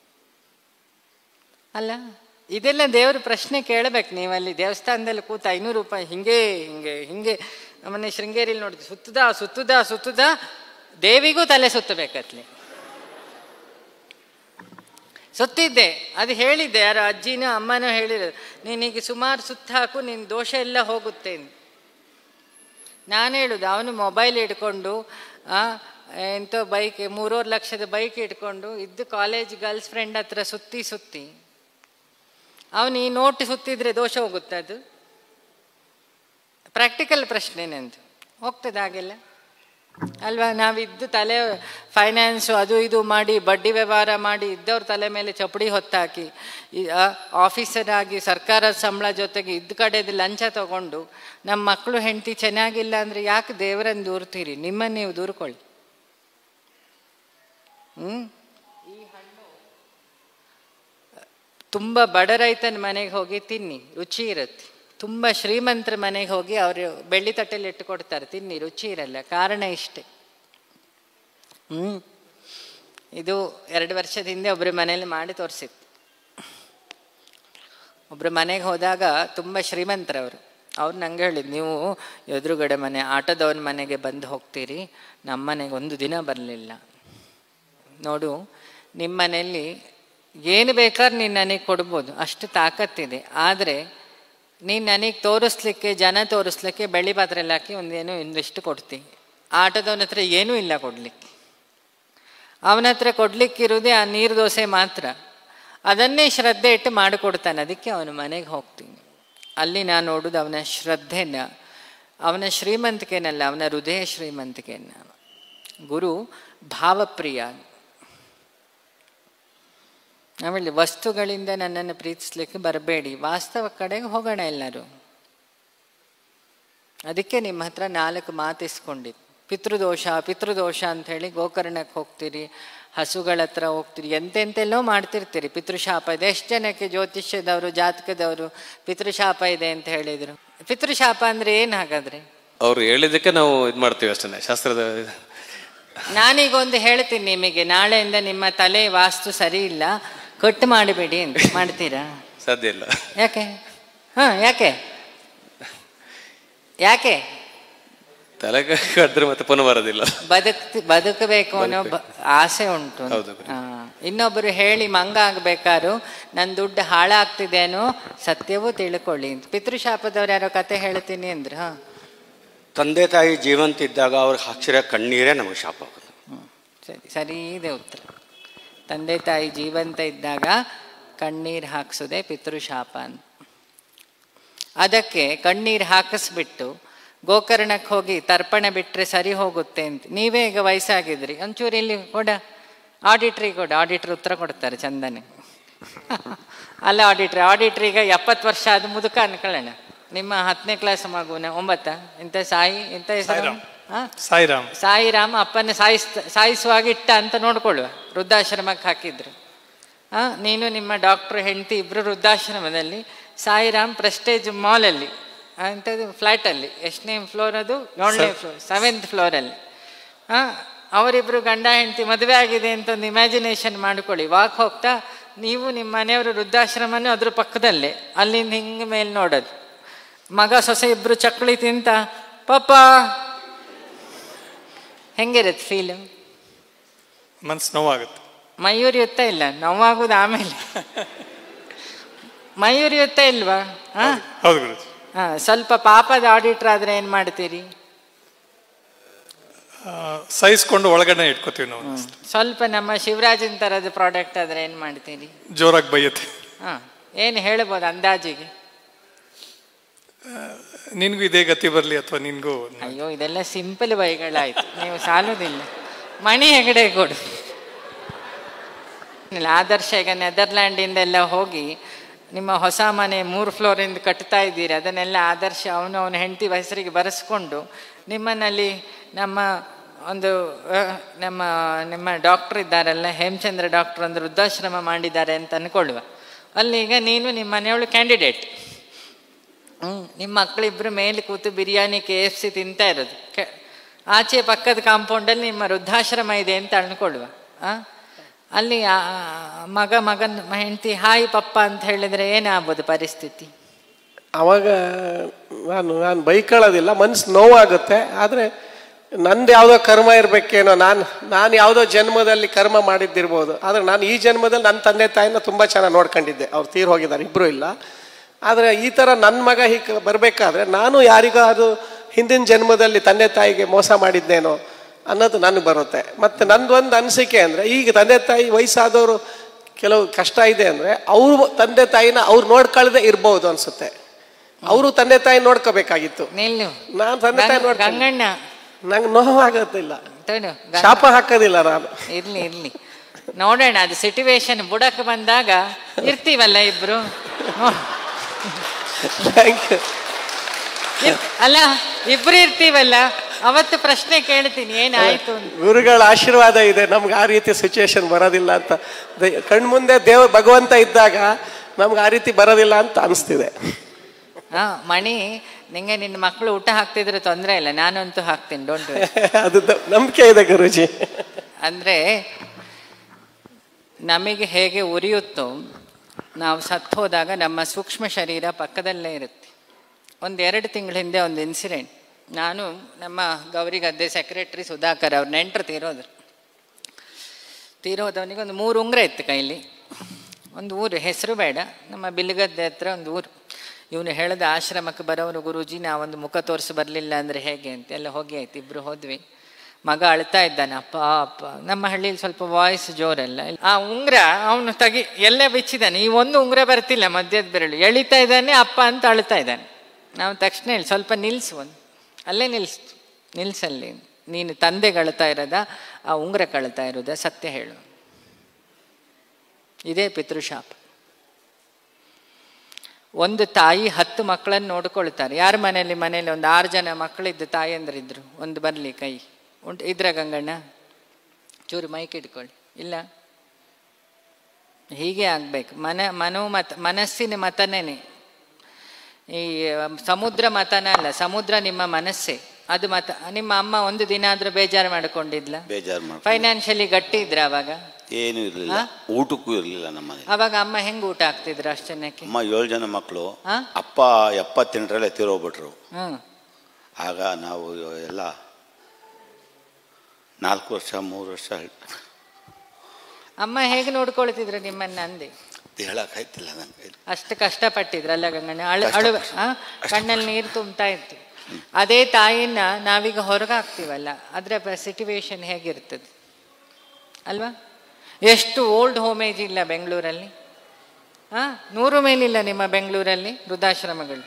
ಅಲ್ಲ. ಇದೆಲ್ಲ ದೇವ್ರ ಪ್ರಶ್ನೆ ಕೇಳಬೇಕು. ನೀವಲ್ಲಿ ದೇವಸ್ಥಾನದಲ್ಲಿ ಕೂತ 500 ರೂಪಾಯಿ ಹಿಂಗೆ ಹಿಂಗೆ ಹಿಂಗೆ, ನಮ್ಮನೆ ಶೃಂಗೇರಿಲಿ ನೋಡಿದ್ವಿ, ಸುತ್ತುದ ದೇವಿಗೂ ತಲೆ ಸುತ್ತಬೇಕತ್ಲಿ. ಸುತ್ತಿದ್ದೆ, ಅದು ಹೇಳಿದ್ದೆ, ಯಾರೋ ಅಜ್ಜಿನೋ ಅಮ್ಮನೋ ಹೇಳಿರೋದು, ನೀನೀಗ ಸುಮಾರು ಸುತ್ತ ಹಾಕು, ನಿನ್ನ ದೋಷ ಎಲ್ಲ ಹೋಗುತ್ತೆ. ನಾನು ಹೇಳುದು, ಅವನು ಮೊಬೈಲ್ ಇಟ್ಕೊಂಡು ಎಂತೋ ಬೈಕ್ 3.5 ಲಕ್ಷದ ಬೈಕ್ ಇಟ್ಕೊಂಡು ಇದ್ದು ಕಾಲೇಜ್ ಗರ್ಲ್ಸ್ ಫ್ರೆಂಡ್ ಹತ್ರ ಸುತ್ತಿ ಅವನು ಈ ನೋಟ್ ಸುತ್ತಿದ್ರೆ ದೋಷ ಹೋಗುತ್ತೆ? ಅದು ಪ್ರಾಕ್ಟಿಕಲ್ ಪ್ರಶ್ನೆನೆಂದು ಹೋಗ್ತದೆ ಹಾಗೆಲ್ಲ ಅಲ್ವಾ? ನಾವಿದ್ದು ತಲೆ ಫೈನಾನ್ಸು ಅದು ಇದು ಮಾಡಿ ಬಡ್ಡಿ ವ್ಯವಹಾರ ಮಾಡಿ ಇದ್ದವ್ರ ತಲೆ ಮೇಲೆ ಚಪ್ಪಡಿ ಹೊತ್ತಾಕಿ, ಆಫೀಸರ್ ಆಗಿ ಸರ್ಕಾರದ ಸಂಬಳ ಜೊತೆಗೆ ಇದ್ದ ಕಡೆದು ಲಂಚ ತಗೊಂಡು ನಮ್ಮ ಮಕ್ಕಳು ಹೆಂಡತಿ ಚೆನ್ನಾಗಿಲ್ಲ ಅಂದರೆ ಯಾಕೆ ದೇವರನ್ನು ದೂರ್ತೀರಿ? ನಿಮ್ಮನ್ನು ನೀವು ದೂರ್ಕೊಳ್ಳಿ. ಈ ಹಣ್ಣು ತುಂಬ ಬಡ ರೈತನ ಮನೆಗೆ ಹೋಗಿ ತಿನ್ನಿ, ರುಚಿ ಇರುತ್ತೆ. ತುಂಬ ಶ್ರೀಮಂತರ ಮನೆಗೆ ಹೋಗಿ ಅವರು ಬೆಳ್ಳಿ ತಟ್ಟೆಯಲ್ಲಿ ಇಟ್ಟು ಕೊಡ್ತಾರೆ, ತಿನ್ನಿ, ರುಚಿ ಇರಲ್ಲ. ಕಾರಣ ಇಷ್ಟೆ. ಇದು 2 ವರ್ಷದ ಹಿಂದೆ ಒಬ್ಬರ ಮನೇಲಿ ಮಾಡಿ ತೋರಿಸಿತ್ತು. ಒಬ್ಬರ ಮನೆಗೆ ಹೋದಾಗ ತುಂಬ ಶ್ರೀಮಂತರವರು, ಅವ್ರು ನಂಗೆ ಹೇಳಿದ್ದು, ನೀವು ಎದುರುಗಡೆ ಮನೆ ಆಟೋದವನ ಮನೆಗೆ ಬಂದು ಹೋಗ್ತೀರಿ, ನಮ್ಮ ಮನೆಗೆ 1 ದಿನ ಬರಲಿಲ್ಲ. ನೋಡು, ನಿಮ್ಮ ಮನೆಯಲ್ಲಿ ಏನು ಬೇಕಾದ್ರೆ ನೀನು ನನಗೆ ಕೊಡ್ಬೋದು, ಅಷ್ಟು ತಾಕತ್ತಿದೆ. ಆದರೆ ನೀನು ನನಗೆ ತೋರಿಸ್ಲಿಕ್ಕೆ, ಜನ ತೋರಿಸ್ಲಿಕ್ಕೆ ಬೆಳ್ಳಿ ಪಾತ್ರೆಯಲ್ಲಿ ಹಾಕಿ ಒಂದಿಷ್ಟು ಕೊಡ್ತೀನಿ. ಆಟೋದವನ ಹತ್ರ ಏನೂ ಇಲ್ಲ ಕೊಡಲಿಕ್ಕೆ. ಅವನ ಹತ್ರ ಕೊಡಲಿಕ್ಕಿರೋದೇ ಆ ನೀರು ದೋಸೆ ಮಾತ್ರ. ಅದನ್ನೇ ಶ್ರದ್ಧೆ ಇಟ್ಟು ಮಾಡಿಕೊಡ್ತಾನೆ. ಅದಕ್ಕೆ ಅವನ ಮನೆಗೆ ಹೋಗ್ತೀನಿ. ಅಲ್ಲಿ ನಾನು ನೋಡೋದು ಅವನ ಶ್ರದ್ಧೆನ, ಅವನ ಶ್ರೀಮಂತಿಕೆನಲ್ಲ, ಅವನ ಹೃದಯ ಶ್ರೀಮಂತಿಕೆನ. ಗುರು ಭಾವಪ್ರಿಯ. ಆಮೇಲೆ ವಸ್ತುಗಳಿಂದ ನನ್ನನ್ನು ಪ್ರೀತಿಸ್ಲಿಕ್ಕೆ ಬರಬೇಡಿ, ವಾಸ್ತವ ಕಡೆಗೆ ಹೋಗೋಣ ಎಲ್ಲರೂ. ಅದಕ್ಕೆ ನಿಮ್ಮ ಹತ್ರ 4 ಮಾತು ಇಸ್ಕೊಂಡಿದ್ದು. ಪಿತೃದೋಷ ಅಂಥೇಳಿ ಗೋಕರ್ಣಕ್ಕೆ ಹೋಗ್ತೀರಿ, ಹಸುಗಳ ಹತ್ರ ಹೋಗ್ತೀರಿ, ಎಂತೆಂತೆಲ್ಲೋ ಮಾಡ್ತಿರ್ತೀರಿ. ಪಿತೃಶಾಪ ಇದೆ. ಎಷ್ಟು ಜನಕ್ಕೆ ಜ್ಯೋತಿಷ್ಯದವರು ಜಾತಕದವರು ಪಿತೃಶಾಪ ಇದೆ ಅಂತ ಹೇಳಿದರು? ಪಿತೃಶಾಪ ಅಂದರೆ ಏನು ಹಾಗಾದರೆ? ಅವ್ರು ಹೇಳಿದ್ದಕ್ಕೆ ನಾವು ಇದು ಮಾಡ್ತೀವಿ ಅಷ್ಟೇ, ಶಾಸ್ತ್ರದ. ನಾನೀಗ ಒಂದು ಹೇಳ್ತೀನಿ ನಿಮಗೆ, ನಾಳೆಯಿಂದ ನಿಮ್ಮ ತಲೆ ವಾಸ್ತು ಸರಿ ಇಲ್ಲ, ಕಟ್ ಮಾಡಿಬಿಡಿ ಅಂತ. ಮಾಡ್ತೀರಾ? ಸಾಧ್ಯ ಇಲ್ಲ. ಯಾಕೆ? ಯಾಕೆ? ತಲೆಗೆ ಕಟ್ಟಿದ್ರೆ ಮತ್ತೆ ಪುನಃ ಬರೋದಿಲ್ಲ. ಬದುಕಬೇಕು ಅನ್ನೋ ಆಸೆ ಉಂಟು. ಇನ್ನೊಬ್ಬರು ಹೇಳಿ ಮಂಗ ಆಗ್ಬೇಕಾದ್ರು ನನ್ನ ದುಡ್ಡು ಹಾಳಾಗ್ತಿದೇನೋ ಸತ್ಯವೂ ತಿಳ್ಕೊಳ್ಳಿ. ಪಿತೃಶಾಪದವ್ರು ಯಾರೋ ಕತೆ ಹೇಳ್ತೀನಿ ಅಂದ್ರು. ತಂದೆ ತಾಯಿ ಜೀವಂತ ಇದ್ದಾಗ ಅವ್ರಿಗೆ ಹಾಕ್ಸಿರೋ ಕಣ್ಣೀರೇ ನಮಗೆ ಶಾಪ ಆಗೋದು. ಸರಿ ಇದೆ ಉತ್ತರ. ತಂದೆ ತಾಯಿ ಜೀವಂತ ಇದ್ದಾಗ ಕಣ್ಣೀರು ಹಾಕ್ಸೋದೆ ಪಿತೃಶಾಪ ಅಂತ. ಅದಕ್ಕೆ ಕಣ್ಣೀರು ಹಾಕಿಸ್ಬಿಟ್ಟು ಗೋಕರ್ಣಕ್ಕೆ ಹೋಗಿ ತರ್ಪಣ ಬಿಟ್ಟರೆ ಸರಿ ಹೋಗುತ್ತೆ ಅಂತ. ನೀವೇ ಈಗ ವಯಸ್ಸಾಗಿದ್ರಿ, ಒಂಚೂರು ಇಲ್ಲಿ ಕೊಡ ಆಡಿಟ್ರಿ ಕೊಡ, ಆಡಿಟ್ರ್ ಉತ್ತರ ಕೊಡ್ತಾರೆ ಚಂದನೆ. ಅಲ್ಲ ಆಡಿಟ್ರಿಗೆ 70 ವರ್ಷ ಅದು ಮುದುಕ ಅನ್ಕೊಳ್ಳೋಣ. ನಿಮ್ಮ 10ನೇ ಕ್ಲಾಸ್ ಮಗುನ 9 ಇಂಥ ಇಂಥ ಹೆಸರು ಸಾಯಿರಾಮ್ ಅಪ್ಪನ ಸಾಯಿಸುವಾಗ ಇಟ್ಟ ಅಂತ ನೋಡ್ಕೊಳ್ಳುವ. ವೃದ್ಧಾಶ್ರಮಕ್ಕೆ ಹಾಕಿದ್ರು. ನೀನು ನಿಮ್ಮ ಡಾಕ್ಟ್ರು ಹೆಂಡತಿ ಇಬ್ಬರು ವೃದ್ಧಾಶ್ರಮದಲ್ಲಿ, ಸಾಯಿರಾಮ್ ಪ್ರೆಸ್ಟೇಜ್ ಮಾಲಲ್ಲಿ ಅಂಥದ್ದು ಫ್ಲ್ಯಾಟಲ್ಲಿ. ಎಷ್ಟನೇ ಫ್ಲೋರ್ ಅದು? 7ನೇ ಫ್ಲೋರ್, 7th ಫ್ಲೋರಲ್ಲಿ. ಅವರಿಬ್ಬರು ಗಂಡ ಹೆಂಡತಿ ಮದುವೆ ಆಗಿದೆ ಅಂತ ಒಂದು ಇಮ್ಯಾಜಿನೇಷನ್ ಮಾಡ್ಕೊಳ್ಳಿ. ವಾಕ್ ಹೋಗ್ತಾ ನೀವು ನಿಮ್ಮ ಮನೆಯವರು ವೃದ್ಧಾಶ್ರಮನೂ ಅದ್ರ ಪಕ್ಕದಲ್ಲೇ, ಅಲ್ಲಿಂದ ಹಿಂಗೆ ಮೇಲೆ ನೋಡೋದು. ಮಗ ಸೊಸೆ ಇಬ್ಬರು ಚಕ್ಕಳಿ ತಿಂತ ಪಾಪ ಹೆಂಗಿರುತ್ತೆ ಫೀಲು? ಮನ್ಸು ನೋವಾಗುತ್ತೆ. ಮಯೂರಿಯುತ್ತ ಇಲ್ಲ, ನೋವಾಗೋದು ಆಮೇಲೆ. ಮಯೂರಿಯುತ್ತ ಇಲ್ವಾ? ಸ್ವಲ್ಪ ಪಾಪದ ಆಡಿಟ್ರ್ ಆದ್ರೆ ಏನ್ ಮಾಡ್ತೀರಿ? ಸಹಿಸ್ಕೊಂಡು ಒಳಗಡೆ ಇಟ್ಕೋತೀವಿ ನಾವು. ಸ್ವಲ್ಪ ನಮ್ಮ ಶಿವರಾಜನ್ ತರದ ಪ್ರಾಡಕ್ಟ್ ಆದ್ರೆ ಏನ್ ಮಾಡ್ತೀರಿ? ಜೋರಾಗಿ ಬೈಯತ್ತೆ. ಏನ್ ಹೇಳ್ಬೋದು ಅಂದಾಜಿಗೆ? ನಿನ್ಗೂ ಇದೇ ಗತಿ ಬರ್ಲಿ ಅಥವಾ ನಿನ್ಗೂ? ಅಯ್ಯೋ, ಇದೆಲ್ಲ ಸಿಂಪಲ್ ಬೈಗಳಾಯ್ತು, ನೀವು ಸಾಲೋದಿಲ್ಲ. ಮಣಿ ಹೆಗಡೆ ಕೊಡು. ಆದರ್ಶ ಈಗ ನೆದರ್ಲ್ಯಾಂಡಿಂದ ಎಲ್ಲ ಹೋಗಿ ನಿಮ್ಮ ಹೊಸ ಮನೆ 3 ಫ್ಲೋರಿಂದ ಕಟ್ತಾ ಇದ್ದೀರಿ. ಅದನ್ನೆಲ್ಲ ಆದರ್ಶ ಅವನ ಹೆಂಡತಿ ಹೆಸರಿಗೆ ಬರೆಸ್ಕೊಂಡು ನಿಮ್ಮನ್ನಲ್ಲಿ ನಮ್ಮ ಡಾಕ್ಟರ್ ಇದ್ದಾರಲ್ಲ, ಹೇಮಚಂದ್ರ ಡಾಕ್ಟರ್ ಒಂದು ವೃದ್ಧಾಶ್ರಮ ಮಾಡಿದ್ದಾರೆ ಅಂತ ಅನ್ಕೊಳ್ಳುವ. ಅಲ್ಲಿ ಈಗ ನೀನು ನಿಮ್ಮ ಮನೆಯವಳು ಕ್ಯಾಂಡಿಡೇಟ್. ನಿಮ್ಮ ಮಕ್ಕಳಿಬ್ರು ಮೇಲೆ ಕೂತು ಬಿರಿಯಾನಿ KFC ತಿಂತಾ ಇರೋದು. ಆಚೆ ಪಕ್ಕದ ಕಾಂಪೌಂಡಲ್ಲಿ ನಿಮ್ಮ ವೃದ್ಧಾಶ್ರಮ ಇದೆ ಅಂತ ಅನ್ಕೊಳ್ಳುವ. ಅಲ್ಲಿ ಮಗನ ಹೆಂಡತಿ ಹಾಯ್ ಪಪ್ಪ ಅಂತ ಹೇಳಿದ್ರೆ ಏನಾಗ್ಬೋದು ಪರಿಸ್ಥಿತಿ? ಅವಾಗ ನಾನು ಬೈಕೊಳ್ಳೋದಿಲ್ಲ, ಮನಸ್ಸು ನೋವಾಗುತ್ತೆ. ಆದರೆ ನಂದು ಯಾವುದೋ ಕರ್ಮ ಇರಬೇಕೇನೋ, ನಾನು ಯಾವುದೋ ಜನ್ಮದಲ್ಲಿ ಕರ್ಮ ಮಾಡಿದ್ದಿರ್ಬೋದು. ಆದರೆ ನಾನು ಈ ಜನ್ಮದಲ್ಲಿ ನನ್ನ ತಂದೆ ತಾಯಿನ ತುಂಬ ಚೆನ್ನಾಗಿ ನೋಡ್ಕೊಂಡಿದ್ದೆ. ಅವ್ರು ತೀರ್ ಹೋಗಿದ್ದಾರೆ, ಇಬ್ಬರು ಇಲ್ಲ. ಆದರೆ ಈ ಥರ ನನ್ನ ಮಗ ಹೀಗೆ ಬರಬೇಕಾದ್ರೆ ನಾನು ಯಾರಿಗೋ ಅದು ಹಿಂದಿನ ಜನ್ಮದಲ್ಲಿ ತಂದೆ ತಾಯಿಗೆ ಮೋಸ ಮಾಡಿದ್ದೇನೋ ಅನ್ನೋದು ನನಗೆ ಬರುತ್ತೆ. ಮತ್ತು ನಂದೊಂದು ಅನಿಸಿಕೆ ಅಂದರೆ, ಈಗ ತಂದೆ ತಾಯಿ ವಯಸ್ಸಾದವರು ಕೆಲವು ಕಷ್ಟ ಇದೆ ಅಂದರೆ ಅವರು ತಂದೆ ತಾಯಿನ ಅವ್ರು ನೋಡ್ಕೊಳ್ಳದೆ ಇರ್ಬೋದು ಅನಿಸುತ್ತೆ. ಅವರು ತಂದೆ ತಾಯಿ ನೋಡ್ಕೋಬೇಕಾಗಿತ್ತು. ನಾನು ತಂದೆ ತಾಯಿ ಗಂಗಣ್ಣ ನಂಗೆ ನೋವಾಗೋದಿಲ್ಲ, ಶಾಪ ಹಾಕೋದಿಲ್ಲ ನಾನು. ಇರ್ಲಿ ನೋಡೋಣ, ಅದು ಸಿಟುವೇಶನ್ ಬುಡಕ್ಕೆ ಬಂದಾಗ ಇರ್ತೀವಲ್ಲ ಇಬ್ರು. ಅಲ್ಲ, ಇಬ್ರು ಇರ್ತೀವಲ್ಲ, ಅವತ್ತು ಪ್ರಶ್ನೆ ಕೇಳ್ತೀನಿ ಏನಾಯ್ತು. ಗುರುಗಳ ಆಶೀರ್ವಾದ ಇದೆ, ನಮ್ಗೆ ಆ ರೀತಿ ಸಿಚುವೇಶನ್ ಬರೋದಿಲ್ಲ ಅಂತ. ಕಣ್ಮುಂದೆ ಭಗವಂತ ಇದ್ದಾಗ ನಮ್ಗೆ ಆ ರೀತಿ ಬರೋದಿಲ್ಲ ಅಂತ ಅನಿಸ್ತಿದೆ. ಮಣಿ, ನಿಂಗೆ ನಿನ್ನ ಮಕ್ಕಳು ಊಟ ಹಾಕ್ತಿದ್ರೆ ತೊಂದರೆ ಇಲ್ಲ, ನಾನಂತೂ ಹಾಕ್ತೀನಿ, ಡೋಂಟ್ ವರಿ. ಅದು ನಂಬಿಕೆ ಇದೆ ಗುರುಜಿ. ಅಂದರೆ ನಮಗೆ ಹೇಗೆ ಉರಿಯುತ್ತೋ, ನಾವು ಸತ್ತು ಹೋದಾಗ ನಮ್ಮ ಸೂಕ್ಷ್ಮ ಶರೀರ ಪಕ್ಕದಲ್ಲೇ ಇರುತ್ತೆ. 1-2 ತಿಂಗಳ ಹಿಂದೆ ಒಂದು ಇನ್ಸಿಡೆಂಟ್. ನಾನು ನಮ್ಮ ಗೌರಿಗದ್ದೆ ಸೆಕ್ರೆಟ್ರಿ ಸುಧಾಕರ್ ಅವ್ರ ನೆಂಟರು ತೀರೋದವನಿಗೆ ಒಂದು 3 ಉಂಗುರ ಇತ್ತು ಕೈಲಿ. ಒಂದು ಊರು, ಹೆಸರು ಬೇಡ, ನಮ್ಮ ಬಿಲ್ಗದ್ದೆ ಹತ್ರ ಒಂದು ಊರು. ಇವನು ಹೇಳ್ದ, ಆಶ್ರಮಕ್ಕೆ ಬರೋರು ಗುರೂಜಿ ನಾವೊಂದು ಮುಖ ತೋರಿಸಿ ಬರಲಿಲ್ಲ ಅಂದರೆ ಹೇಗೆ ಅಂತ. ಎಲ್ಲ ಹೋಗಿ ಆಯ್ತು, ಇಬ್ಬರು ಹೋದ್ವಿ. ಮಗ ಅಳ್ತಾ ಇದ್ದಾನೆ, ಅಪ್ಪ ಅಪ್ಪ. ನಮ್ಮ ಹಳ್ಳಿಲಿ ಸ್ವಲ್ಪ ವಾಯ್ಸ್ ಜೋರಲ್ಲ. ಆ ಉಂಗುರ ಅವನು ಎಲ್ಲೇ ಬಿಚ್ಚಿದ್ದಾನೆ. ಈ ಒಂದು ಉಂಗುರ ಬರ್ತಿಲ್ಲ, ಮಧ್ಯದ ಬೆರಳು ಎಳಿತಾ ಇದ್ದಾನೆ, ಅಪ್ಪ ಅಂತ ಅಳ್ತಾ ಇದ್ದಾನೆ. ನಾವು ತಕ್ಷಣ ಹೇಳಿ, ಸ್ವಲ್ಪ ನಿಲ್ಸು, ಅಲ್ಲೇ ನಿಲ್ಸಲ್ಲಿ. ನೀನು ತಂದೆ ಕಳ್ತಾ ಇರೋದ, ಆ ಉಂಗುರ ಕಳ್ತಾ ಇರೋದ, ಸತ್ಯ ಹೇಳು. ಇದೇ ಪಿತೃಶಾಪ. ಒಂದು ತಾಯಿ 10 ಮಕ್ಕಳನ್ನು ನೋಡ್ಕೊಳ್ತಾರೆ. ಯಾರ ಮನೇಲಿ ಒಂದು 6 ಜನ ಮಕ್ಕಳಿದ್ದು ತಾಯಂದ್ರಿದ್ರು. ಒಂದು ಬರಲಿ ಕೈ ಉಂಟು ಇದ್ರ ಗಂಗಣ್ಣ? ಚೂರು ಮೈಕ್ ಇಟ್ಕೊಳ್ಳಿ. ಇಲ್ಲ, ಹೀಗೆ ಆಗ್ಬೇಕು. ಮನಸ್ಸಿನ ಮತನೇ. ಈ ಸಮುದ್ರ ಮತನ ಅಲ್ಲ, ಸಮುದ್ರ ನಿಮ್ಮ ಮನಸ್ಸೇ. ಅದು ಮತ. ನಿಮ್ಮ ಅಮ್ಮ ಒಂದು ದಿನ ಆದ್ರೂ ಬೇಜಾರು ಮಾಡ್ಕೊಂಡಿದ್ಲ? ಫೈನಾನ್ಷಿಯಲಿ ಗಟ್ಟಿ ಇದ್ರ ಅವಾಗ? ಏನು ಇರಲಿಲ್ಲ, ಊಟಕ್ಕೂ ಇರಲಿಲ್ಲ ನಮ್ಮ ಮನೆ. ಅವಾಗ ಅಮ್ಮ ಹೆಂಗ್ ಊಟ ಹಾಕ್ತಿದ್ರು ಅಷ್ಟು ಜನಕ್ಕೆ? ಅಮ್ಮ 7 ಜನ ಮಕ್ಕಳು, ಅಪ್ಪ 78ರಲ್ಲೇ ತೀರೋಗ್ಬಿಟ್ರು. ಆಗ ನಾವು ಎಲ್ಲ 4 ವರ್ಷ 3 ವರ್ಷ ಅಮ್ಮ ಹೇಗೆ ನೋಡ್ಕೊಳ್ತಿದ್ರು ನಿಮ್ಮನ್ನ ಅಂದೆ? ಹೇಳಕ್ಕಾಯ್ತಿಲ್ಲ ನನಗೆ. ಅಷ್ಟು ಕಷ್ಟಪಟ್ಟಿದ್ರಲ್ಲ ಗಂಗಣ್ಣ, ಅಳು ಕಣ್ಣಲ್ಲಿ ನೀರು ತುಂಬ್ತಾ ಇತ್ತು. ಅದೇ ತಾಯಿನ ನಾವೀಗ ಹೊರಗಾಗ್ತೀವಲ್ಲ, ಅದರ ಸಿಚುವೇಶನ್ ಹೇಗಿರ್ತದೆ ಅಲ್ವಾ? ಎಷ್ಟು ಓಲ್ಡ್ ಹೋಮ್ ಏಜ್ ಇಲ್ಲ ಬೆಂಗಳೂರಲ್ಲಿ? 100 ಮೇಲಿಲ್ಲ ನಿಮ್ಮ ಬೆಂಗಳೂರಲ್ಲಿ ವೃದ್ಧಾಶ್ರಮಗಳು?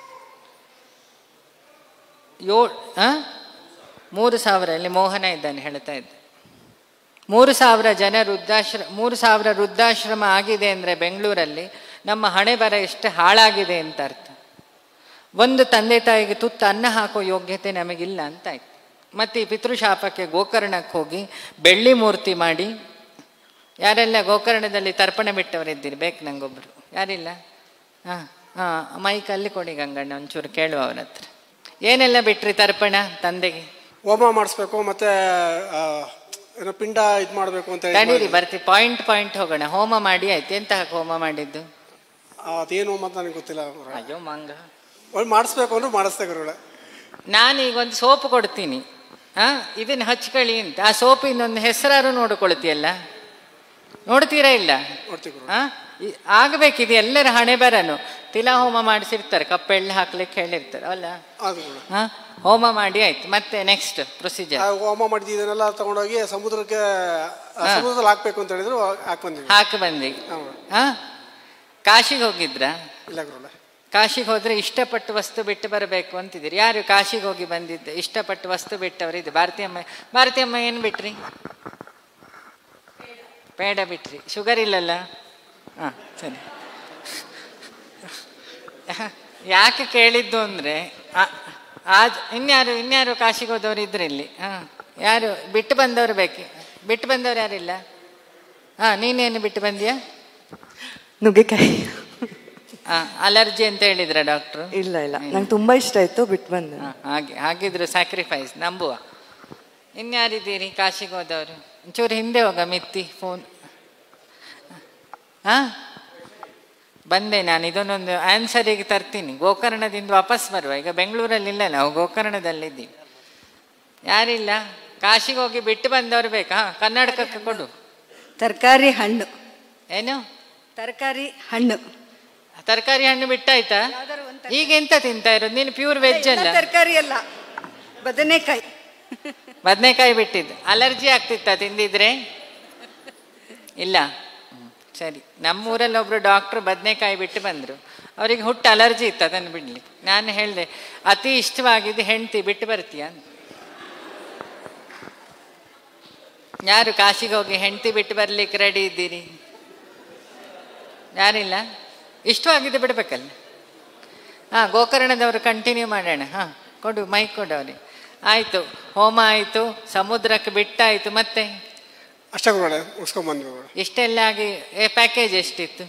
3,000 ಇಲ್ಲಿ ಮೋಹನ ಇದ್ದಾನೆ ಹೇಳ್ತಾ ಇದ್ದ. 3,000 ಜನ 3,000 ವೃದ್ಧಾಶ್ರಮ ಆಗಿದೆ ಅಂದರೆ ಬೆಂಗಳೂರಲ್ಲಿ ನಮ್ಮ ಹಣೆ ಬರ ಎಷ್ಟು ಹಾಳಾಗಿದೆ ಅಂತ ಅರ್ಥ. ಒಂದು ತಂದೆ ತಾಯಿಗೆ ತುತ್ತು ಅನ್ನ ಹಾಕೋ ಯೋಗ್ಯತೆ ನಮಗಿಲ್ಲ ಅಂತಾಯ್ತು. ಮತ್ತು ಈ ಪಿತೃಶಾಪಕ್ಕೆ ಗೋಕರ್ಣಕ್ಕೆ ಹೋಗಿ ಬೆಳ್ಳಿ ಮೂರ್ತಿ ಮಾಡಿ, ಯಾರೆಲ್ಲ ಗೋಕರ್ಣದಲ್ಲಿ ತರ್ಪಣ ಬಿಟ್ಟವರಿದ್ದೀರಿ? ಬೇಕು ನಂಗೊಬ್ಬರು. ಯಾರಿಲ್ಲ? ಮೈಕಲ್ಲಿ ಕೊಡಿ ಗಂಗಣ್ಣ, ಒಂಚೂರು ಕೇಳುವ ಅವ್ರ ಹತ್ರ. ಏನೆಲ್ಲ ಬಿಟ್ರಿ ತರ್ಪಣ ತಂದೆಗೆ? ಹೋಮ ಮಾಡಿಸ್ಬೇಕು, ಮತ್ತೆ ಏನೋ ಪಿಂಡ ಇದು ಮಾಡಬೇಕು ಅಂತ ತಡೀರಿ, ಬರ್ತೀವಿ. ಪಾಯಿಂಟ್ ಹೋಗೋಣ. ಹೋಮ ಮಾಡಿ ಆಯ್ತು. ಎಂತ ಹೋಮ ಮಾಡಿದ್ದು? ಅದೇನು ಹೋಮ ಅಂತ ನನಗೆ ಗೊತ್ತಿಲ್ಲ. ಅಯ್ಯೋ ಮಂಗ, ಮಾಡಿಸ್ಬೇಕು ಅಂದ್ರೆ ಮಾಡಿಸ್ತೇ ಗುರುಗಳೇ. ನಾನೀಗ ಒಂದು ಸೋಪು ಕೊಡ್ತೀನಿ, ಇದನ್ನು ಹಚ್ಕೊಳ್ಳಿ ಅಂತ. ಆ ಸೋಪಿನೊಂದು ಹೆಸರಾರು ನೋಡ್ಕೊಳ್ತೀಯಲ್ಲ, ನೋಡ್ತೀರಾ ಇಲ್ಲ? ಆಗಬೇಕಿದೆ ಎಲ್ಲರ ಹಣೆ ಬರನು. ತಿಲಾ ಹೋಮ ಮಾಡಿಸಿರ್ತಾರೆ, ಕಪ್ಪೆಳ್ಳು ಹಾಕ್ಲಿಕ್ಕೆ ಹೇಳಿರ್ತಾರೆ ಅಲ್ಲ? ಹೋಮ ಮಾಡಿ ಆಯ್ತು. ಮತ್ತೆ ನೆಕ್ಸ್ಟ್ ಪ್ರೊಸೀಜರ್? ಹೋಮ ಮಾಡಿದ್ದು ಇದನ್ನೆಲ್ಲ ತಗೊಂಡೋಗಿ ಸಮುದ್ರದಲ್ಲಿ ಹಾಕ್ಬೇಕು ಅಂತ ಹೇಳಿದ್ರು, ಹಾಕಿ ಬಂದ್ವಿ. ಕಾಶಿಗೆ ಹೋಗಿದ್ರ? ಇಲ್ಲ ಗುರುಗಳೇ. ಕಾಶಿಗೆ ಹೋದ್ರೆ ಇಷ್ಟಪಟ್ಟು ವಸ್ತು ಬಿಟ್ಟು ಬರಬೇಕು ಅಂತಿದ್ದೀರಿ. ಯಾರು ಕಾಶಿಗೆ ಹೋಗಿ ಬಂದಿದ್ದೆ ಇಷ್ಟಪಟ್ಟು ವಸ್ತು ಬಿಟ್ಟವರಿದ್ದು? ಭಾರತೀಯಮ್ಮ ಏನು ಬಿಟ್ರಿ? ಪೇಡ ಬಿಟ್ರಿ. ಶುಗರ್ ಇಲ್ಲಲ್ಲ? ಸರಿ. ಯಾಕೆ ಕೇಳಿದ್ದು ಅಂದರೆ, ಇನ್ಯಾರು ಕಾಶಿಗೆ ಹೋದವರು ಇದ್ರೆ ಇಲ್ಲಿ? ಯಾರು ಬಿಟ್ಟು ಬಂದವರು ಬೇಕು? ಬಿಟ್ಟು ಬಂದವರು ಯಾರಿಲ್ಲ? ನೀನೇನು ಬಿಟ್ಟು ಬಂದ್ಯಾ? ನುಗ್ಗೆಕಾಯಿ. ಅಲರ್ಜಿ ಅಂತ ಹೇಳಿದ್ರ ಡಾಕ್ಟ್ರು? ಇಲ್ಲ ನಂಗೆ ತುಂಬಾ ಇಷ್ಟ ಆಯ್ತು, ಬಿಟ್ಟು ಬಂದೆ. ಹಾಗಿದ್ರು ಸ್ಯಾಕ್ರಿಫೈಸ್ ನಂಬುವ. ಇನ್ಯಾರಿದ್ದೀರಿ ಕಾಶಿಗೆ ಹೋದವರು? ಒಂಚೂರು ಹಿಂದೆ ಹೋಗ ಮಿತ್ತಿ ಫೋನ್. ಬಂದೆ ನಾನು. ಇದನ್ನೊಂದು ಆನ್ಸರಿಗೆ ತರ್ತೀನಿ. ಗೋಕರ್ಣದಿಂದ ವಾಪಸ್ ಬರುವ. ಈಗ ಬೆಂಗಳೂರಲ್ಲಿ ಇಲ್ಲ, ನಾವು ಗೋಕರ್ಣದಲ್ಲಿದ್ದೀವಿ. ಯಾರಿಲ್ಲ? ಕಾಶಿಗೆ ಹೋಗಿ ಬಿಟ್ಟು ಬಂದವರು ಬೇಕಾ? ಕರ್ನಾಟಕಕ್ಕೆ ಕೊಡು. ತರಕಾರಿ ಹಣ್ಣು. ಏನು? ತರಕಾರಿ ಹಣ್ಣು. ತರಕಾರಿ ಹಣ್ಣು ಬಿಟ್ಟಾಯ್ತಾ? ಈಗ ಎಂತ ತಿಂತಾ ಇರೋದು ನೀನು? ಪ್ಯೂರ್ ವೆಜ್ ಅಲ್ಲ? ತರಕಾರಿ ಅಲ್ಲ, ಬದನೆಕಾಯಿ ಬಿಟ್ಟಿದ್ದು. ಅಲರ್ಜಿ ಆಗ್ತಿತ್ತ ತಿಂದಿದ್ರೆ? ಇಲ್ಲ. ಸರಿ. ನಮ್ಮೂರಲ್ಲಿ ಒಬ್ರು ಡಾಕ್ಟ್ರು ಬದನೆಕಾಯಿ ಬಿಟ್ಟು ಬಂದರು. ಅವರಿಗೆ ಹುಟ್ಟು ಅಲರ್ಜಿ ಇತ್ತು, ಅದನ್ನು ಬಿಡ್ಲಿ. ನಾನು ಹೇಳಿದೆ, ಅತಿ ಇಷ್ಟವಾಗಿದ್ದು ಹೆಂಡ್ತಿ ಬಿಟ್ಟು ಬರ್ತೀಯ ಅಂತ. ಯಾರು ಕಾಶಿಗೆ ಹೋಗಿ ಹೆಂಡ್ತಿ ಬಿಟ್ಟು ಬರ್ಲಿಕ್ಕೆ ರೆಡಿ ಇದ್ದೀರಿ? ಯಾರಿಲ್ಲ? ಇಷ್ಟವಾಗಿದ್ದು ಬಿಡ್ಬೇಕಲ್ಲ. ಗೋಕರ್ಣದವರು ಕಂಟಿನ್ಯೂ ಮಾಡೋಣ. ಕೊಡು, ಮೈಕ್ ಕೊಡು ಅವ್ರಿಗೆ. ಆಯಿತು, ಹೋಮ ಆಯಿತು, ಸಮುದ್ರಕ್ಕೆ ಬಿಟ್ಟಾಯಿತು. ಮತ್ತೆ ಅಷ್ಟೇ ಗುರುಗಳೇ, ಮುಗಿಸ್ಕೊಂಡ್ಬಂದ್ವಿ. ಇಷ್ಟೆಲ್ಲ ಆಗಿ ಪ್ಯಾಕೇಜ್ ಎಷ್ಟಿತ್ತು?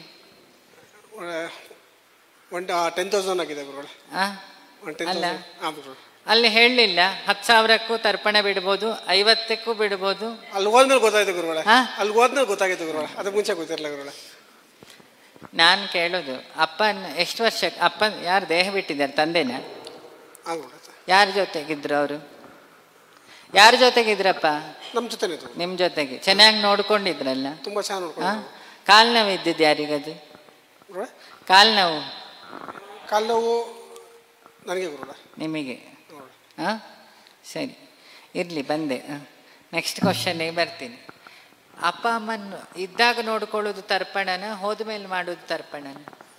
10,000 ಆಗಿದೆ ಗುರುಗಳೇ. ಅಲ್ಲ, ಅಲ್ಲಿ ಹೇಳಲಿಲ್ಲ 10,000ಕ್ಕೂ ತರ್ಪಣ ಬಿಡ್ಬೋದು, 50ಕ್ಕೂ ಬಿಡ್ಬೋದು? ಅಲ್ಲಿ ಹೋದ್ಮೇಲೆ ಗೊತ್ತಾಯ್ತು ಗುರುಗಳೇ. ಅಲ್ಲಿ ಹೋದ್ಮೇಲೆ ಗೊತ್ತಾಗಿತ್ತು ಗುರುಗಳೇ, ಅದಕ್ಕೆ ಮುಂಚೆ ಗೊತ್ತಿರಲಿಲ್ಲ ಗುರುಗಳೇ. ನಾನು ಕೇಳೋದು, ಅಪ್ಪನ ಎಷ್ಟು ವರ್ಷ? ಅಪ್ಪನ ಯಾರು ದೇಹ ಬಿಟ್ಟಿದ್ದಾರೆ? ತಂದೆನ? ಯಾರ ಜೊತೆಗಿದ್ರು ಅವರು? ಯಾರ ಜೊತೆಗಿದ್ರಪ್ಪ? ನಮ್ಮ ಜೊತೆ. ನಿಮ್ಮ ಜೊತೆಗೆ ಚೆನ್ನಾಗಿ ನೋಡ್ಕೊಂಡಿದ್ರಲ್ಲ? ತುಂಬಾ ಚೆನ್ನಾಗಿ ನೋಡ್ಕೊಂಡು. ಕಾಲು ನೋವು ಇದ್ದಿದ್ದು ಯಾರಿಗದು? ಕಾಲು ನೋವು? ಕಾಲು ನೋವು ನನಗೆ ಗುರುಗಳೇ. ನಿಮಗೆ? ಸರಿ, ಇರಲಿ, ಬಂದೆ. ನೆಕ್ಸ್ಟ್ ಕ್ವಶನ್ನಿಗೆ ಬರ್ತೀನಿ. ಅಪ್ಪ ಅಮ್ಮನ ಇದ್ದಾಗ ನೋಡ್ಕೊಳ್ಳೋದು ತರ್ಪಣನ, ಹೋದ್ಮೇಲೆ ಮಾಡೋದು ತರ್ಪಣನ?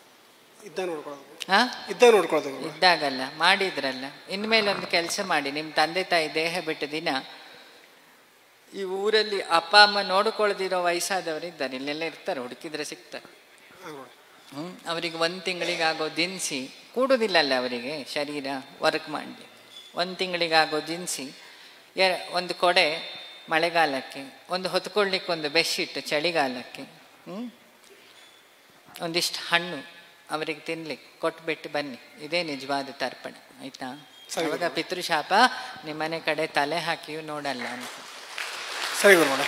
ಇದ್ದಾಗಲ್ಲ, ಮಾಡಿದ್ರಲ್ಲ. ಇನ್ಮೇಲೆ ಒಂದು ಕೆಲಸ ಮಾಡಿ, ನಿಮ್ಮ ತಂದೆ ತಾಯಿ ದೇಹ ಬಿಟ್ಟ ದಿನ ಈ ಊರಲ್ಲಿ ಅಪ್ಪ ಅಮ್ಮ ನೋಡ್ಕೊಳ್ದಿರೋ ವಯಸ್ಸಾದವರು ಇದ್ದಾರೆ, ಇಲ್ಲೆಲ್ಲ ಇರ್ತಾರೆ, ಹುಡುಕಿದ್ರೆ ಸಿಗ್ತಾರೆ. ಅವರಿಗೆ 1 ತಿಂಗಳಿಗಾಗೋ ದಿನಸಿ ಕೂಡುವುದಿಲ್ಲಲ್ಲ, ಅವರಿಗೆ ಶರೀರ ವರ್ಕ್ ಮಾಡಿ. 1 ತಿಂಗಳಿಗಾಗೋ ದಿನಸಿ, ಒಂದು ಕೊಡೆ ಮಳೆಗಾಲಕ್ಕೆ, ಒಂದು ಹೊತ್ಕೊಳ್ಳಿಕ್ಕೆ ಒಂದು ಬೆಡ್ಶೀಟ್ ಚಳಿಗಾಲಕ್ಕೆ, ಒಂದಿಷ್ಟು ಹಣ್ಣು ಅವರಿಗೆ ತಿನ್ಲಿಕ್ಕೆ ಕೊಟ್ಬಿಟ್ಟು ಬನ್ನಿ. ಇದೇ ನಿಜವಾದ ತರ್ಪಣ, ಆಯ್ತಾ? ಅವಾಗ ಪಿತೃಶಾಪ ನಿಮ್ಮನೆ ಕಡೆ ತಲೆ ಹಾಕಿಯೂ ನೋಡಲ್ಲ ಅಂತ. ಸರಿ ಗುರುಗಳೇ.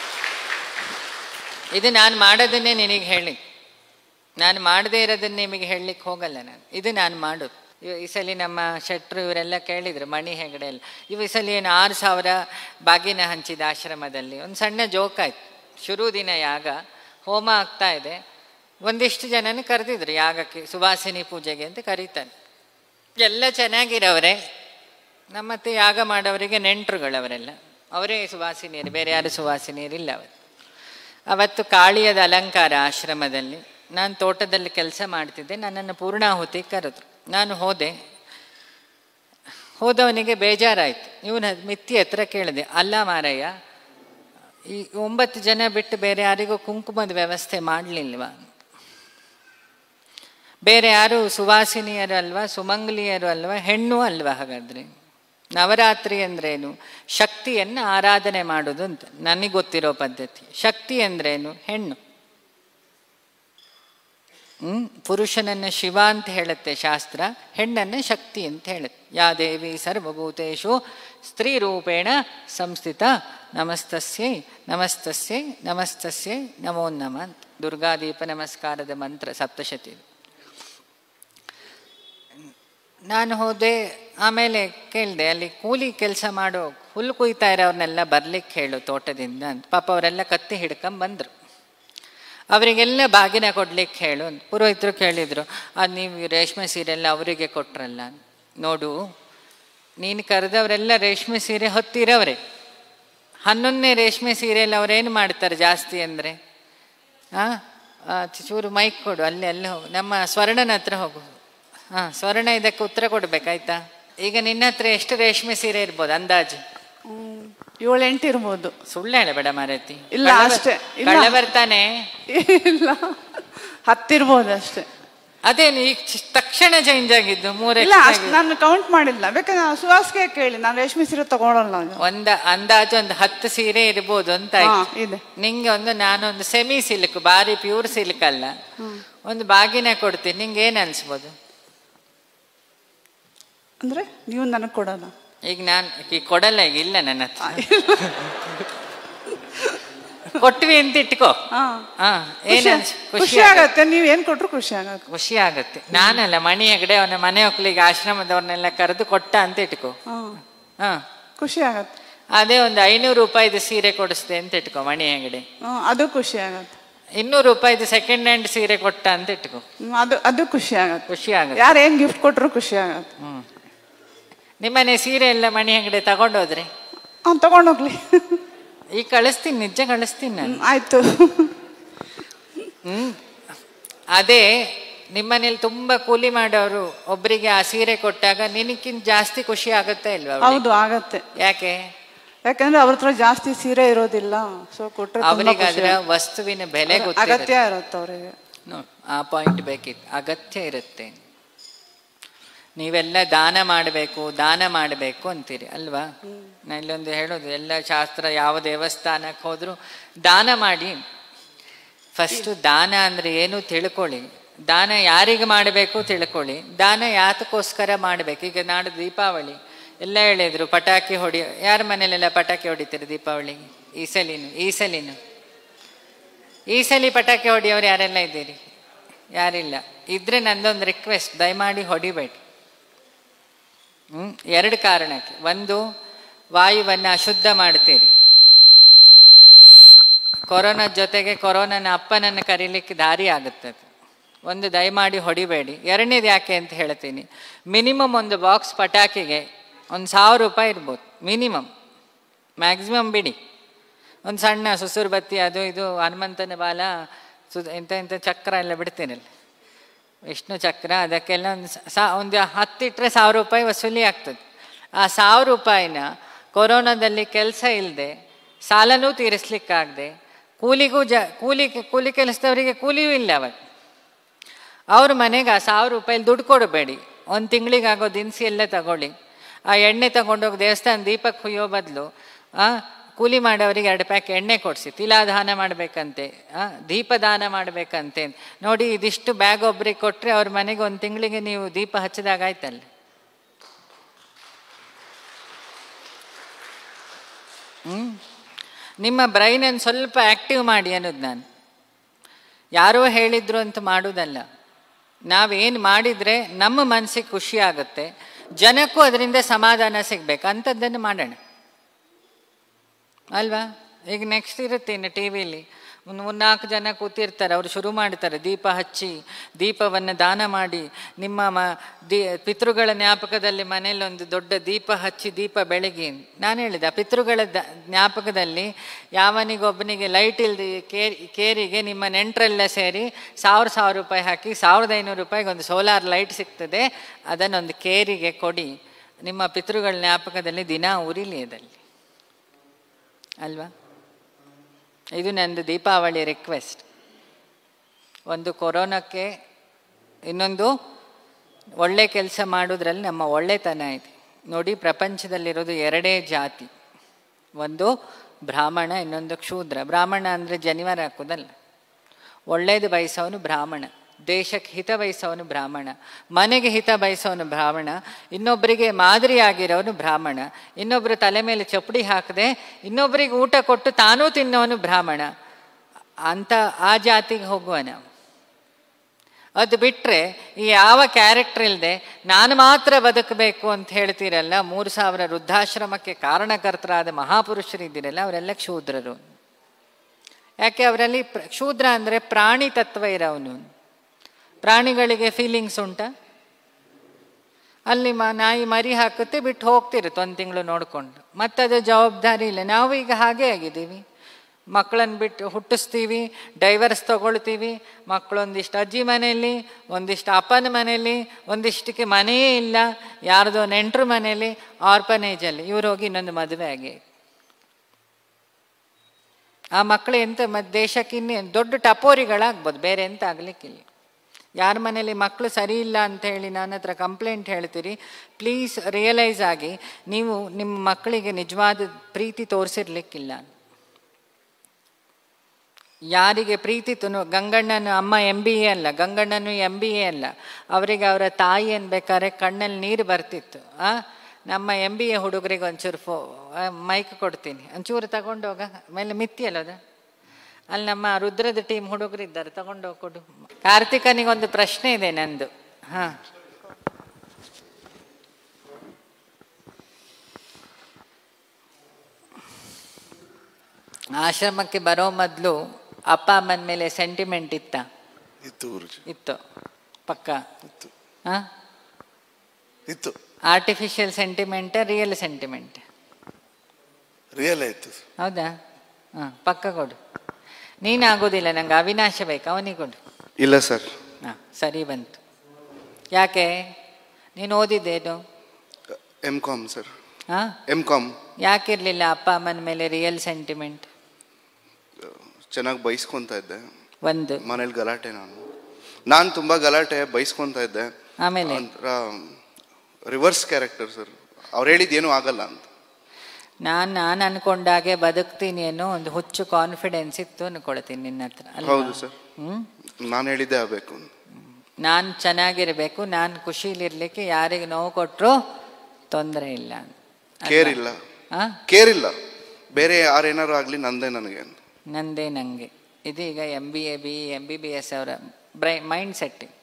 ಇದು ನಾನು ಮಾಡೋದನ್ನೇ ನಿನಗೆ ಹೇಳಿ, ನಾನು ಮಾಡದೇ ಇರೋದನ್ನ ನಿಮಗೆ ಹೇಳಲಿಕ್ಕೆ ಹೋಗಲ್ಲ ನಾನು. ಇದು ನಾನು ಮಾಡೋದು. ಈ ಸಲ ನಮ್ಮ ಶೆಟ್ರು ಇವರೆಲ್ಲ ಕೇಳಿದರು, ಮಣಿ ಹೆಗಡೆ ಎಲ್ಲ, ಈ ಸಲ ಏನು 6,000 ಬಾಗಿನ ಹಂಚಿದ ಆಶ್ರಮದಲ್ಲಿ. ಒಂದು ಸಣ್ಣ ಜೋಕ್ ಆಯ್ತು. ಶುರು ದಿನ ಯಾಗ, ಹೋಮ ಆಗ್ತಾ ಇದೆ, ಒಂದಿಷ್ಟು ಜನನ ಕರೆದಿದ್ರು ಯಾಗಕ್ಕೆ, ಸುವಾಸಿನಿ ಪೂಜೆಗೆ ಅಂತ ಕರೀತಾನೆ. ಎಲ್ಲ ಚೆನ್ನಾಗಿರೋವ್ರೆ, ನಮ್ಮತ್ತೆ ಯಾಗ ಮಾಡೋವರಿಗೆ ನೆಂಟರುಗಳವರೆಲ್ಲ, ಅವರೇ ಸುವಾಸಿನಿಯರು, ಬೇರೆ ಯಾರು ಸುವಾಸಿನಿಯರಿಲ್ಲ ಅವತ್ತು ಕಾಳಿಯದ ಅಲಂಕಾರ ಆಶ್ರಮದಲ್ಲಿ. ನಾನು ತೋಟದಲ್ಲಿ ಕೆಲಸ ಮಾಡ್ತಿದ್ದೆ, ನನ್ನನ್ನು ಪೂರ್ಣಾಹುತಿ ಕರೆದ್ರು. ನಾನು ಹೋದವನಿಗೆ ಬೇಜಾರಾಯಿತು. ಇವನ ಮಿತ್ತಿ ಹತ್ರ ಕೇಳಿದೆ, ಅಲ್ಲ ಮಾರಯ್ಯ, ಈ 9 ಜನ ಬಿಟ್ಟು ಬೇರೆ ಯಾರಿಗೂ ಕುಂಕುಮದ ವ್ಯವಸ್ಥೆ ಮಾಡಲಿಲ್ವಾ? ಬೇರೆ ಯಾರು ಸುವಾಸಿನಿಯರು ಅಲ್ವಾ, ಸುಮಂಗಲಿಯರು ಅಲ್ವಾ, ಹೆಣ್ಣು ಅಲ್ವಾ? ಹಾಗಾದರೆ ನವರಾತ್ರಿ ಅಂದ್ರೇನು? ಶಕ್ತಿಯನ್ನು ಆರಾಧನೆ ಮಾಡೋದು ಅಂತ ನನಗೆ ಗೊತ್ತಿರೋ ಪದ್ಧತಿ. ಶಕ್ತಿ ಅಂದ್ರೇನು? ಹೆಣ್ಣು. ಪುರುಷನನ್ನು ಶಿವ ಅಂತ ಹೇಳುತ್ತೆ ಶಾಸ್ತ್ರ, ಹೆಣ್ಣನ್ನು ಶಕ್ತಿ ಅಂತ ಹೇಳುತ್ತೆ. ಯಾ ದೇವಿ ಸರ್ವಭೂತೇಷು ಸ್ತ್ರೀ ರೂಪೇಣ ಸಂಸ್ಥಿತ ನಮಸ್ತಸ್ಯೈ ನಮಸ್ತಸ್ಯೈ ನಮಸ್ತಸ್ಯೈ ನಮೋ ನಮಃ ಅಂತ ದುರ್ಗಾದೀಪ ನಮಸ್ಕಾರದ ಮಂತ್ರ ಸಪ್ತಶತಿ. ನಾನು ಹೋದೆ, ಆಮೇಲೆ ಕೇಳಿದೆ, ಅಲ್ಲಿ ಕೂಲಿ ಕೆಲಸ ಮಾಡೋ ಹುಲ್ಲು ಕುಯ್ತಾ ಇರೋರ್ನೆಲ್ಲ ಬರ್ಲಿಕ್ಕೆ ಹೇಳು ತೋಟದಿಂದ ಅಂತ. ಪಾಪ ಅವರೆಲ್ಲ ಕತ್ತಿ ಹಿಡ್ಕೊಂಬಂದರು. ಅವರಿಗೆಲ್ಲ ಬಾಗಿನ ಕೊಡ್ಲಿಕ್ಕೆ ಹೇಳು ಅಂತ ಪುರೋಹಿತರು ಕೇಳಿದರು. ಅದು ನೀವು ರೇಷ್ಮೆ ಸೀರೆ ಎಲ್ಲ ಅವರಿಗೆ ಕೊಟ್ರಲ್ಲ. ನೋಡು, ನೀನು ಕರೆದವರೆಲ್ಲ ರೇಷ್ಮೆ ಸೀರೆ ಹೊತ್ತಿರೋವ್ರೆ. 11ನೇ ರೇಷ್ಮೆ ಸೀರೆಯಲ್ಲಿ ಅವ್ರೇನು ಮಾಡ್ತಾರೆ ಜಾಸ್ತಿ ಅಂದರೆ? ಚೂರು ಮೈಕ್ ಕೊಡು, ಅಲ್ಲಿ ಹೋಗು, ನಮ್ಮ ಸ್ವರ್ಣನ ಹತ್ರ ಹೋಗು. ಸ್ವರ್ಣ ಇದಕ್ಕೆ ಉತ್ತರ ಕೊಡ್ಬೇಕಾಯ್ತಾ? ಈಗ ನಿನ್ನ ಹತ್ರ ಎಷ್ಟು ರೇಷ್ಮೆ ಸೀರೆ ಇರ್ಬೋದು ಅಂದಾಜು? 7-8 ಇರ್ಬೋದು. ಸುಳ್ಳು ಹೇಳಬೇಡ ಮಾರೈತಿ. ಇಲ್ಲ ಅಷ್ಟೇ, ಕಳ್ಳ ಬರ್ತಾನೆ. ಇಲ್ಲ 10 ಇರ್ಬೋದು ಅಷ್ಟೇ. ಅದೇನು ಈಗ ತಕ್ಷಣ ಚೇಂಜ್ ಆಗಿದ್ದು? 3 ಇಲ್ಲ, ನಾನು ಕೌಂಟ್ ಮಾಡಿಲ್ಲ. ಬೇಕಾದ್ರೆ ಸುಹಾಸ್ಗೆ ಕೇಳಿ, ನಾನು ರೇಷ್ಮೆ ಸೀರೆ ತಗೊಳಲ್ಲ. ಅಂದಾಜು ಒಂದು 10 ಸೀರೆ ಇರ್ಬೋದು ಅಂತ ಇದೆ. ನಿಂಗೆ ನಾನೊಂದು ಸೆಮಿ ಸಿಲ್ಕ್, ಬಾರಿ ಪ್ಯೂರ್ ಸಿಲ್ಕ್ ಅಲ್ಲ, ಒಂದು ಬಾಗಿನ ಕೊಡ್ತೀನಿ. ನಿಂಗೆ ಏನ್ ಅನ್ಸ್ಬೋದು? ಅಂದ್ರೆ ನೀವು ನನಗೆ ಕೊಡಲ್ಲ? ಈಗ ನಾನು ಕೊಡಲ್ಲ, ಈಗ ಇಲ್ಲ ನನ್ನ ಹತ್ರ. ಕೊಟ್ವಿ ಅಂತ ಇಟ್ಕೋ. ಖುಷಿ ಆಗತ್ತೆ, ನೀವ್ ಏನ್ ಕೊಟ್ರು ಖುಷಿ ಆಗತ್ತೆ. ಖುಷಿ ಆಗತ್ತೆ. ನಾನಲ್ಲ, ಮಣಿ ಹೆಗಡೆ ಅವನ ಮನೆ ಒಕ್ಕಲಿಗೆ ಆಶ್ರಮದವ್ರನ್ನೆಲ್ಲ ಕರೆದು ಕೊಟ್ಟ ಅಂತ ಇಟ್ಕೋ. ಖುಷಿ ಆಗತ್ತೆ. ಅದೇ ಒಂದು 500 ರೂಪಾಯಿದು ಸೀರೆ ಕೊಡಿಸ್ದೆ ಅಂತ ಇಟ್ಕೋ ಮಣಿ ಹೆಗಡೆ, ಅದು ಖುಷಿ ಆಗತ್ತೆ. 200 ರೂಪಾಯಿದು ಸೆಕೆಂಡ್ ಹ್ಯಾಂಡ್ ಸೀರೆ ಕೊಟ್ಟ ಅಂತ ಇಟ್ಕೋ, ಅದು ಖುಷಿ ಆಗತ್ತೆ. ಖುಷಿ ಆಗತ್ತೆ. ಯಾರು ಏನ್ ಗಿಫ್ಟ್ ಕೊಟ್ರು ಖುಷಿ ಆಗತ್ತೆ. ನಿಮ್ಮನೆ ಸೀರೆ ಎಲ್ಲ ಮಣಿ ಹೆಗಡೆ ತಗೊಂಡೋದ್ರಿ? ತಗೊಂಡೋಗ್ಲಿ. ಈಗ ಕಳಿಸ್ತೀನಿ, ನಿಜ ಕಳಿಸ್ತೀನಿ ನಾನು. ಆಯ್ತು. ಅದೇ ನಿಮ್ಮನೇಲಿ ತುಂಬಾ ಕೂಲಿ ಮಾಡೋರು ಒಬ್ರಿಗೆ ಆ ಸೀರೆ ಕೊಟ್ಟಾಗ ನಿನಕ್ಕಿಂತ ಜಾಸ್ತಿ ಖುಷಿ ಆಗುತ್ತೆ ಇಲ್ವಾ? ಹೌದು, ಆಗತ್ತೆ. ಯಾಕೆ? ಯಾಕಂದ್ರೆ ಅವ್ರ ಹತ್ರ ಜಾಸ್ತಿ ಸೀರೆ ಇರೋದಿಲ್ಲ. ಸೊ ಕೊಟ್ರೆ ಅವರಿಗೆ ಅದರ ವಸ್ತುವಿನ ಬೆಲೆ ಅಗತ್ಯ ಇರುತ್ತೆ ಅವರಿಗೆ. ಆ ಪಾಯಿಂಟ್ ಬೇಕಿತ್ತು, ಅಗತ್ಯ ಇರುತ್ತೆ. ನೀವೆಲ್ಲ ದಾನ ಮಾಡಬೇಕು ಅಂತೀರಿ ಅಲ್ವಾ? ನಾ ಇಲ್ಲೊಂದು ಹೇಳೋದು, ಎಲ್ಲ ಶಾಸ್ತ್ರ ಯಾವ ದೇವಸ್ಥಾನಕ್ಕೆ ಹೋದ್ರು ದಾನ ಮಾಡಿ. ಫಸ್ಟು ದಾನ ಅಂದರೆ ಏನು ತಿಳ್ಕೊಳ್ಳಿ, ದಾನ ಯಾರಿಗೆ ಮಾಡಬೇಕು ತಿಳ್ಕೊಳ್ಳಿ, ದಾನ ಯಾತಕ್ಕೋಸ್ಕರ ಮಾಡಬೇಕು. ಈಗ ನಾಡು ದೀಪಾವಳಿ ಎಲ್ಲ ಹೇಳಿದ್ರು, ಪಟಾಕಿ ಯಾರ ಮನೇಲೆಲ್ಲ ಪಟಾಕಿ ಹೊಡಿತೀರಿ ದೀಪಾವಳಿಗೆ? ಈ ಸಲ ಪಟಾಕಿ ಹೊಡಿಯೋರು ಯಾರೆಲ್ಲ ಇದ್ದೀರಿ? ಯಾರಿಲ್ಲ. ಇದ್ರೆ ನಂದೊಂದು ರಿಕ್ವೆಸ್ಟ್, ದಯಮಾಡಿ ಹೊಡಿಬೇಡಿ. 2 ಕಾರಣಕ್ಕೆ. ಒಂದು, ವಾಯುವನ್ನು ಅಶುದ್ಧ ಮಾಡ್ತೀರಿ. ಕೊರೋನಾ ಜೊತೆಗೆ ಕೊರೋನಾನ ಅಪ್ಪನನ್ನು ಕರೀಲಿಕ್ಕೆ ದಾರಿ ಆಗುತ್ತೆ. ಒಂದು, ದಯಮಾಡಿ ಹೊಡಿಬೇಡಿ. 2ನೇದು ಯಾಕೆ ಅಂತ ಹೇಳ್ತೀನಿ. ಮಿನಿಮಮ್ ಒಂದು ಬಾಕ್ಸ್ ಪಟಾಕಿಗೆ ಒಂದು 1000 ರೂಪಾಯಿ ಇರ್ಬೋದು ಮಿನಿಮಮ್, ಮ್ಯಾಕ್ಸಿಮಮ್ ಬಿಡಿ. ಒಂದು ಸಣ್ಣ ಸುಸುರು ಬತ್ತಿ, ಅದು ಇದು ಹನುಮಂತನ ಬಾಲ, ಇಂಥ ಚಕ್ರ ಎಲ್ಲ ಬಿಡ್ತೀನಲ್ಲ, ವಿಷ್ಣು ಚಕ್ರ, ಅದಕ್ಕೆಲ್ಲ ಒಂದು 10 ಇಟ್ಟರೆ 1000 ರೂಪಾಯಿ ವಸೂಲಿ ಆಗ್ತದೆ. ಆ 1000 ರೂಪಾಯಿನ ಕೊರೋನಾದಲ್ಲಿ ಕೆಲಸ ಇಲ್ಲದೆ, ಸಾಲನೂ ತೀರಿಸ್ಲಿಕ್ಕಾಗದೆ, ಕೂಲಿ ಕೆಲಸದವರಿಗೆ ಕೂಲಿಯೂ ಇಲ್ಲ ಅವಾಗ, ಅವ್ರ ಮನೆಗೆ ಆ 1000 ರೂಪಾಯಿ ದುಡ್ಡು ಕೊಡಬೇಡಿ. ಒಂದು ತಿಂಗಳಿಗಾಗೋ ದಿನಸಿ ಎಲ್ಲ ತಗೊಳ್ಳಿ. ಆ ಎಣ್ಣೆ ತಗೊಂಡೋಗಿ ದೇವಸ್ಥಾನ ದೀಪಕ್ಕೆ ಹುಯ್ಯೋ ಬದಲು ಕೂಲಿ ಮಾಡೋರಿಗೆ 2 ಪ್ಯಾಕ್ ಎಣ್ಣೆ ಕೊಡಿಸಿ, ತಿಲಾದಾನ ಮಾಡಬೇಕಂತೆ, ದೀಪದಾನ ಮಾಡಬೇಕಂತೆ. ನೋಡಿ, ಇದಿಷ್ಟು ಬ್ಯಾಗ್ ಒಬ್ರಿಗೆ ಕೊಟ್ಟರೆ ಅವ್ರ ಮನೆಗೆ ಒಂದು ತಿಂಗಳಿಗೆ ನೀವು ದೀಪ ಹಚ್ಚಿದಾಗ ಆಯ್ತಲ್ಲ. ನಿಮ್ಮ ಬ್ರೈನನ್ನು ಸ್ವಲ್ಪ ಆ್ಯಕ್ಟಿವ್ ಮಾಡಿ ಅನ್ನೋದು ನಾನು. ಯಾರೋ ಹೇಳಿದ್ರು ಅಂತ ಮಾಡೋದಲ್ಲ. ನಾವೇನು ಮಾಡಿದರೆ ನಮ್ಮ ಮನಸ್ಸಿಗೆ ಖುಷಿ ಆಗುತ್ತೆ, ಜನಕ್ಕೂ ಅದರಿಂದ ಸಮಾಧಾನ ಸಿಗ್ಬೇಕು ಅಂಥದ್ದನ್ನು ಮಾಡೋಣ ಅಲ್ವಾ. ಈಗ ನೆಕ್ಸ್ಟ್ ಇರುತ್ತೆ ಇನ್ನು ಟಿ ವಿಲಿ 3-4 ಜನ ಕೂತಿರ್ತಾರೆ, ಅವರು ಶುರು ಮಾಡ್ತಾರೆ ದೀಪ ಹಚ್ಚಿ, ದೀಪವನ್ನು ದಾನ ಮಾಡಿ, ನಿಮ್ಮ ಪಿತೃಗಳ ಜ್ಞಾಪಕದಲ್ಲಿ ಮನೇಲಿ ಒಂದು ದೊಡ್ಡ ದೀಪ ಹಚ್ಚಿ ದೀಪ ಬೆಳಗಿ. ನಾನು ಹೇಳಿದೆ ಆ ಪಿತೃಗಳ ಜ್ಞಾಪಕದಲ್ಲಿ ಯಾವನಿಗೊಬ್ಬನಿಗೆ ಲೈಟ್ ಇಲ್ದಿ ಕೇರಿಗೆ ನಿಮ್ಮ ನೆಂಟರೆಲ್ಲ ಸೇರಿ 1000 ರೂಪಾಯಿ ಹಾಕಿ 1500 ರೂಪಾಯಿಗೆ ಒಂದು ಸೋಲಾರ್ ಲೈಟ್ ಸಿಗ್ತದೆ, ಅದನ್ನೊಂದು ಕೇರಿಗೆ ಕೊಡಿ, ನಿಮ್ಮ ಪಿತೃಗಳ ಜ್ಞಾಪಕದಲ್ಲಿ ದಿನ ಉರಿಲಿ ಅದಲ್ಲಿ ಅಲ್ವಾ. ಇದು ನಂದು ದೀಪಾವಳಿ ರಿಕ್ವೆಸ್ಟ್. ಒಂದು ಕೊರೋನಾಕ್ಕೆ, ಇನ್ನೊಂದು ಒಳ್ಳೆ ಕೆಲಸ ಮಾಡೋದ್ರಲ್ಲಿ ನಮ್ಮ ಒಳ್ಳೆತನ ಇದೆ ನೋಡಿ. ಪ್ರಪಂಚದಲ್ಲಿರೋದು 2 ಜಾತಿ, ಒಂದು ಬ್ರಾಹ್ಮಣ, ಇನ್ನೊಂದು ಕ್ಷೂದ್ರ. ಬ್ರಾಹ್ಮಣ ಅಂದರೆ ಜನಿವಾರ ಹಾಕೋದಲ್ಲ, ಒಳ್ಳೇದು ಬಯಸೋನು ಬ್ರಾಹ್ಮಣ, ದೇಶಕ್ಕೆ ಹಿತ ಬಯಸೋನು ಬ್ರಾಹ್ಮಣ, ಮನೆಗೆ ಹಿತ ಬಯಸೋನು ಬ್ರಾಹ್ಮಣ, ಇನ್ನೊಬ್ಬರಿಗೆ ಮಾದರಿಯಾಗಿರೋನು ಬ್ರಾಹ್ಮಣ, ಇನ್ನೊಬ್ಬರು ತಲೆ ಮೇಲೆ ಚಪ್ಪಡಿ ಹಾಕದೆ ಇನ್ನೊಬ್ಬರಿಗೆ ಊಟ ಕೊಟ್ಟು ತಾನೂ ತಿನ್ನೋನು ಬ್ರಾಹ್ಮಣ ಅಂತ ಆ ಜಾತಿಗೆ ಹೋಗುವ ನಾವು. ಅದು ಬಿಟ್ಟರೆ ಈ ಯಾವ ಕ್ಯಾರೆಕ್ಟರ್ ಇಲ್ಲದೆ ನಾನು ಮಾತ್ರ ಬದುಕಬೇಕು ಅಂತ ಹೇಳ್ತೀರಲ್ಲ, 3000 ವೃದ್ಧಾಶ್ರಮಕ್ಕೆ ಕಾರಣಕರ್ತರಾದ ಮಹಾಪುರುಷರಿದ್ದೀರಲ್ಲ, ಅವರೆಲ್ಲ ಕ್ಷೂದ್ರರು. ಯಾಕೆ ಅವರಲ್ಲಿ ಕ್ಷೂದ್ರ ಅಂದರೆ ಪ್ರಾಣಿ ತತ್ವ ಇರೋನು. ಪ್ರಾಣಿಗಳಿಗೆ ಫೀಲಿಂಗ್ಸ್ ಉಂಟಾ? ಅಲ್ಲಿ ನಾಯಿ ಮರಿ ಹಾಕುತ್ತೆ, ಬಿಟ್ಟು ಹೋಗ್ತಿರುತ್ತೆ 1 ತಿಂಗಳು ನೋಡಿಕೊಂಡು, ಮತ್ತದು ಜವಾಬ್ದಾರಿ ಇಲ್ಲ. ನಾವು ಈಗ ಹಾಗೇ ಆಗಿದ್ದೀವಿ, ಮಕ್ಕಳನ್ನು ಬಿಟ್ಟು ಹುಟ್ಟಿಸ್ತೀವಿ, ಡೈವರ್ಸ್ ತಗೊಳ್ತೀವಿ, ಮಕ್ಕಳೊಂದಿಷ್ಟು ಅಜ್ಜಿ ಮನೆಯಲ್ಲಿ, ಒಂದಿಷ್ಟು ಅಪ್ಪನ ಮನೆಯಲ್ಲಿ, ಒಂದಿಷ್ಟಕ್ಕೆ ಮನೆಯೇ ಇಲ್ಲ, ಯಾರ್ದೋ ನೆಂಟರು ಮನೆಯಲ್ಲಿ, ಆರ್ಫನೇಜಲ್ಲಿ ಇವ್ರು ಹೋಗಿ ಇನ್ನೊಂದು ಮದುವೆ ಆಗಿ ಆ ಮಕ್ಕಳು ಎಂತ ದೇಶಕ್ಕೆ ಇನ್ನೇನು ದೊಡ್ಡ ಟಪೋರಿಗಳಾಗ್ಬೋದು, ಬೇರೆ ಎಂತ ಆಗಲಿಕ್ಕಿಲ್ಲ. ಯಾರ ಮನೇಲಿ ಮಕ್ಕಳು ಸರಿ ಇಲ್ಲ ಅಂತ ಹೇಳಿ ನನ್ನ ಹತ್ರ ಕಂಪ್ಲೇಂಟ್ ಹೇಳ್ತೀರಿ, ಪ್ಲೀಸ್ ರಿಯಲೈಸ್ ಆಗಿ ನೀವು ನಿಮ್ಮ ಮಕ್ಕಳಿಗೆ ನಿಜವಾದ ಪ್ರೀತಿ ತೋರಿಸಿರ್ಲಿಕ್ಕಿಲ್ಲ. ಯಾರಿಗೆ ಪ್ರೀತಿ ಗಂಗಣ್ಣನ ಅಮ್ಮ MBA ಅಲ್ಲ, ಗಂಗಣ್ಣನು MBA ಅಲ್ಲ, ಅವರಿಗೆ ಅವರ ತಾಯಿ ಅನ್ಬೇಕಾದ್ರೆ ಕಣ್ಣಲ್ಲಿ ನೀರು ಬರ್ತಿತ್ತು. ನಮ್ಮ MBA ಹುಡುಗರಿಗೆ ಒಂಚೂರು ಮೈಕ್ ಕೊಡ್ತೀನಿ, ಒಂಚೂರು ತಗೊಂಡೋಗ, ಆಮೇಲೆ ಮಿತ್ತಿಯಲ್ಲದ ಅಲ್ಲಿ ನಮ್ಮ ರುದ್ರದ ಟೀಮ್ ಹುಡುಗರಿದ್ದಾರೆ, ತಗೊಂಡೋಗಿ ಕೊಡು. ಕಾರ್ತಿಕನಿಗೊಂದು ಪ್ರಶ್ನೆ ಇದೆ ನಂದು. ಆಶ್ರಮಕ್ಕೆ ಬರೋ ಮೊದಲು ಅಪ್ಪ ಅಮ್ಮನ ಮೇಲೆ ಸೆಂಟಿಮೆಂಟ್ ಇತ್ತ? ಇತ್ತು ಪಕ್ಕ ಇತ್ತು. Artificial sentiment, real sentiment? Real ಆಯ್ತು. ಹೌದಾ? ಪಕ್ಕ ಕೊಡು. ನೀನಾಗೋದಿಲ್ಲ, ನಂಗೆ ಅವಿನಾಶ ಬೇಕು, ಅವನಿಗೆ ಕೊಡು. ಇಲ್ಲ ಸರ್. ಸರಿ ಬಂತು. ಯಾಕೆ? ನೀನು ಓದಿದ್ದೇನು? M.Com sir. M.Com. ಯಾಕಿರ್ಲಿಲ್ಲ ಅಪ್ಪ ಅಮ್ಮನ ಮೇಲೆ ರಿಯಲ್ ಸೆಂಟಿಮೆಂಟ್? ಚೆನ್ನಾಗಿ ಬೈಸ್ಕೊಂತ ಇದ್ದೆ. ಒಂದು ಮನೇಲಿ ಗಲಾಟೆ, ನಾನು ತುಂಬಾ ಗಲಾಟೆ ಬೈಸ್ಕೊಂತ ಇದ್ದೆ. ಆಮೇಲೆ ರಿವರ್ಸ್ ಕ್ಯಾರೆಕ್ಟರ್ ಸರ್, ಅವ್ರು ಹೇಳಿದ್ ಏನೂ ಆಗಲ್ಲ ಅಂತ. ನಾನು ಅನ್ಕೊಂಡಾಗೆ ಬದುಕ್ತೀನಿ ಅನ್ನೋ ಒಂದು ಹುಚ್ಚು ಕಾನ್ಫಿಡೆನ್ಸ್ ಇತ್ತು ಅನ್ಕೊಳ್ತೀನಿ ನಿನ್ನ ಹತ್ರ. ಹೌದು ಸರ್. ನಾನು ಹೇಳಿದ್ದೆ ಆಗಬೇಕು, ನಾನು ಚೆನ್ನಾಗಿರ್ಬೇಕು, ನಾನು ಖುಷಿಲಿರ್ಲಿಕ್ಕೆ ಯಾರಿಗೆ ನೋವು ಕೊಟ್ಟರು ತೊಂದರೆ ಇಲ್ಲ, ಕೇರ್ ಇಲ್ಲ, ಕೇರ್ ಇಲ್ಲ, ಬೇರೆ ಯಾರೇನಾರು ಆಗ್ಲಿ ನಂದೇ ನನಗೆ, ನಂದೇ ನಂಗೆ. ಇದೀಗ MBA BE MBBS ಅವರ ಮೈಂಡ್ ಸೆಟ್ಟಿಂಗ್.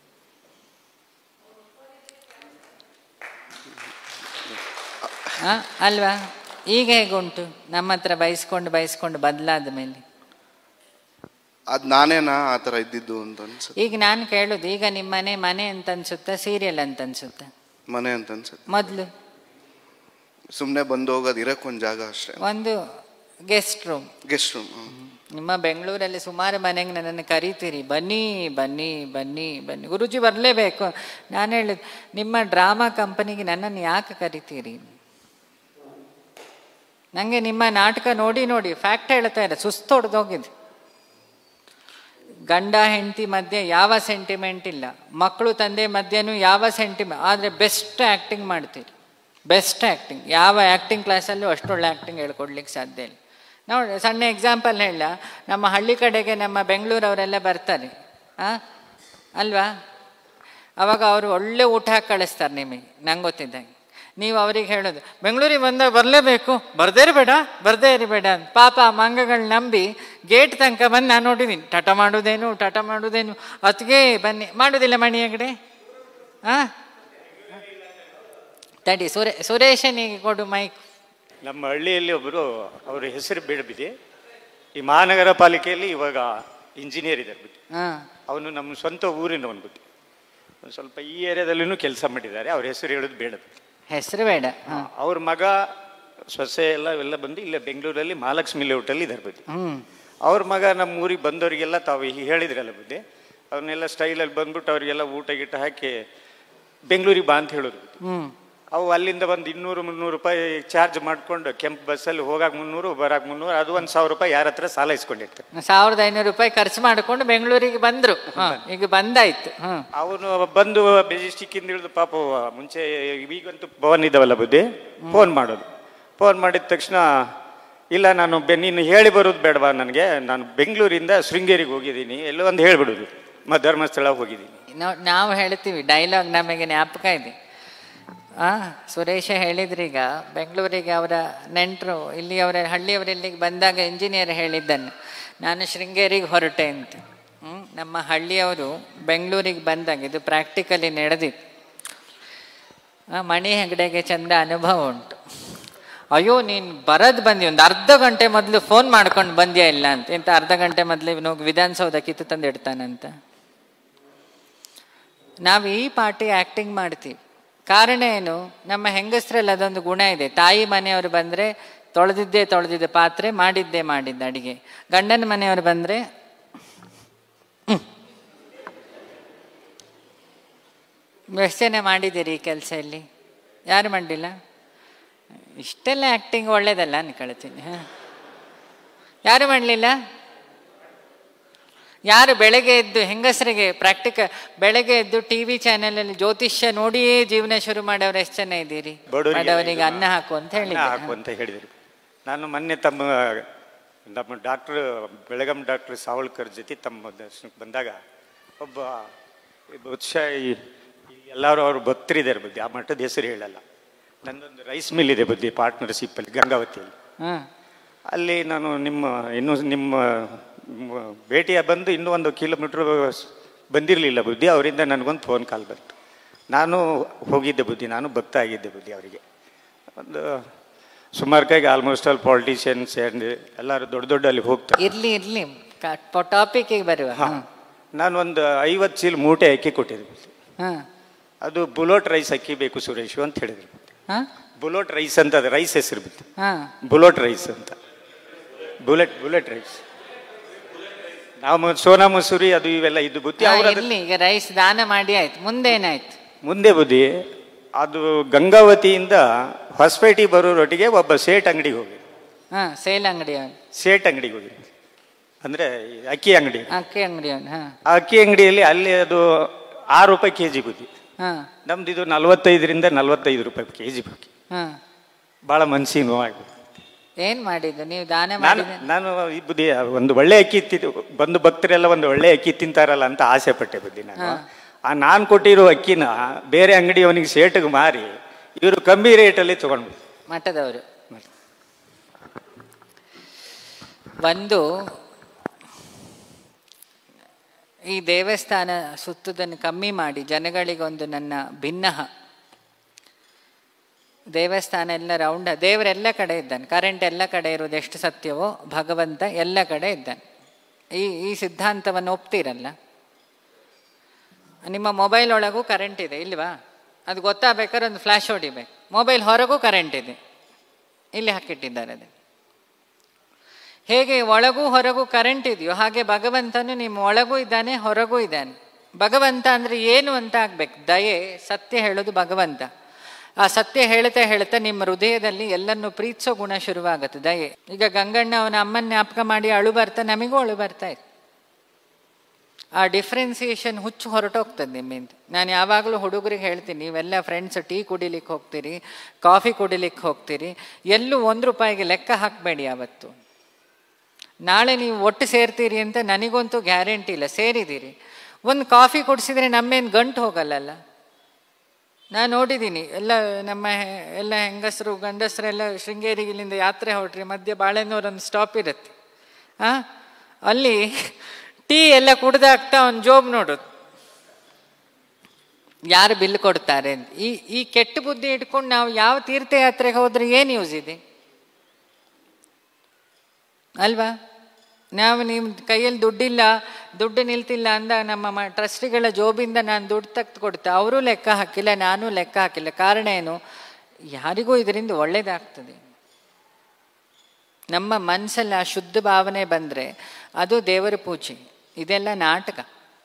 ಅಲ್ವಾ? ಈಗ ಹೇಗುಂಟು ನಮ್ಮ ಹತ್ರ ಬಯಸ್ಕೊಂಡು ಬದಲಾದ ಮೇಲೆ? ಅದು ನಾನೇನಾ ಆ ಥರ ಇದ್ದಿದ್ದು ಅಂತ ಅನ್ಸುತ್ತೆ. ಈಗ ನಾನು ಕೇಳೋದು, ಈಗ ನಿಮ್ಮ ಮನೆ ಅಂತ ಅನ್ಸುತ್ತಾ, ಸೀರಿಯಲ್ ಅಂತ ಅನ್ಸುತ್ತಾ? ಮನೆ ಅಂತ ಅನ್ಸುತ್ತೆ. ಮೊದಲು ಸುಮ್ಮನೆ ಬಂದು ಹೋಗೋದು, ಇರಕ್ಕೆ ಒಂದು ಜಾಗ ಅಷ್ಟೇ, ಒಂದು ಗೆಸ್ಟ್ ರೂಮ್. ನಿಮ್ಮ ಬೆಂಗಳೂರಲ್ಲಿ ಸುಮಾರು ಮನೆಗೆ ನನ್ನನ್ನು ಕರೀತೀರಿ, ಬನ್ನಿ ಬನ್ನಿ ಬನ್ನಿ ಬನ್ನಿ, ಗುರುಜಿ ಬರಲೇಬೇಕು. ನಾನು ಹೇಳಿದ್, ನಿಮ್ಮ ಡ್ರಾಮಾ ಕಂಪನಿಗೆ ನನ್ನನ್ನು ಯಾಕೆ ಕರಿತೀರಿ? ನನಗೆ ನಿಮ್ಮ ನಾಟಕ ನೋಡಿ ಫ್ಯಾಕ್ಟ್ ಹೇಳ್ತಾ ಇಲ್ಲ, ಸುಸ್ತು ಹೊಡೆದೋಗಿದೆ. ಗಂಡ ಹೆಂಡತಿ ಮಧ್ಯೆ ಯಾವ ಸೆಂಟಿಮೆಂಟ್ ಇಲ್ಲ, ಮಕ್ಕಳು ತಂದೆ ಮಧ್ಯೆನೂ ಯಾವ ಸೆಂಟಿಮೆಂಟ್, ಆದರೆ ಬೆಸ್ಟ್ ಆ್ಯಕ್ಟಿಂಗ್ ಮಾಡ್ತೀರಿ, ಬೆಸ್ಟ್ ಆ್ಯಕ್ಟಿಂಗ್. ಯಾವ ಆ್ಯಕ್ಟಿಂಗ್ ಕ್ಲಾಸಲ್ಲೂ ಅಷ್ಟೊಳ್ಳೆ ಆ್ಯಕ್ಟಿಂಗ್ ಹೇಳ್ಕೊಡ್ಲಿಕ್ಕೆ ಸಾಧ್ಯ ಇಲ್ಲ. ನೋಡಿ, ಸಣ್ಣ ಎಕ್ಸಾಂಪಲ್ ಹೇಳ, ನಮ್ಮ ಹಳ್ಳಿ ಕಡೆಗೆ ನಮ್ಮ ಬೆಂಗಳೂರವರೆಲ್ಲ ಬರ್ತಾರೆ ಅಲ್ವಾ, ಅವಾಗ ಅವರು ಒಳ್ಳೆ ಊಟ ಹಾಕಿ ಕಳಿಸ್ತಾರೆ ನಿಮಗೆ, ನಂಗೆ ಗೊತ್ತಿದ್ದಂಗೆ. ನೀವು ಅವ್ರಿಗೆ ಹೇಳೋದು, ಬೆಂಗಳೂರಿಗೆ ಬಂದಾಗ ಬರಲೇಬೇಕು, ಬರದೇ ಇರಬೇಡ ಅಂತ. ಪಾಪ ಮಂಗಗಳು ನಂಬಿ ಗೇಟ್ ತನಕ ಬಂದು ನಾನು ನೋಡಿದ್ದೀನಿ. ಟಾಟಾ ಮಾಡೋದೇನು ಅದಕ್ಕೆ ಬನ್ನಿ ಮಾಡೋದಿಲ್ಲ ಮಣಿ ಅಂಗಡಿ. ಹಾಂ ತಡಿ ಸುರೇಶನಿಗೆ ಕೊಡು ಮೈಕ್. ನಮ್ಮ ಹಳ್ಳಿಯಲ್ಲಿ ಒಬ್ಬರು ಅವ್ರ ಹೆಸರು ಬೇಡಬಿದೆ. ಈ ಮಹಾನಗರ ಪಾಲಿಕೆಯಲ್ಲಿ ಇವಾಗ ಇಂಜಿನಿಯರ್ ಇದ್ದಾರೆ ಬಿಟ್ಟು. ಅವನು ನಮ್ಮ ಸ್ವಂತ ಊರಿನವನು ಬಿಟ್ಟು ಒಂದು ಸ್ವಲ್ಪ ಈ ಏರಿಯಾದಲ್ಲೂ ಕೆಲಸ ಮಾಡಿದ್ದಾರೆ. ಅವ್ರ ಹೆಸರು ಹೇಳೋದು ಬೇಡ, ಹೆಸರು ಬೇಡ. ಅವ್ರ ಮಗ ಸೊಸೆ ಎಲ್ಲ ಬಂದು ಇಲ್ಲೇ ಬೆಂಗಳೂರಲ್ಲಿ ಮಹಾಲಕ್ಷ್ಮಿ ಲೇಔಟಲ್ಲಿ ಇದ್ದಾರೆ ಬುದ್ಧಿ. ಅವ್ರ ಮಗ ನಮ್ಮ ಊರಿಗೆ ಬಂದವರಿಗೆಲ್ಲ ತಾವು ಹೇಳಿದ್ರಲ್ಲ ಬುದ್ಧಿ, ಅವನ್ನೆಲ್ಲ ಸ್ಟೈಲಲ್ಲಿ ಬಂದ್ಬಿಟ್ಟು ಅವರಿಗೆಲ್ಲ ಊಟ ಗೀಟ ಹಾಕಿ ಬೆಂಗಳೂರಿಗೆ ಬಾ ಅಂತ ಹೇಳೋದು. ಅವು ಅಲ್ಲಿಂದ ಒಂದು 200-300 ರೂಪಾಯಿ ಚಾರ್ಜ್ ಮಾಡ್ಕೊಂಡು ಕೆಂಪು ಬಸ್ಸಲ್ಲಿ ಹೋಗಾಕ 300 ಬರಾಕ 300, ಅದು 1,000 ರೂಪಾಯಿ ಯಾರ ಹತ್ರ ಸಾಲ ಇಸ್ಕೊಂಡಿರ್ತಾರೆ. 1,500 ರೂಪಾಯಿ ಖರ್ಚು ಮಾಡ್ಕೊಂಡು ಬೆಂಗಳೂರಿಗೆ ಬಂದ್ರು. ಈಗ ಬಂದಾಯ್ತು. ಅವನು ಬಂದು ಮೆಜೆಸ್ಟಿಕ್ಕಿಂದ ಇಳಿದು ಪಾಪ ಮುಂಚೆ ಈಗಂತೂ ಭವನ್ ಇದ್ದಾವಲ್ಲ ಬುದ್ಧಿ, ಫೋನ್ ಮಾಡೋದು. ಫೋನ್ ಮಾಡಿದ ತಕ್ಷಣ ಇಲ್ಲ ನಾನು ನೀನು ಹೇಳಿ ಬರೋದು ಬೇಡವಾ ನನಗೆ, ನಾನು ಬೆಂಗಳೂರಿಂದ ಶೃಂಗೇರಿಗೆ ಹೋಗಿದ್ದೀನಿ, ಎಲ್ಲೋ ಒಂದು ಹೇಳ್ಬಿಡೋದು, ಧರ್ಮಸ್ಥಳ ಹೋಗಿದ್ದೀನಿ. ನಾವು ಹೇಳ್ತೀವಿ ಡೈಲಾಗ್, ನಮಗೆ ಜ್ಞಾಪಕ ಇದೆ. ಸುರೇಶ ಹೇಳಿದ್ರೀಗ ಬೆಂಗಳೂರಿಗೆ ಅವರ ನೆಂಟರು ಇಲ್ಲಿ ಅವರ ಹಳ್ಳಿಯವರೆಲ್ಲಿಗೆ ಬಂದಾಗ ಇಂಜಿನಿಯರ್ ಹೇಳಿದ್ದನ್ನು, ನಾನು ಶೃಂಗೇರಿಗೆ ಹೊರಟೆ ಅಂತ. ನಮ್ಮ ಹಳ್ಳಿಯವರು ಬೆಂಗಳೂರಿಗೆ ಬಂದಾಗ ಇದು ಪ್ರಾಕ್ಟಿಕಲಿ ನಡೆದಿತ್ತು. ಮಣಿ ಹೆಗಡೆಗೆ ಚಂದ ಅನುಭವ ಉಂಟು. ಅಯ್ಯೋ ನೀನು ಬರೋದು ಬಂದಿ, ಒಂದು ಅರ್ಧ ಗಂಟೆ ಮೊದಲು ಫೋನ್ ಮಾಡ್ಕೊಂಡು ಬಂದ್ಯಾ ಇಲ್ಲ ಅಂತ. ಇಂಥ ಅರ್ಧ ಗಂಟೆ ಮೊದಲು ಹೋಗಿ ವಿಧಾನಸೌಧ ಕಿತ್ತು ತಂದು ಇಡ್ತಾನಂತ. ನಾವು ಈ ಪಾರ್ಟಿ ಆ್ಯಕ್ಟಿಂಗ್ ಮಾಡ್ತೀವಿ. ಕಾರಣ ಏನು, ನಮ್ಮ ಹೆಂಗಸ್ರಲ್ಲಿ ಅದೊಂದು ಗುಣ ಇದೆ. ತಾಯಿ ಮನೆಯವರು ಬಂದರೆ ತೊಳೆದಿದ್ದೆ ಪಾತ್ರೆ, ಮಾಡಿದ್ದೆ ಅಡಿಗೆ. ಗಂಡನ ಮನೆಯವರು ಬಂದರೆ ಎಷ್ಟು ಜನ ಮಾಡಿದ್ದೀರಿ ಈ ಕೆಲಸ ಇಲ್ಲಿ? ಯಾರು ಮಾಡಲಿಲ್ಲ? ಇಷ್ಟೆಲ್ಲ ಆ್ಯಕ್ಟಿಂಗ್ ಒಳ್ಳೇದಲ್ಲ ಅನ್ಕೊಳ್ತೀನಿ. ಯಾರು ಮಾಡಲಿಲ್ಲ? ಯಾರು ಬೆಳಗ್ಗೆ ಎದ್ದು ಹೆಂಗಸರಿಗೆ ಬೆಳಗ್ಗೆ ಎದ್ದು TV ಚಾನೆಲಲ್ಲಿ ಜ್ಯೋತಿಷ್ಯ ನೋಡಿಯೇ ಜೀವನ ಶುರು ಮಾಡೋರು ಎಷ್ಟು ಜನ ಇದ್ದೀರಿ? ಬಡವರಿಗೆ ಅನ್ನ ಹಾಕು ಅಂತ ಹೇಳಿದ್ರು. ನಾನು ಮೊನ್ನೆ ನಮ್ಮ ಡಾಕ್ಟ್ರು ಬೆಳಗಾಂ ಡಾಕ್ಟ್ರ್ ಸಾವಳ್ಕರ್ ಜೊತೆ ತಮ್ಮ ದರ್ಶನಕ್ಕೆ ಬಂದಾಗ ಒಬ್ಬ ಬಹುಶಃ ಎಲ್ಲರೂ ಅವರು ಭಕ್ತರಿದ್ದಾರೆ ಬುದ್ಧಿ, ಆ ಮಟ್ಟದ ಹೆಸರು ಹೇಳಲ್ಲ. ನನ್ನೊಂದು ರೈಸ್ ಮಿಲ್ ಇದೆ ಬುದ್ಧಿ ಪಾರ್ಟ್ನರ್ಶಿಪ್ಪಲ್ಲಿ ಗಂಗಾವತಿಯಲ್ಲಿ. ಅಲ್ಲಿ ನಾನು ನಿಮ್ಮ ಭೇಟಿಯ ಬಂದು ಇನ್ನೂ 1 ಕಿಲೋಮೀಟ್ರ್ ಬಂದಿರಲಿಲ್ಲ ಬುದ್ಧಿ, ಅವರಿಂದ ನನಗೊಂದು ಫೋನ್ ಕಾಲ್ ಬಂತು. ನಾನು ಹೋಗಿದ್ದೆ ಬುದ್ಧಿ, ನಾನು ಭಕ್ತ ಆಗಿದ್ದೆ ಬುದ್ಧಿ ಅವರಿಗೆ. ಒಂದು ಸುಮಾರು ಕೈಗೆ ಆಲ್ಮೋಸ್ಟ್ ಆಲ್ ಪಾಲಿಟಿಷಿಯನ್ಸ್ ಎಲ್ಲರೂ ದೊಡ್ಡ ಅಲ್ಲಿ ಹೋಗ್ತಾರೆ. ಇರಲಿ ಟಾಪಿಕ್ಕಿಗೆ ಬರುವ. ನಾನು ಒಂದು 50 ಚೀಲ ಮೂಟೆ ಅಕ್ಕಿ ಕೊಟ್ಟಿದ್ದೆ. ಅದು ಬುಲೋಟ್ ರೈಸ್ ಅಕ್ಕಿ ಬೇಕು ಸುರೇಶು ಅಂತ ಹೇಳಿದ್ರು. ಬುಲೋಟ್ ರೈಸ್ ಅಂತ, ಅದು ರೈಸ್ ಹೆಸರು ಬಿತ್ತು, ಬುಲೋಟ್ ರೈಸ್ ಅಂತ. Bullet rice. ನಾವು ಸೋನಾ ಮಸೂರಿ ಅದು ಇವೆಲ್ಲ ಇದು ಬುದ್ಧಿ. ಈಗ ರೈಸ್ ದಾನ ಮಾಡಿ ಆಯ್ತು, ಮುಂದೇನಾಯ್ತು? ಮುಂದೆ ಬುದ್ಧಿ ಅದು ಗಂಗಾವತಿಯಿಂದ ಹೊಸಪೇಟೆ ಬರೋರೊಟ್ಟಿಗೆ ಒಬ್ಬ ಸೇಟ್ ಅಂಗಡಿಗೆ ಹೋಗಿ, ಸೇಟ್ ಅಂಗಡಿಗೆ ಹೋಗಿ ಅಂದ್ರೆ ಅಕ್ಕಿ ಅಂಗಡಿ. ಆ ಅಕ್ಕಿ ಅಂಗಡಿಯಲ್ಲಿ ಅಲ್ಲಿ ಅದು 6 ರೂಪಾಯಿ ಕೆಜಿ ಬುದ್ಧಿ. ನಮ್ದು ಇದು 45ರಿಂದ 45 ರೂಪಾಯಿ ಕೆಜಿ ಬಾಕಿ. ಬಹಳ ಮನ್ಸಿಗೆ ನೋವಾಗ್ಬಿಟ್ಟು ಏನ್ ಮಾಡಿದ್ದು ನೀವು ದಾನ? ನಾನು ಈ ಬುದ್ಧಿ ಒಂದು ಒಳ್ಳೆ ಅಕ್ಕಿ ಬಂದು ಭಕ್ತರೆಲ್ಲ ಒಂದು ಒಳ್ಳೆ ಅಕ್ಕಿ ತಿಂತಾರಲ್ಲ ಅಂತ ಆಸೆ ಪಟ್ಟೆ ಬುದ್ಧಿ. ನಾನು ಕೊಟ್ಟಿರೋ ಅಕ್ಕಿನ ಬೇರೆ ಅಂಗಡಿಯವನಿಗೆ ಸೇಟಿಗೆ ಮಾರಿ ಇವರು ಕಮ್ಮಿ ರೇಟಲ್ಲಿ ತಗೊಂಡು ಮಠದವರು. ಒಂದು ಈ ದೇವಸ್ಥಾನ ಸುತ್ತುದನ್ನು ಕಮ್ಮಿ ಮಾಡಿ ಜನಗಳಿಗೊಂದು ನನ್ನ ಭಿನ್ನಹ. ದೇವಸ್ಥಾನ ಎಲ್ಲ ರೌಂಡ್, ದೇವರೆಲ್ಲ ಕಡೆ ಇದ್ದಾನೆ, ಕರೆಂಟ್ ಎಲ್ಲ ಕಡೆ ಇರೋದು ಎಷ್ಟು ಸತ್ಯವೋ ಭಗವಂತ ಎಲ್ಲ ಕಡೆ ಇದ್ದಾನೆ. ಈ ಸಿದ್ಧಾಂತವನ್ನು ಒಪ್ತೀರಲ್ಲ? ನಿಮ್ಮ ಮೊಬೈಲ್ ಒಳಗೂ ಕರೆಂಟ್ ಇದೆ ಇಲ್ವಾ? ಅದು ಗೊತ್ತಾಗಬೇಕಾದ್ರೆ ಒಂದು ಫ್ಲ್ಯಾಶ್ ಹೊಡಿಬೇಕು. ಮೊಬೈಲ್ ಹೊರಗೂ ಕರೆಂಟ್ ಇದೆ, ಇಲ್ಲಿ ಹಾಕಿಟ್ಟಿದ್ದಾರೆ. ಅದು ಹೇಗೆ ಒಳಗೂ ಹೊರಗೂ ಕರೆಂಟ್ ಇದೆಯೋ ಹಾಗೆ ಭಗವಂತನು ನಿಮ್ಮ ಒಳಗೂ ಇದ್ದಾನೆ, ಹೊರಗೂ ಇದ್ದಾನೆ. ಭಗವಂತ ಅಂದರೆ ಏನು ಅಂತ ಆಗ್ಬೇಕು? ದಯೆ, ಸತ್ಯ ಹೇಳೋದು ಭಗವಂತ. ಆ ಸತ್ಯ ಹೇಳ್ತಾ ನಿಮ್ಮ ಹೃದಯದಲ್ಲಿ ಎಲ್ಲನ್ನು ಪ್ರೀತಿಸೋ ಗುಣ ಶುರುವಾಗುತ್ತೆ, ದಯೆ. ಈಗ ಗಂಗಣ್ಣ ಅವನ ಅಮ್ಮನ ಜ್ಞಾಪಕ ಮಾಡಿ ಅಳು ಬರ್ತಾ, ನಮಗೂ ಅಳು ಬರ್ತಾ ಇತ್ತು. ಆ ಡಿಫ್ರೆನ್ಸಿಯೇಷನ್ ಹುಚ್ಚು ಹೊರಟೋಗ್ತದೆ ನಿಮ್ಮಿಂದ. ನಾನು ಯಾವಾಗಲೂ ಹುಡುಗರಿಗೆ ಹೇಳ್ತೀನಿ, ನೀವೆಲ್ಲ ಫ್ರೆಂಡ್ಸ್ ಟೀ ಕುಡಿಲಿಕ್ಕೆ ಹೋಗ್ತೀರಿ, ಕಾಫಿ ಕುಡಿಲಿಕ್ಕೆ ಹೋಗ್ತೀರಿ, ಎಲ್ಲೂ 1 ರೂಪಾಯಿಗೆ ಲೆಕ್ಕ ಹಾಕಬೇಡಿ ಯಾವತ್ತು. ನಾಳೆ ನೀವು ಒಟ್ಟು ಸೇರ್ತೀರಿ ಅಂತ ನನಗಂತೂ ಗ್ಯಾರಂಟಿ ಇಲ್ಲ. ಸೇರಿದ್ದೀರಿ, ಒಂದು ಕಾಫಿ ಕುಡಿಸಿದ್ರೆ ನಮ್ಮೇನು ಗಂಟು ಹೋಗಲ್ಲಲ್ಲ. ನಾನು ನೋಡಿದ್ದೀನಿ, ನಮ್ಮ ಹೆಂಗಸರು ಗಂಡಸರೆಲ್ಲ ಶೃಂಗೇರಿಗೆ ಇಲ್ಲಿಂದ ಯಾತ್ರೆ ಹೊರಟ್ರಿ, ಮಧ್ಯೆ ಬಾಳೆನೂರೊಂದು ಸ್ಟಾಪ್ ಇರುತ್ತೆ. ಅಲ್ಲಿ ಟೀ ಎಲ್ಲ ಕುಡ್ದಾಗ್ತಾ ಒಂದು ಜೋಬ್ ನೋಡೋದು, ಯಾರು ಬಿಲ್ ಕೊಡ್ತಾರೆ ಅಂತ. ಈ ಕೆಟ್ಟ ಬುದ್ಧಿ ಇಟ್ಕೊಂಡು ನಾವು ಯಾವ ತೀರ್ಥಯಾತ್ರೆಗೆ ಹೋದ್ರೆ ಏನು ಯೂಸ್ ಇದೆ ಅಲ್ವಾ? ನಾವು ನಿಮ್ಮ ಕೈಯಲ್ಲಿ ದುಡ್ಡಿಲ್ಲ, ದುಡ್ಡು ನಿಲ್ತಿಲ್ಲ ಅಂದ ನಮ್ಮ ಟ್ರಸ್ಟಿಗಳ ಜೋಬಿಂದ ನಾನು ದುಡ್ಡು ತೆಗೆದು ಕೊಡ್ತೆ, ಅವರು ಲೆಕ್ಕ ಹಾಕಿಲ್ಲ, ನಾನು ಲೆಕ್ಕ ಹಾಕಿಲ್ಲ. ಕಾರಣ ಏನು? ಯಾರಿಗೂ ಇದರಿಂದ ಒಳ್ಳೇದಾಗ್ತದೆ. ನಮ್ಮ ಮನಸ್ಸಲ್ಲಿ ಆ ಶುದ್ಧ ಭಾವನೆ ಬಂದರೆ ಅದು ದೇವರ ಪೂಜೆ. ಇದೆಲ್ಲ ನಾಟಕ.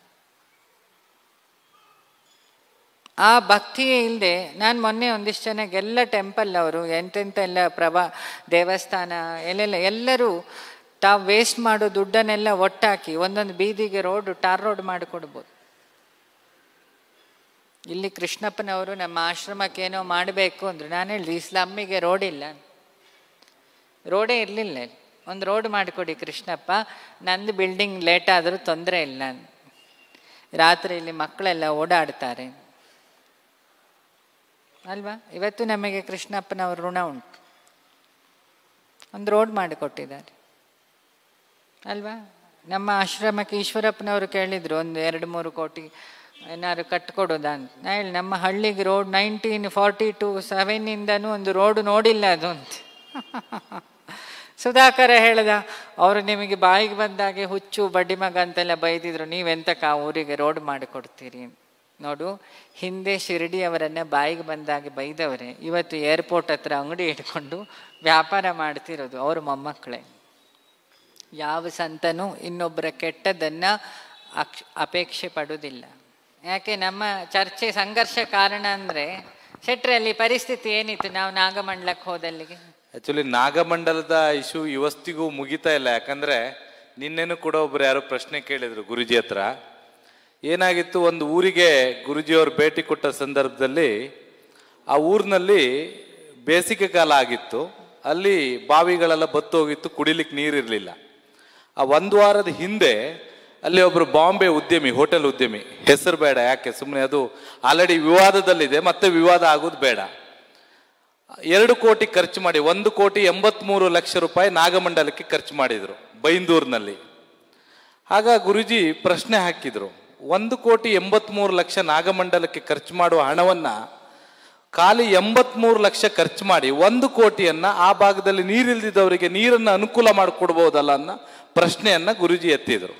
ಆ ಭಕ್ತಿಯೇ ಇಲ್ಲದೆ, ನಾನು ಮೊನ್ನೆ ಒಂದಿಷ್ಟು ಜನಗೆಲ್ಲ ಟೆಂಪಲ್ ಅವರು ಎಂತೆಂತೆಲ್ಲ ದೇವಸ್ಥಾನ ಎಲ್ಲರೂ ತಾವು ವೇಸ್ಟ್ ಮಾಡೋ ದುಡ್ಡನ್ನೆಲ್ಲ ಒಟ್ಟಾಕಿ ಒಂದೊಂದು ಬೀದಿಗೆ ಟಾರ್ ರೋಡ್ ಮಾಡಿಕೊಡ್ಬೋದು. ಇಲ್ಲಿ ಕೃಷ್ಣಪ್ಪನವರು ನಮ್ಮ ಆಶ್ರಮಕ್ಕೆ ಏನೋ ಮಾಡಬೇಕು ಅಂದರು. ನಾನು ಹೇಳಿದೆ, ಈ ಸ್ಲಮ್ಮಿಗೆ ರೋಡ್ ಇಲ್ಲ, ರೋಡೇ ಇರಲಿಲ್ಲ, ಒಂದು ರೋಡ್ ಮಾಡಿಕೊಡಿ ಕೃಷ್ಣಪ್ಪ, ನಂದು ಬಿಲ್ಡಿಂಗ್ ಲೇಟ್ ಆದರೂ ತೊಂದರೆ ಇಲ್ಲ, ರಾತ್ರಿ ಇಲ್ಲಿ ಮಕ್ಕಳೆಲ್ಲ ಓಡಾಡ್ತಾರೆ ಅಲ್ವಾ? ಇವತ್ತು ನಮಗೆ ಕೃಷ್ಣಪ್ಪನವ್ರ ಋಣ ಉಂಟು, ಒಂದು ರೋಡ್ ಮಾಡಿಕೊಟ್ಟಿದ್ದಾರೆ ಅಲ್ವಾ? ನಮ್ಮ ಆಶ್ರಮಕ್ಕೆ ಈಶ್ವರಪ್ಪನವರು ಕೇಳಿದರು ಒಂದು 2-3 ಕೋಟಿ ಏನಾದ್ರು ಕಟ್ಕೊಡೋದಾ ಅಂತ. ನಾ ಹೇಳಿ, ನಮ್ಮ ಹಳ್ಳಿಗೆ ರೋಡ್ 1942-7 ಒಂದು ರೋಡ್ ನೋಡಿಲ್ಲ ಅದು ಅಂತ. ಸುಧಾಕರ ಹೇಳ್ದ, ಅವರು ನಿಮಗೆ ಬಾಯಿಗೆ ಬಂದಾಗೆ ಹುಚ್ಚು ಬಡ್ಡಿ ಮಗ ಅಂತೆಲ್ಲ ಬೈದಿದ್ರು, ನೀವೆಂತಕ್ಕೆ ಆ ಊರಿಗೆ ರೋಡ್ ಮಾಡಿಕೊಡ್ತೀರಿ? ನೋಡು, ಹಿಂದೆ ಶಿರಡಿಯವರನ್ನ ಬಾಯಿಗೆ ಬಂದಾಗೆ ಬೈದವರೇ ಇವತ್ತು ಏರ್ಪೋರ್ಟ್ ಹತ್ರ ಅಂಗಡಿ ಇಟ್ಕೊಂಡು ವ್ಯಾಪಾರ ಮಾಡ್ತಿರೋದು ಅವ್ರ ಮೊಮ್ಮಕ್ಕಳೇ. ಯಾವ ಸಂತನೂ ಇನ್ನೊಬ್ಬರ ಕೆಟ್ಟದನ್ನು ಅಪೇಕ್ಷೆ ಪಡೋದಿಲ್ಲ. ಯಾಕೆ ನಮ್ಮ ಚರ್ಚೆ ಸಂಘರ್ಷ ಕಾರಣ ಅಂದರೆ, ಶೆಟ್ರೆ ಅಲ್ಲಿ ಪರಿಸ್ಥಿತಿ ಏನಿತ್ತು ನಾವು ನಾಗಮಂಡಲಕ್ಕೆ ಹೋದಲ್ಲಿಗೆ? ಆ್ಯಕ್ಚುಲಿ ನಾಗಮಂಡಲದ ಇಶ್ಯೂ ಇವತ್ತಿಗೂ ಮುಗಿತಾ ಇಲ್ಲ. ಯಾಕಂದರೆ ನಿನ್ನೆನೂ ಕೂಡ ಒಬ್ರು ಯಾರೋ ಪ್ರಶ್ನೆ ಕೇಳಿದರು ಗುರುಜಿ ಹತ್ರ. ಏನಾಗಿತ್ತು, ಒಂದು ಊರಿಗೆ ಗುರುಜಿಯವರು ಭೇಟಿ ಕೊಟ್ಟ ಸಂದರ್ಭದಲ್ಲಿ ಆ ಊರಿನಲ್ಲಿ ಬೇಸಿಗೆ ಕಾಲ ಆಗಿತ್ತು. ಅಲ್ಲಿ ಬಾವಿಗಳೆಲ್ಲ ಬತ್ತೋಗಿತ್ತು, ಕುಡಿಲಿಕ್ಕೆ ನೀರಿರಲಿಲ್ಲ. ಆ 1 ವಾರದ ಹಿಂದೆ ಅಲ್ಲಿ ಒಬ್ಬರು ಬಾಂಬೆ ಉದ್ಯಮಿ, ಹೋಟೆಲ್ ಉದ್ಯಮಿ, ಹೆಸರು ಬೇಡ, ಯಾಕೆ ಸುಮ್ಮನೆ ಅದು ಆಲ್ರೆಡಿ ವಿವಾದದಲ್ಲಿದೆ, ಮತ್ತೆ ವಿವಾದ ಆಗೋದು ಬೇಡ, 2 ಕೋಟಿ ಖರ್ಚು ಮಾಡಿ 1,83,00,000 ರೂಪಾಯಿ ನಾಗಮಂಡಲಕ್ಕೆ ಖರ್ಚು ಮಾಡಿದರು ಬೈಂದೂರಿನಲ್ಲಿ. ಆಗ ಗುರುಜಿ ಪ್ರಶ್ನೆ ಹಾಕಿದರು, 1,83,00,000 ನಾಗಮಂಡಲಕ್ಕೆ ಖರ್ಚು ಮಾಡುವ ಹಣವನ್ನು ಖಾಲಿ 83 ಲಕ್ಷ ಖರ್ಚು ಮಾಡಿ 1 ಕೋಟಿಯನ್ನು ಆ ಭಾಗದಲ್ಲಿ ನೀರಿಲ್ದಿದ್ದವರಿಗೆ ನೀರನ್ನು ಅನುಕೂಲ ಮಾಡಿಕೊಡ್ಬೋದಲ್ಲ ಅನ್ನೋ ಪ್ರಶ್ನೆಯನ್ನು ಗುರುಜಿ ಎತ್ತಿದರು.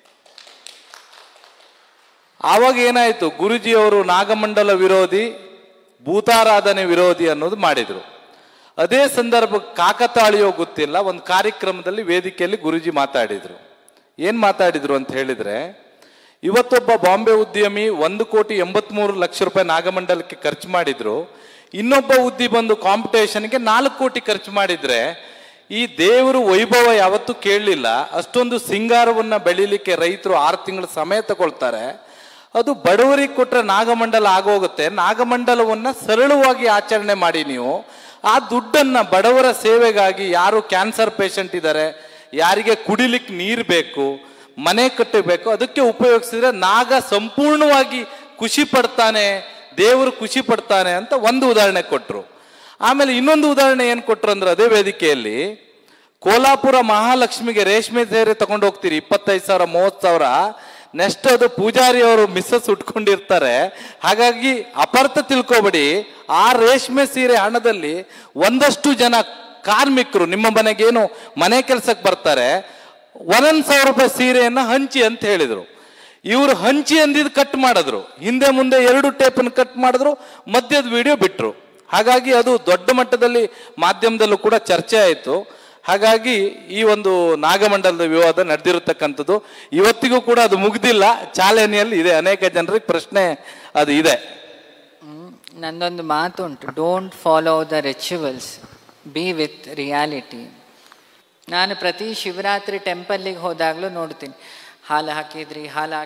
ಆವಾಗ ಏನಾಯಿತು, ಗುರುಜಿಯವರು ನಾಗಮಂಡಲ ವಿರೋಧಿ, ಭೂತಾರಾಧನೆ ವಿರೋಧಿ ಅನ್ನೋದು ಮಾಡಿದರು. ಅದೇ ಸಂದರ್ಭ ಕಾಕತಾಳಿಯೋ ಗೊತ್ತಿಲ್ಲ, ಒಂದು ಕಾರ್ಯಕ್ರಮದಲ್ಲಿ ವೇದಿಕೆಯಲ್ಲಿ ಗುರುಜಿ ಮಾತಾಡಿದರು. ಏನು ಮಾತಾಡಿದರು ಅಂತ ಹೇಳಿದರೆ, ಇವತ್ತೊಬ್ಬ ಬಾಂಬೆ ಉದ್ಯಮಿ 1,83,00,000 ರೂಪಾಯಿ ನಾಗಮಂಡಲಕ್ಕೆ ಖರ್ಚು ಮಾಡಿದ್ರು, ಇನ್ನೊಬ್ಬ ಉದ್ದಿ ಬಂದು ಕಾಂಪಿಟೇಷನ್ಗೆ 4 ಕೋಟಿ ಖರ್ಚು ಮಾಡಿದ್ರೆ ಈ ದೇವರು ವೈಭವ ಯಾವತ್ತೂ ಕೇಳಲಿಲ್ಲ. ಅಷ್ಟೊಂದು ಸಿಂಗಾರವನ್ನು ಬೆಳೀಲಿಕ್ಕೆ ರೈತರು 6 ತಿಂಗಳ ಸಮಯ ತಗೊಳ್ತಾರೆ. ಅದು ಬಡವರಿಗೆ ಕೊಟ್ಟರೆ ನಾಗಮಂಡಲ ಆಗೋಗುತ್ತೆ. ನಾಗಮಂಡಲವನ್ನು ಸರಳವಾಗಿ ಆಚರಣೆ ಮಾಡಿ ನೀವು ಆ ದುಡ್ಡನ್ನು ಬಡವರ ಸೇವೆಗಾಗಿ, ಯಾರು ಕ್ಯಾನ್ಸರ್ ಪೇಷಂಟ್ ಇದ್ದಾರೆ, ಯಾರಿಗೆ ಕುಡಿಲಿಕ್ಕೆ ನೀರು ಬೇಕು, ಮನೆ ಕಟ್ಟಬೇಕು, ಅದಕ್ಕೆ ಉಪಯೋಗಿಸಿದ್ರೆ ನಾಗ ಸಂಪೂರ್ಣವಾಗಿ ಖುಷಿ ಪಡ್ತಾನೆ, ದೇವರು ಖುಷಿ ಪಡ್ತಾನೆ ಅಂತ ಒಂದು ಉದಾಹರಣೆ ಕೊಟ್ಟರು. ಆಮೇಲೆ ಇನ್ನೊಂದು ಉದಾಹರಣೆ ಏನು ಕೊಟ್ಟರು ಅಂದ್ರೆ, ಅದೇ ವೇದಿಕೆಯಲ್ಲಿ ಕೋಲಾಪುರ ಮಹಾಲಕ್ಷ್ಮಿಗೆ ರೇಷ್ಮೆ ಸೀರೆ ತಗೊಂಡು ಹೋಗ್ತೀರಿ 25,000 30,000, ನೆಕ್ಸ್ಟ್ ಅದು ಪೂಜಾರಿ ಅವರು ಮಿಸ್ಸಸ್ ಉಟ್ಕೊಂಡಿರ್ತಾರೆ. ಹಾಗಾಗಿ ಅಪಾರ್ಥ ತಿಳ್ಕೊಬೇಡಿ, ಆ ರೇಷ್ಮೆ ಸೀರೆ ಹಣದಲ್ಲಿ ಒಂದಷ್ಟು ಜನ ಕಾರ್ಮಿಕರು ನಿಮ್ಮ ಮನೆಗೇನು ಮನೆ ಕೆಲಸಕ್ಕೆ ಬರ್ತಾರೆ, 1,000 ರೂಪಾಯಿ ಸೀರೆಯನ್ನು ಹಂಚಿ ಅಂತ ಹೇಳಿದರು. ಇವರು ಹಂಚಿ ಅಂದಿದ್ದು ಕಟ್ ಮಾಡಿದ್ರು, ಹಿಂದೆ ಮುಂದೆ 2 ಟೇಪನ್ನು ಕಟ್ ಮಾಡಿದ್ರು, ಮಧ್ಯದ ವಿಡಿಯೋ ಬಿಟ್ಟರು. ಹಾಗಾಗಿ ಅದು ದೊಡ್ಡ ಮಟ್ಟದಲ್ಲಿ ಮಾಧ್ಯಮದಲ್ಲೂ ಕೂಡ ಚರ್ಚೆ ಆಯಿತು. ಹಾಗಾಗಿ ಈ ಒಂದು ನಾಗಮಂಡಲದ ವಿವಾದ ನಡೆದಿರತಕ್ಕಂಥದ್ದು ಇವತ್ತಿಗೂ ಕೂಡ ಅದು ಮುಗ್ದಿಲ್ಲ, ಚಾಲನೆಯಲ್ಲಿ ಇದೆ. ಅನೇಕ ಜನರಿಗೆ ಪ್ರಶ್ನೆ ಅದು ಇದೆ. ನಂದೊಂದು ಮಾತು ಉಂಟು, don't follow the rituals, be with reality. ನಾನು ಪ್ರತಿ ಶಿವರಾತ್ರಿ ಟೆಂಪಲ್ಲಿಗೆ ಹೋದಾಗಲೂ ನೋಡ್ತೀನಿ, ಹಾಲು ಹಾಕಿದ್ರಿ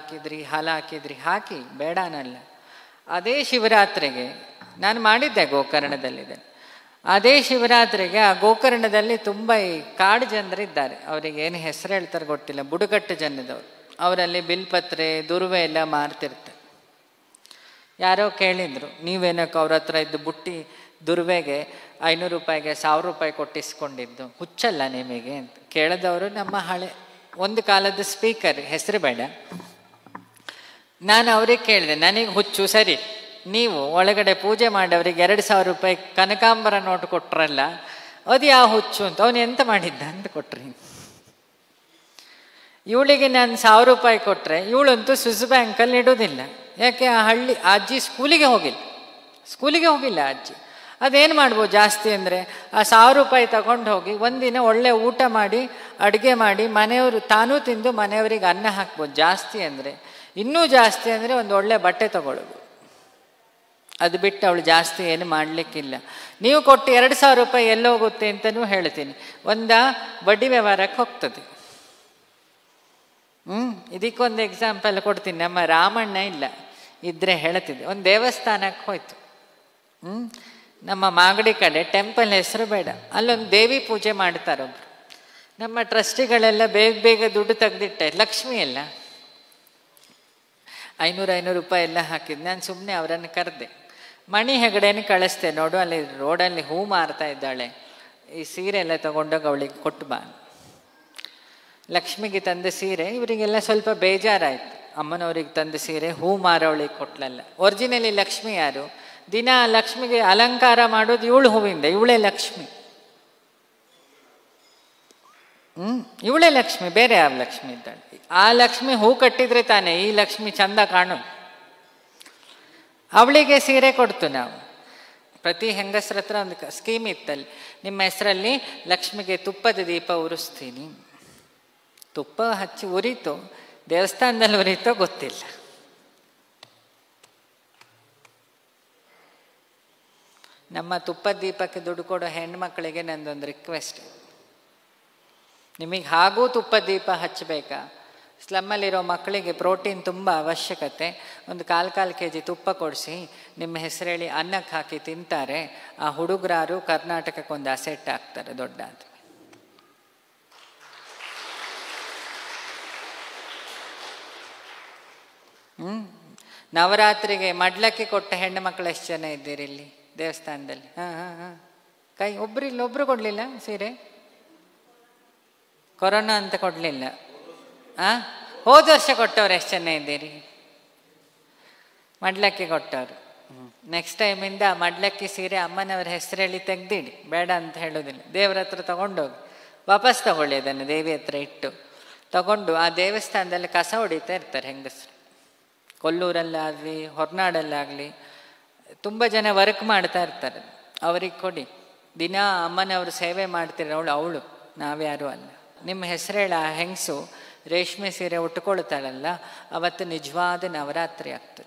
ಹಾಕಿ ಬೇಡ ಅನ್ನಲ್ಲ. ಅದೇ ಶಿವರಾತ್ರಿಗೆ ನಾನು ಮಾಡಿದ್ದೆ ಗೋಕರ್ಣದಲ್ಲಿದೆ. ಅದೇ ಶಿವರಾತ್ರಿಗೆ ಆ ಗೋಕರ್ಣದಲ್ಲಿ ತುಂಬ ಈ ಕಾಡು ಜನರಿದ್ದಾರೆ, ಅವರಿಗೆ ಏನು ಹೆಸರು ಹೇಳ್ತಾರೆ ಗೊತ್ತಿಲ್ಲ, ಬುಡಕಟ್ಟು ಜನದವರು. ಅವರಲ್ಲಿ ಬಿಲ್ಪತ್ರೆ ದುರ್ವೆ ಎಲ್ಲ ಮಾರ್ತಿರ್ತಾರೆ. ಯಾರೋ ಕೇಳಿದ್ರು, ನೀವೇನಕ್ಕೆ ಅವ್ರ ಹತ್ರ ಇದ್ದು ಬುಟ್ಟಿ ದುರ್ವೆಗೆ 500 ರೂಪಾಯಿಗೆ 1,000 ರೂಪಾಯಿ ಕೊಟ್ಟಿಸ್ಕೊಂಡಿದ್ದು, ಹುಚ್ಚಲ್ಲ ನಿಮಗೆ ಅಂತ ಕೇಳಿದವರು ನಮ್ಮ ಒಂದು ಕಾಲದ ಸ್ಪೀಕರ್, ಹೆಸರು ಬೇಡ. ನಾನು ಅವ್ರಿಗೆ ಕೇಳಿದೆ, ನನಗೆ ಹುಚ್ಚು ಸರಿ, ನೀವು ಒಳಗಡೆ ಪೂಜೆ ಮಾಡವ್ರಿಗೆ 2,000 ರೂಪಾಯಿ ಕನಕಾಂಬರ ನೋಟು ಕೊಟ್ರಲ್ಲ, ಅದು ಯಾವ ಹುಚ್ಚು ಅಂತ. ಅವನು ಎಂತ ಮಾಡಿದ್ದ ಅಂತ ಕೊಟ್ರಿ. ಇವಳಿಗೆ ನಾನು 1,000 ರೂಪಾಯಿ ಕೊಟ್ಟರೆ ಇವಳಂತೂ ಸ್ವಿಸ್ ಬ್ಯಾಂಕಲ್ಲಿ ಇಡೋದಿಲ್ಲ. ಯಾಕೆ? ಆ ಹಳ್ಳಿ ಆ ಅಜ್ಜಿ ಸ್ಕೂಲಿಗೆ ಹೋಗಿಲ್ಲ ಅಜ್ಜಿ. ಅದೇನು ಮಾಡ್ಬೋದು ಜಾಸ್ತಿ ಅಂದರೆ, ಆ 1,000 ರೂಪಾಯಿ ತಗೊಂಡು ಹೋಗಿ ಒಂದಿನ ಒಳ್ಳೆ ಊಟ ಮಾಡಿ, ಅಡುಗೆ ಮಾಡಿ, ಮನೆಯವರು ತಾನೂ ತಿಂದು ಮನೆಯವರಿಗೆ ಅನ್ನ ಹಾಕ್ಬೋದು. ಜಾಸ್ತಿ ಅಂದರೆ, ಇನ್ನೂ ಜಾಸ್ತಿ ಅಂದರೆ ಒಂದು ಒಳ್ಳೆ ಬಟ್ಟೆ ತಗೊಳ್ಳೋದು. ಅದು ಬಿಟ್ಟು ಅವಳು ಜಾಸ್ತಿ ಏನು ಮಾಡಲಿಕ್ಕಿಲ್ಲ. ನೀವು ಕೊಟ್ಟು 2,000 ರೂಪಾಯಿ ಎಲ್ಲೋಗುತ್ತೆ ಅಂತಲೂ ಹೇಳ್ತೀನಿ. ಬಡ್ಡಿ ವ್ಯವಹಾರಕ್ಕೆ ಹೋಗ್ತದೆ. ಇದಕ್ಕೊಂದು ಎಕ್ಸಾಂಪಲ್ ಕೊಡ್ತೀನಿ. ನಮ್ಮ ರಾಮಣ್ಣ ಇಲ್ಲ ಇದ್ರೆ ಹೇಳ್ತಿದ್ದೆ. ಒಂದು ದೇವಸ್ಥಾನಕ್ಕೆ ಹೋಯ್ತು. ನಮ್ಮ ಮಾಗಡಿ ಕಡೆ, ಟೆಂಪಲ್ ಹೆಸರು ಬೇಡ, ಅಲ್ಲೊಂದು ದೇವಿ ಪೂಜೆ ಮಾಡ್ತಾರೊಬ್ರು. ನಮ್ಮ ಟ್ರಸ್ಟಿಗಳೆಲ್ಲ ಬೇಗ ದುಡ್ಡು ತೆಗೆದಿಟ್ಟೆ. ಲಕ್ಷ್ಮಿ ಎಲ್ಲ 500 ರೂಪಾಯಿ ಎಲ್ಲ ಹಾಕಿದ್ದು. ನಾನು ಸುಮ್ಮನೆ ಅವರನ್ನು ಕರೆದೆ. ಮಣಿ ಹೆಗಡೆನ ಕಳಿಸ್ದೆ, ನೋಡು ಅಲ್ಲಿ ರೋಡಲ್ಲಿ ಹೂ ಮಾರ್ತಾ ಇದ್ದಾಳೆ, ಈ ಸೀರೆ ಎಲ್ಲ ತಗೊಂಡೋಗಿ ಅವಳಿಗೆ ಕೊಟ್ಟು ಬಾ. ಲಕ್ಷ್ಮಿಗೆ ತಂದ ಸೀರೆ ಇವರಿಗೆಲ್ಲ ಸ್ವಲ್ಪ ಬೇಜಾರಾಯಿತು. ಅಮ್ಮನವ್ರಿಗೆ ತಂದ ಸೀರೆ ಹೂ ಮಾರೋವಳಿಗೆ ಕೊಟ್ಲಲ್ಲ. ಒರಿಜಿನಲಿ ಲಕ್ಷ್ಮಿ ಯಾರು? ದಿನ ಲಕ್ಷ್ಮಿಗೆ ಅಲಂಕಾರ ಮಾಡೋದು ಇವಳು ಹೂವಿಂದ. ಇವಳೇ ಲಕ್ಷ್ಮಿ. ಇವಳೇ ಲಕ್ಷ್ಮಿ, ಬೇರೆ ಯಾವ ಲಕ್ಷ್ಮಿ ಇದ್ದಾಳೆ? ಆ ಲಕ್ಷ್ಮಿ ಹೂ ಕಟ್ಟಿದ್ರೆ ತಾನೇ ಈ ಲಕ್ಷ್ಮಿ ಚಂದ ಕಾಣು. ಅವಳಿಗೆ ಸೀರೆ ಕೊಡ್ತು ನಾವು. ಪ್ರತಿ ಹೆಂಗಸ್ರ ಹತ್ರ ಒಂದು ಸ್ಕೀಮ್ ಇತ್ತಲ್ಲಿ, ನಿಮ್ಮ ಹೆಸರಲ್ಲಿ ಲಕ್ಷ್ಮಿಗೆ ತುಪ್ಪದ ದೀಪ ಉರಿಸ್ತೀನಿ. ತುಪ್ಪ ಹಚ್ಚಿ ಉರಿತು, ದೇವಸ್ಥಾನದಲ್ಲಿ ಉರಿತೋ ಗೊತ್ತಿಲ್ಲ. ನಮ್ಮ ತುಪ್ಪದ ದೀಪಕ್ಕೆ ದುಡ್ಡು ಕೊಡೋ ಹೆಣ್ಮಕ್ಳಿಗೆ ನಂದೊಂದು ರಿಕ್ವೆಸ್ಟ್. ನಿಮಗೆ ಹಾಗೂ ತುಪ್ಪದ ದೀಪ ಹಚ್ಚಬೇಕಾ? ಸ್ಲಮ್ಮಲ್ಲಿರೋ ಮಕ್ಕಳಿಗೆ ಪ್ರೋಟೀನ್ ತುಂಬ ಅವಶ್ಯಕತೆ. ಒಂದು 1/4 kg ತುಪ್ಪ ಕೊಡಿಸಿ ನಿಮ್ಮ ಹೆಸರೇಳಿ ಅನ್ನಕ್ಕೆ ಹಾಕಿ ತಿಂತಾರೆ. ಆ ಹುಡುಗರಾರು ಕರ್ನಾಟಕಕ್ಕೊಂದು ಅಸೆಟ್ ಆಗ್ತಾರೆ ದೊಡ್ಡ ಅಂತ. ನವರಾತ್ರಿಗೆ ಮಡ್ಲಕ್ಕಿ ಕೊಟ್ಟ ಹೆಣ್ಣು ಮಕ್ಕಳು ಎಷ್ಟು ಜನ ಇದ್ದೀರಿ ಇಲ್ಲಿ ದೇವಸ್ಥಾನದಲ್ಲಿ? ಕೈ ಒಬ್ರು ಕೊಡಲಿಲ್ಲ ಸೀರೆ. ಕೊರೋನಾ ಅಂತ ಕೊಡಲಿಲ್ಲ. ಹೋದ ವರ್ಷ ಕೊಟ್ಟವ್ರು ಎಷ್ಟು ಜನ ಇದ್ದೀರಿ? ಮಡ್ಲಕ್ಕಿ ಕೊಟ್ಟವ್ರು. ನೆಕ್ಸ್ಟ್ ಟೈಮಿಂದ ಮಡ್ಲಕ್ಕಿ ಸೀರೆ ಅಮ್ಮನವ್ರ ಹೆಸರು ಹೇಳಿ ತೆಗ್ದಿಡಿ, ಬೇಡ ಅಂತ ಹೇಳೋದಿಲ್ಲ. ದೇವ್ರ ಹತ್ರ ತಗೊಂಡೋಗಿ ವಾಪಸ್ ತಗೊಳ್ಳಿ, ಅದನ್ನು ದೇವಿ ಹತ್ರ ಇಟ್ಟು ತಗೊಂಡು ಆ ದೇವಸ್ಥಾನದಲ್ಲಿ ಕಸ ಹೊಡಿತಾ ಇರ್ತಾರೆ ಹೆಂಗಸರು. ಕೊಲ್ಲೂರಲ್ಲಾಗಲಿ ಹೊರನಾಡಲ್ಲಾಗಲಿ ತುಂಬ ಜನ ವರ್ಕ್ ಮಾಡ್ತಾ ಇರ್ತಾರೆ. ಅವ್ರಿಗೆ ಕೊಡಿ. ದಿನ ಅಮ್ಮನವರು ಸೇವೆ ಮಾಡ್ತಿರೋಳು ಅವಳು, ನಾವ್ಯಾರೂ ಅಲ್ಲ. ನಿಮ್ಮ ಹೆಸರೇಳ ಆ ಹೆಂಗಸು ರೇಷ್ಮೆ ಸೀರೆ ಉಟ್ಕೊಳ್ತಾಳಲ್ಲ, ಅವತ್ತು ನಿಜವಾದ ನವರಾತ್ರಿ ಆಗ್ತದೆ.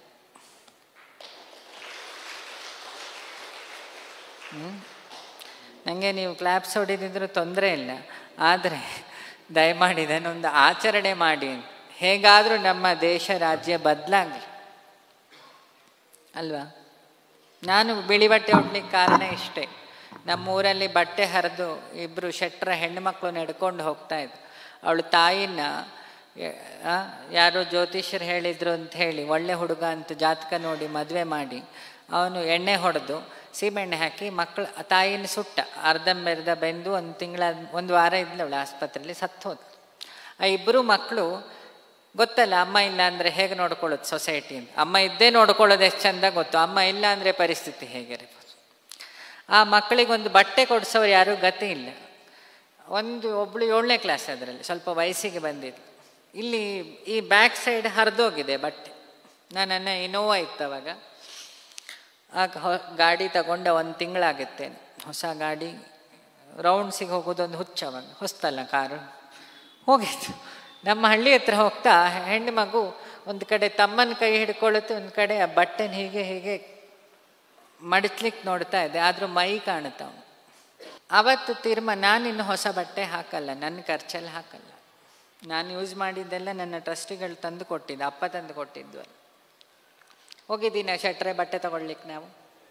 ನನಗೆ ನೀವು ಕ್ಲಾಪ್ಸ್ ಹೊಡಿದಿದ್ರು ತೊಂದರೆ ಇಲ್ಲ, ಆದರೆ ದಯಮಾಡಿ ಇದನ್ನೊಂದು ಆಚರಣೆ ಮಾಡಿ. ಹೇಗಾದರೂ ನಮ್ಮ ದೇಶ ರಾಜ್ಯ ಬದಲಾಗಲಿ ಅಲ್ವಾ? ನಾನು ಬಿಳಿ ಬಟ್ಟೆ ಉಡ್ಲಿಕ್ಕೆ ಕಾರಣ ಇಷ್ಟೇ. ನಮ್ಮೂರಲ್ಲಿ ಬಟ್ಟೆ ಹರಿದು 2 ಶೆಟ್ರ ಹೆಣ್ಣುಮಕ್ಕಳು ನಡ್ಕೊಂಡು ಹೋಗ್ತಾ ಇದ್ರು. ಅವಳು ತಾಯಿನ ಯಾರೋ ಜ್ಯೋತಿಷ್ಯರು ಹೇಳಿದ್ರು ಅಂತ ಹೇಳಿ ಒಳ್ಳೆ ಹುಡುಗ ಅಂತ ಜಾತಕ ನೋಡಿ ಮದುವೆ ಮಾಡಿ, ಅವನು ಎಣ್ಣೆ ಹೊಡೆದು ಸೀಮೆಣ್ಣೆ ಹಾಕಿ ತಾಯಿನ ಸುಟ್ಟ. ಅರ್ಧಂಬರ್ಧ ಬೆಂದು ಒಂದು ವಾರ ಇದ್ಲವಳು ಆಸ್ಪತ್ರೆಯಲ್ಲಿ, ಸತ್ತು ಹೋದ. ಆ 2 ಮಕ್ಕಳು ಗೊತ್ತಲ್ಲ, ಅಮ್ಮ ಇಲ್ಲ ಅಂದರೆ ಹೇಗೆ ನೋಡ್ಕೊಳ್ಳೋದು ಸೊಸೈಟಿ ಅಂತ. ಅಮ್ಮ ಇದ್ದೇ ನೋಡ್ಕೊಳ್ಳೋದು ಎಷ್ಟು ಚಂದ ಗೊತ್ತು, ಅಮ್ಮ ಇಲ್ಲ ಅಂದರೆ ಪರಿಸ್ಥಿತಿ ಹೇಗಿರ್ಬೋದು. ಆ ಮಕ್ಕಳಿಗೊಂದು ಬಟ್ಟೆ ಕೊಡಿಸೋರು ಯಾರೂ ಗತಿ ಇಲ್ಲ. ಒಬ್ಬಳು 7ನೇ ಕ್ಲಾಸ್, ಅದರಲ್ಲಿ ಸ್ವಲ್ಪ ವಯಸ್ಸಿಗೆ ಬಂದಿದ್ದು. ಇಲ್ಲಿ ಈ ಬ್ಯಾಕ್ ಸೈಡ್ ಹರಿದೋಗಿದೆ ಬಟ್ಟೆ. ನನ್ನನ್ನು ಇನೋವಾ ಇತ್ತು ಅವಾಗ. ಆಗ ಗಾಡಿ ತಗೊಂಡ 1 ತಿಂಗಳಾಗಿತ್ತೇನೆ. ಹೊಸ ಗಾಡಿ, ರೌಂಡ್ಸಿಗೆ ಹೋಗೋದೊಂದು ಹುಚ್ಚ. ಅವಾಗ ಹೊಸ್ತಲ್ಲ ಕಾರು. ಹೋಗಿತ್ತು. ನಮ್ಮ ಹಳ್ಳಿ ಹತ್ರ ಹೋಗ್ತಾ ಹೆಣ್ಣು ಮಗು ಒಂದು ಕಡೆ ತಮ್ಮನ ಕೈ ಹಿಡ್ಕೊಳ್ಳುತ್ತೆ, ಒಂದು ಕಡೆ ಆ ಬಟ್ಟೆನ ಹೀಗೆ ಮಡಚ್ಲಿಕ್ಕೆ ನೋಡ್ತಾ ಇದೆ. ಆದರೂ ಮೈ ಕಾಣುತ್ತ. ಅವನು ಅವತ್ತು ನಾನಿನ್ನು ಹೊಸ ಬಟ್ಟೆ ಹಾಕಲ್ಲ, ನನ್ನ ಖರ್ಚಲ್ಲಿ ಹಾಕಲ್ಲ. ನಾನು ಯೂಸ್ ಮಾಡಿದ್ದೆಲ್ಲ ನನ್ನ ಟ್ರಸ್ಟಿಗಳು ತಂದು ಕೊಟ್ಟಿದ್ದು, ಅಪ್ಪ ತಂದು ಕೊಟ್ಟಿದ್ದು. ಹೋಗಿದ್ದೀನಿ ಶೆಟ್ರೆ ಬಟ್ಟೆ ತಗೊಳ್ಲಿಕ್ಕೆ. ನಾವು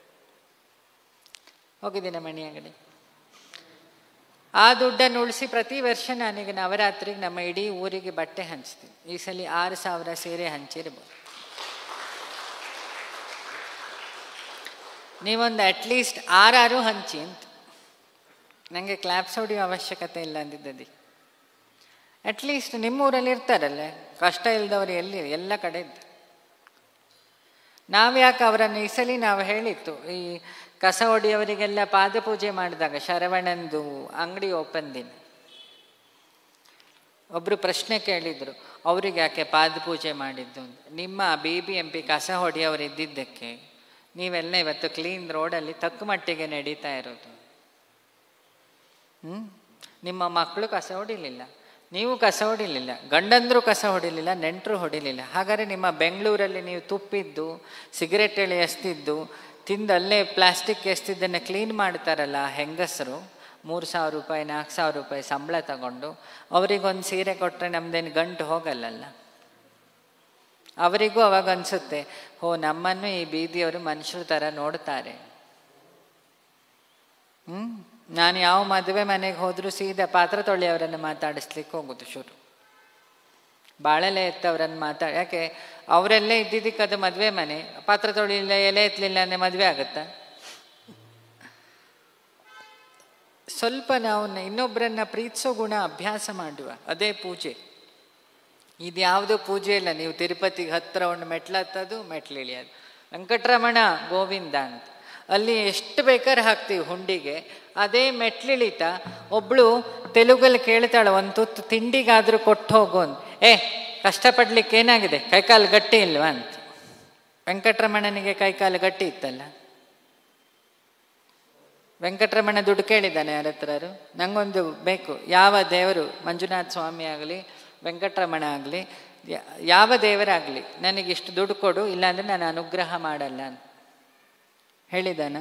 ಹೋಗಿದ್ದೀನಿ ಮಣಿ ಅಂಗಡಿ. ಆ ದುಡ್ಡನ್ನು ಉಳಿಸಿ ಪ್ರತಿ ವರ್ಷ ನಾನೀಗ ನವರಾತ್ರಿಗೆ ನಮ್ಮ ಇಡೀ ಊರಿಗೆ ಬಟ್ಟೆ ಹಂಚ್ತೀನಿ. ಈ ಸಲ 6,000 ಸೀರೆ ಹಂಚಿರ್ಬೋದು. ನೀವೊಂದು ಅಟ್ಲೀಸ್ಟ್ 6 ಹಂಚಿ ಅಂತ. ನನಗೆ ಕ್ಲಾಪ್ಸ್ ಹೊಡೆಯೋ ಅವಶ್ಯಕತೆ ಇಲ್ಲ ಅಂದಿದ್ದದಿ. ಅಟ್ಲೀಸ್ಟ್ ನಿಮ್ಮೂರಲ್ಲಿ ಇರ್ತಾರಲ್ಲ, ಕಷ್ಟ ಇಲ್ದವರು ಎಲ್ಲಿ, ಎಲ್ಲ ಕಡೆ ಇದ್ದ. ನಾವ್ಯಾಕೆ ಅವರನ್ನು ಈ ಸಲ ನಾವು ಹೇಳಿತ್ತು, ಈ ಕಸ ಹೊಡಿಯವರಿಗೆಲ್ಲ ಪಾದಪೂಜೆ ಮಾಡಿದಾಗ ಶರವಣಂದು ಅಂಗಡಿ ಓಪನ್ ದಿನ ಒಬ್ಬರು ಪ್ರಶ್ನೆ ಕೇಳಿದರು, ಅವ್ರಿಗೆ ಯಾಕೆ ಪಾದಪೂಜೆ ಮಾಡಿದ್ದು ಅಂತ. ನಿಮ್ಮ BBMP ಕಸ ಹೊಡೆಯವರು ಇದ್ದಿದ್ದಕ್ಕೆ ನೀವೆಲ್ಲ ಇವತ್ತು ಕ್ಲೀನ್ ರೋಡಲ್ಲಿ ತಕ್ಕ ಮಟ್ಟಿಗೆ ನಡೀತಾ ಇರೋದು. ನಿಮ್ಮ ಮಕ್ಕಳು ಕಸ ಹೊಡಿಲಿಲ್ಲ, ನೀವು ಕಸ ಹೊಡಿಲಿಲ್ಲ, ಗಂಡಂದ್ರು ಕಸ ಹೊಡಿಲಿಲ್ಲ, ನೆಂಟರು ಹೊಡಿಲಿಲ್ಲ. ಹಾಗಾದರೆ ನಿಮ್ಮ ಬೆಂಗಳೂರಲ್ಲಿ ನೀವು ತುಪ್ಪಿದ್ದು, ಸಿಗರೆಟ್ ಎಳೆ ಎಸ್ತಿದ್ದು, ತಿಂದು ಅಲ್ಲೇ ಪ್ಲಾಸ್ಟಿಕ್ ಎಸ್ತಿದ್ದನ್ನು ಕ್ಲೀನ್ ಮಾಡ್ತಾರಲ್ಲ ಹೆಂಗಸರು, 3,000 ರೂಪಾಯಿ 4,000 ರೂಪಾಯಿ ಸಂಬಳ ತಗೊಂಡು, ಅವರಿಗೊಂದು ಸೀರೆ ಕೊಟ್ಟರೆ ನಮ್ದೇನು ಗಂಟು ಹೋಗಲ್ಲಲ್ಲ. ಅವರಿಗೂ ಅವಾಗ ಅನಿಸುತ್ತೆ, ಓ ನಮ್ಮನ್ನು ಈ ಬೀದಿಯವರು ಮನುಷ್ಯರ ಥರ ನೋಡ್ತಾರೆ. ನಾನು ಯಾವ ಮದುವೆ ಮನೆಗೆ ಹೋದರೂ ಸೀದಾ ಪಾತ್ರ ತೊಳೆಯವರನ್ನು ಮಾತಾಡಿಸ್ಲಿಕ್ಕೆ ಹೋಗೋದು ಶುರು. ಬಾಳೆಲೆ ಎತ್ತವ್ರನ್ನು ಯಾಕೆ ಅವರೆಲ್ಲೇ ಇದ್ದಿದ್ದಕ್ಕೆ ಅದು ಮದುವೆ ಮನೆ. ಪಾತ್ರ ತೊಳಿಲಿಲ್ಲ, ಎಲೆ ಎತ್ತಲಿಲ್ಲ ಅಂದರೆ ಮದುವೆ ಆಗುತ್ತಾ? ಸ್ವಲ್ಪ ನಾವು ಇನ್ನೊಬ್ಬರನ್ನ ಪ್ರೀತಿಸೋ ಗುಣ ಅಭ್ಯಾಸ ಮಾಡುವ, ಅದೇ ಪೂಜೆ. ಇದ್ಯಾವುದೋ ಪೂಜೆ ಇಲ್ಲ. ನೀವು ತಿರುಪತಿಗೆ ಹತ್ತಿರ ಒಂದು ಮೆಟ್ಲು ಹತ್ತೋದು, ಮೆಟ್ಲು ಇಳಿಯೋದು, ವೆಂಕಟರಮಣ ಗೋವಿಂದ ಅಂತ ಅಲ್ಲಿ ಎಷ್ಟು ಬೇಕಾದ್ರೆ ಹಾಕ್ತೀವಿ ಹುಂಡಿಗೆ. ಅದೇ ಮೆಟ್ಲಿಳಿತ ಒಬ್ಳು ತೆಲುಗಲ್ಲಿ ಕೇಳ್ತಾಳೆ, ಒಂದು ತುತ್ತು ತಿಂಡಿಗಾದರೂ ಕೊಟ್ಟು ಹೋಗು ಅಂತ. ಕಷ್ಟಪಡ್ಲಿಕ್ಕೆ ಏನಾಗಿದೆ, ಕೈಕಾಲು ಗಟ್ಟಿ ಇಲ್ವಾ ಅಂತ. ವೆಂಕಟರಮಣನಿಗೆ ಕೈಕಾಲು ಗಟ್ಟಿ ಇತ್ತಲ್ಲ. ವೆಂಕಟರಮಣ ದುಡ್ಡು ಕೇಳಿದ್ದಾನೆ ಯಾರ ಹತ್ರರು, ನಂಗೊಂದು ಬೇಕು, ಯಾವ ದೇವರು, ಮಂಜುನಾಥ ಸ್ವಾಮಿ ಆಗಲಿ ವೆಂಕಟರಮಣ ಆಗಲಿ ಯಾವ ದೇವರಾಗಲಿ ನನಗಿಷ್ಟು ದುಡ್ಡು ಕೊಡು, ಇಲ್ಲಾಂದರೆ ನಾನು ಅನುಗ್ರಹ ಮಾಡಲ್ಲ ಅಂತ ಹೇಳಿದಾನ?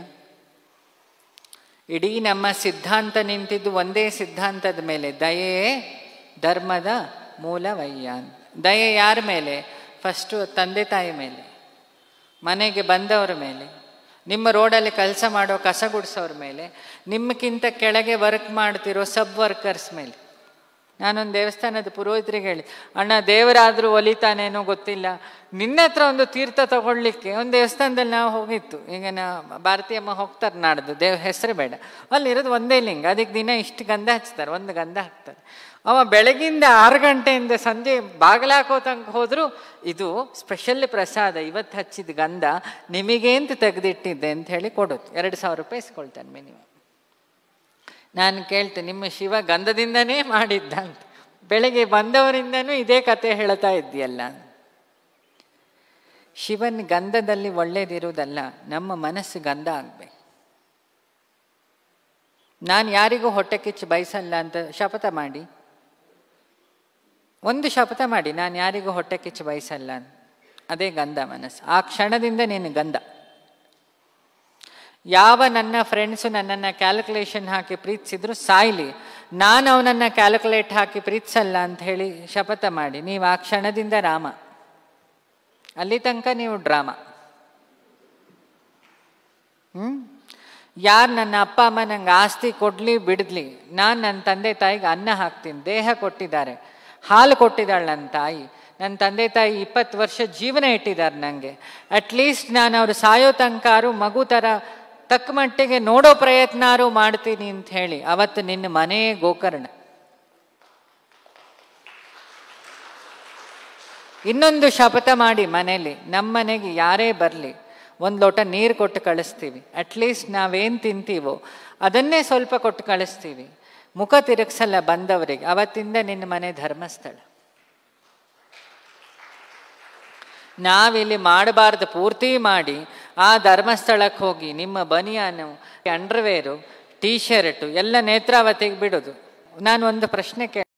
ಇಡೀ ನಮ್ಮ ಸಿದ್ಧಾಂತ ನಿಂತಿದ್ದು ಒಂದೇ ಸಿದ್ಧಾಂತದ ಮೇಲೆ, ದಯೆಯೇ ಧರ್ಮದ ಮೂಲವಯ್ಯ. ದಯೆ ಯಾರ ಮೇಲೆ? ಫಸ್ಟು ತಂದೆ ತಾಯಿ ಮೇಲೆ, ಮನೆಗೆ ಬಂದವರ ಮೇಲೆ, ನಿಮ್ಮ ರೋಡಲ್ಲಿ ಕೆಲಸ ಮಾಡೋ ಕಸ ಗುಡಿಸೋರ ಮೇಲೆ, ನಿಮ್ಮಕ್ಕಿಂತ ಕೆಳಗೆ ವರ್ಕ್ ಮಾಡ್ತಿರೋ ಸಬ್ ವರ್ಕರ್ಸ್ ಮೇಲೆ. ನಾನೊಂದು ದೇವಸ್ಥಾನದ ಪುರೋಹಿತರಿಗೆ ಹೇಳಿ, ಅಣ್ಣ ದೇವರಾದರೂ ಒಲಿತಾನೇನೋ ಗೊತ್ತಿಲ್ಲ, ನಿನ್ನ ಹತ್ರ ಒಂದು ತೀರ್ಥ ತಗೊಳ್ಲಿಕ್ಕೆ ಒಂದು ದೇವಸ್ಥಾನದಲ್ಲಿ ನಾವು ಹೋಗಿತ್ತು. ಈಗ ಭಾರತೀಯಮ್ಮ ಹೋಗ್ತಾರೆ ನಾಡ್ದು, ಹೆಸರು ಬೇಡ, ಅಲ್ಲಿರೋದು ಒಂದೇ ಲಿಂಗ, ಅದಕ್ಕೆ ದಿನ ಇಷ್ಟು ಗಂಧ ಹಚ್ತಾರೆ, ಒಂದು ಗಂಧ ಹಾಕ್ತಾರೆ. ಅವ ಬೆಳಗಿಂದ 6 ಗಂಟೆಯಿಂದ ಸಂಜೆ ಬಾಗಿಲಾಕೋ ತನಕ ಹೋದರೂ ಇದು ಸ್ಪೆಷಲ್ ಪ್ರಸಾದ, ಇವತ್ತು ಹಚ್ಚಿದ ಗಂಧ ನಿಮಗೆ ಅಂತ ತೆಗೆದಿಟ್ಟಿದ್ದೆ ಅಂತ ಹೇಳಿ ಕೊಡೋದು. 2,000 ರೂಪಾಯಿ ಇಸ್ಕೊಳ್ತಾನೆ ಮಿನಿಮಮ್. ನಾನು ಕೇಳ್ತೇನೆ, ನಿಮ್ಮ ಶಿವ ಗಂಧದಿಂದನೇ ಮಾಡಿದ್ದ ಅಂತ. ಬೆಳಗ್ಗೆ ಬಂದವರಿಂದನೂ ಇದೇ ಕತೆ ಹೇಳ್ತಾ ಇದ್ದೀಯಲ್ಲ. ಶಿವನ್ ಗಂಧದಲ್ಲಿ ಒಳ್ಳೇದಿರುವುದಲ್ಲ, ನಮ್ಮ ಮನಸ್ಸು ಗಂಧ ಆಗಬೇಕು. ನಾನು ಯಾರಿಗೂ ಹೊಟ್ಟೆ ಕಿಚ್ಚು ಬಯಸಲ್ಲ ಅಂತ ಶಪಥ ಮಾಡಿ, ಒಂದು ಶಪಥ ಮಾಡಿ, ನಾನು ಯಾರಿಗೂ ಹೊಟ್ಟೆ ಕಿಚ್ಚು ಬಯಸಲ್ಲ ಅಂತ. ಅದೇ ಗಂಧ ಮನಸ್ಸು. ಆ ಕ್ಷಣದಿಂದ ನೀನು ಗಂಧ. ಯಾವ ನನ್ನ ಫ್ರೆಂಡ್ಸು ನನ್ನನ್ನು ಕ್ಯಾಲ್ಕುಲೇಷನ್ ಹಾಕಿ ಪ್ರೀತಿಸಿದ್ರು ಸಾಯ್ಲಿ, ನಾನು ಅವನನ್ನು ಕ್ಯಾಲ್ಕುಲೇಟ್ ಹಾಕಿ ಪ್ರೀತಿಸಲ್ಲ ಅಂತ ಹೇಳಿ ಶಪಥ ಮಾಡಿ, ನೀವು ಆ ಕ್ಷಣದಿಂದ ರಾಮ. ಅಲ್ಲಿ ತನಕ ನೀವು ಡ್ರಾಮಾ. ಯಾರು ನನ್ನ ಅಪ್ಪ ಅಮ್ಮ ನಂಗೆ ಆಸ್ತಿ ಕೊಡಲಿ ಬಿಡಲಿ, ನಾನು ನನ್ನ ತಂದೆ ತಾಯಿಗೆ ಅನ್ನ ಹಾಕ್ತೀನಿ. ದೇಹ ಕೊಟ್ಟಿದ್ದಾರೆ, ಹಾಲು ಕೊಟ್ಟಿದ್ದಾಳೆ ನನ್ನ ತಾಯಿ. ನನ್ನ ತಂದೆ ತಾಯಿ 20 ವರ್ಷ ಜೀವನ ಇಟ್ಟಿದ್ದಾರೆ ನನಗೆ. ಅಟ್ಲೀಸ್ಟ್ ನಾನು ಅವರು ಸಾಯೋ ತನಕಾರು ಮಗು ಥರ ತಕ್ಕ ಮಟ್ಟಿಗೆ ನೋಡೋ ಪ್ರಯತ್ನಾರು ಮಾಡ್ತೀನಿ ಅಂತ ಹೇಳಿ ಅವತ್ತು ನಿನ್ನ ಮನೆಯೇ ಗೋಕರ್ಣ. ಇನ್ನೊಂದು ಶಪಥ ಮಾಡಿ ಮನೇಲಿ, ನಮ್ಮ ಮನೆಗೆ ಯಾರೇ ಬರಲಿ 1 ಲೋಟ ನೀರು ಕೊಟ್ಟು ಕಳಿಸ್ತೀವಿ. ಅಟ್ಲೀಸ್ಟ್ ನಾವೇನು ತಿಂತೀವೋ ಅದನ್ನೇ ಸ್ವಲ್ಪ ಕೊಟ್ಟು ಕಳಿಸ್ತೀವಿ. ಮುಖ ತಿರುಗಿಸಲ್ಲ ಬಂದವರಿಗೆ. ಅವತ್ತಿಂದ ನಿನ್ನ ಮನೆ ಧರ್ಮಸ್ಥಳ. ನಾವಿಲ್ಲಿ ಮಾಡಬಾರ್ದು ಪೂರ್ತಿ ಮಾಡಿ ಆ ಧರ್ಮಸ್ಥಳಕ್ಕೆ ಹೋಗಿ ನಿಮ್ಮ ಬನಿಯಾನು, ಅಂಡರ್ವೇರು, ಟೀ ಶರ್ಟು ಎಲ್ಲ ನೇತ್ರಾವತಿಗೆ ಬಿಡೋದು. ನಾನು ಒಂದು ಪ್ರಶ್ನೆ